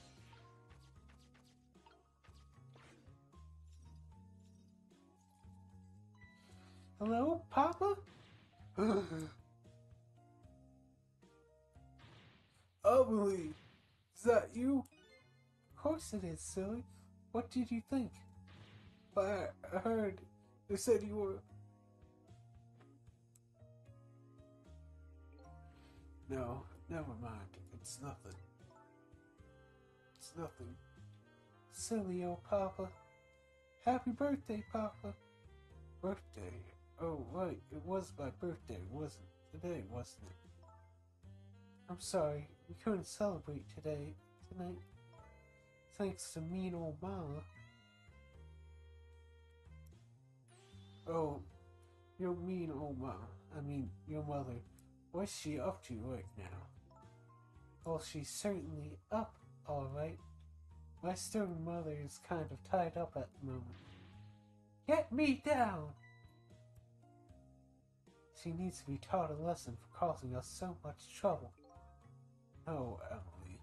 Hello, Papa? Emily, Is that you? Of course it is, silly. What did you think? But I heard they said you were. No, never mind. It's nothing. It's nothing. Silly old Papa. Happy birthday, Papa. Birthday? Oh, right. It was my birthday, wasn't it? Today, wasn't it? I'm sorry. We couldn't celebrate tonight. Thanks to mean old Mama. Oh, your mean old Mama. I mean, your mother. What's she up to right now? Well, she's certainly up, alright. My stern mother is kind of tied up at the moment. Get me down! She needs to be taught a lesson for causing us so much trouble. No, Emily.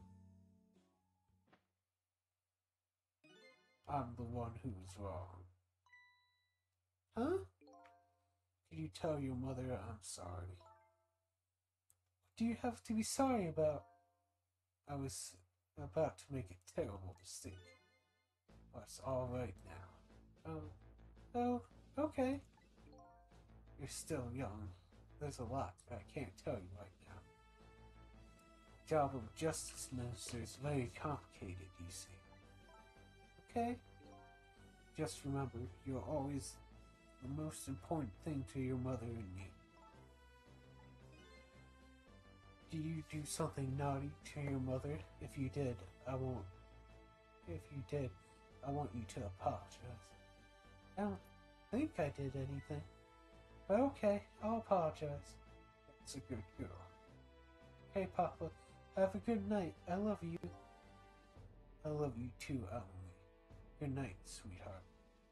I'm the one who's wrong. Huh? Can you tell your mother I'm sorry? What do you have to be sorry about? I was about to make a terrible mistake. But it's alright now. Oh, okay. You're still young. There's a lot I can't tell you right now. The job of Justice Minister is very complicated, you see. Okay? Just remember, you're always the most important thing to your mother and me. Do you do something naughty to your mother? If you did, I want you to apologize. I don't think I did anything. But okay, I'll apologize. That's a good girl. Hey, Papa, have a good night. I love you. I love you too, Emily. Good night, sweetheart.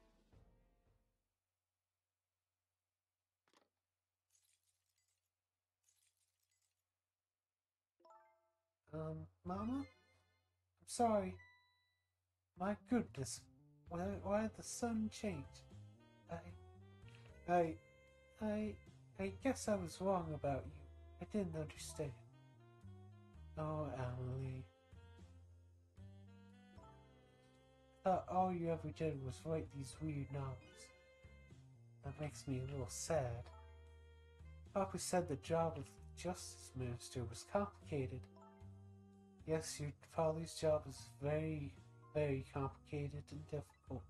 Mama? I'm sorry. My goodness, why did the sun change? I, I, I guess I was wrong about you. I didn't understand. Oh, Emily. I thought all you ever did was write these weird novels. That makes me a little sad. Papa said the job of Justice Minister was complicated. Yes, your father's job is very, very complicated and difficult.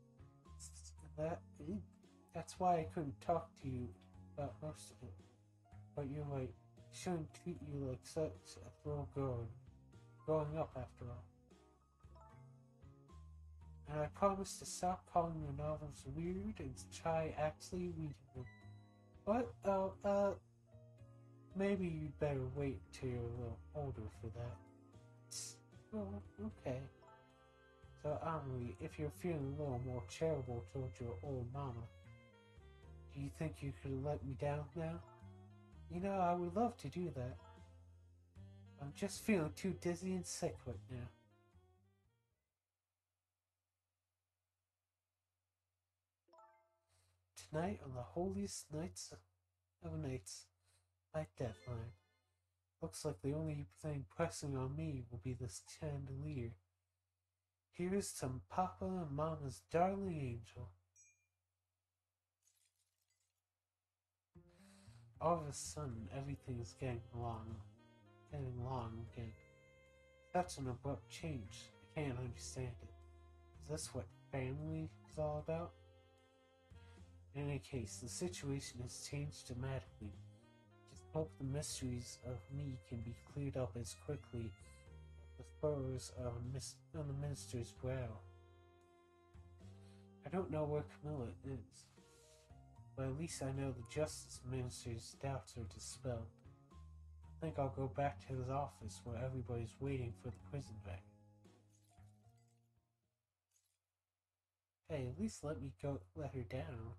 That's why I couldn't talk to you about most of it. But you're right. I shouldn't treat you like such a little girl growing up after all. And I promise to stop calling your novels weird and try actually reading them. What? Maybe you'd better wait till you're a little older for that. Oh, okay. So, Emily, if you're feeling a little more charitable towards your old mama, do you think you could let me down now? You know, I would love to do that. I'm just feeling too dizzy and sick right now. Tonight, on the holiest nights of nights, my deadline. Looks like the only thing pressing on me will be this chandelier. Here's to Papa and Mama's darling angel. All of a sudden, everything is getting long again. Such an abrupt change. I can't understand it. Is this what family is all about? In any case, the situation has changed dramatically. Just hope the mysteries of me can be cleared up as quickly as the furrows on the minister's brow. I don't know where Camilla is, but at least I know the Justice Minister's doubts are dispelled. I think I'll go back to his office where everybody's waiting for the prison van. Hey, at least let her down.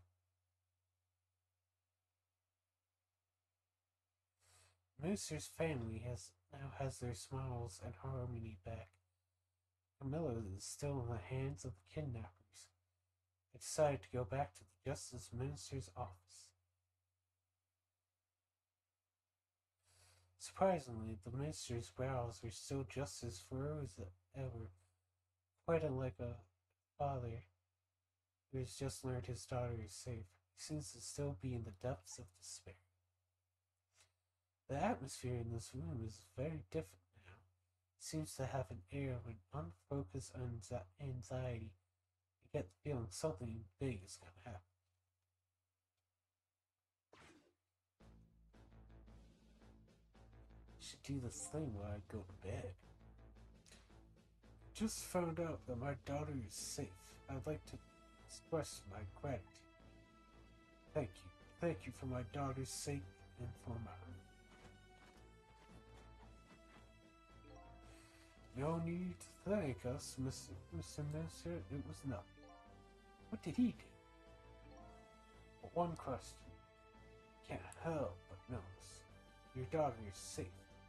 Minister's family now has their smiles and harmony back. Camilla is still in the hands of the kidnappers. I decided to go back to the Justice Minister's office. Surprisingly, the minister's brows were still just as furrowed as ever, quite unlike a father who has just learned his daughter is safe. He seems to still be in the depths of despair. The atmosphere in this room is very different now. It seems to have an air of an unfocused anxiety. You get the feeling something big is going to happen. I should do this thing while I go to bed. Just found out that my daughter is safe. I'd like to express my gratitude. Thank you. Thank you for my daughter's sake and for mine. No need to thank us, Mr. Minister. It was nothing. What did he do? But one question. Can't help but notice. Your daughter is safe.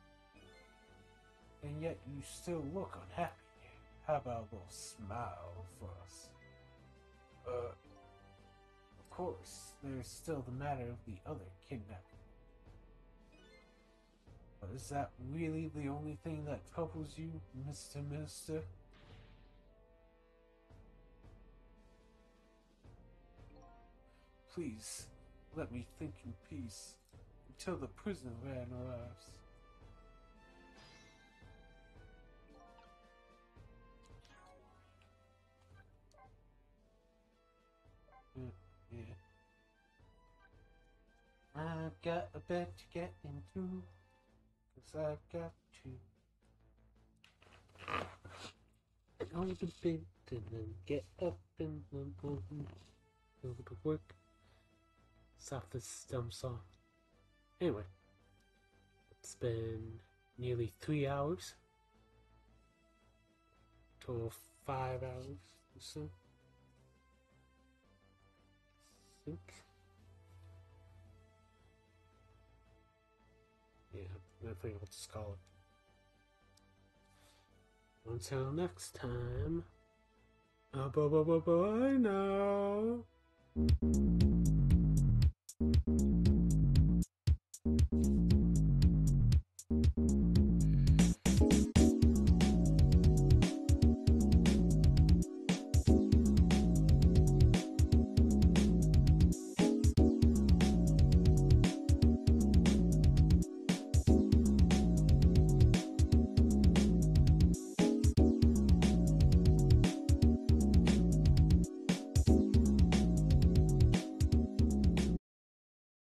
And yet you still look unhappy. How about a little smile for us? Of course, there's still the matter of the other kidnapping. But is that really the only thing that troubles you, Mr. Minister? Please, let me think in peace until the prison van arrives. Yeah. I've got a bed to get into, 'cause I've got to go to bed and then get up in the morning, go to work. Stop this dumb song. Anyway, it's been nearly 3 hours. Total 5 hours or so. I think. Yeah, I think I'll just call it. Until next time. Bye now.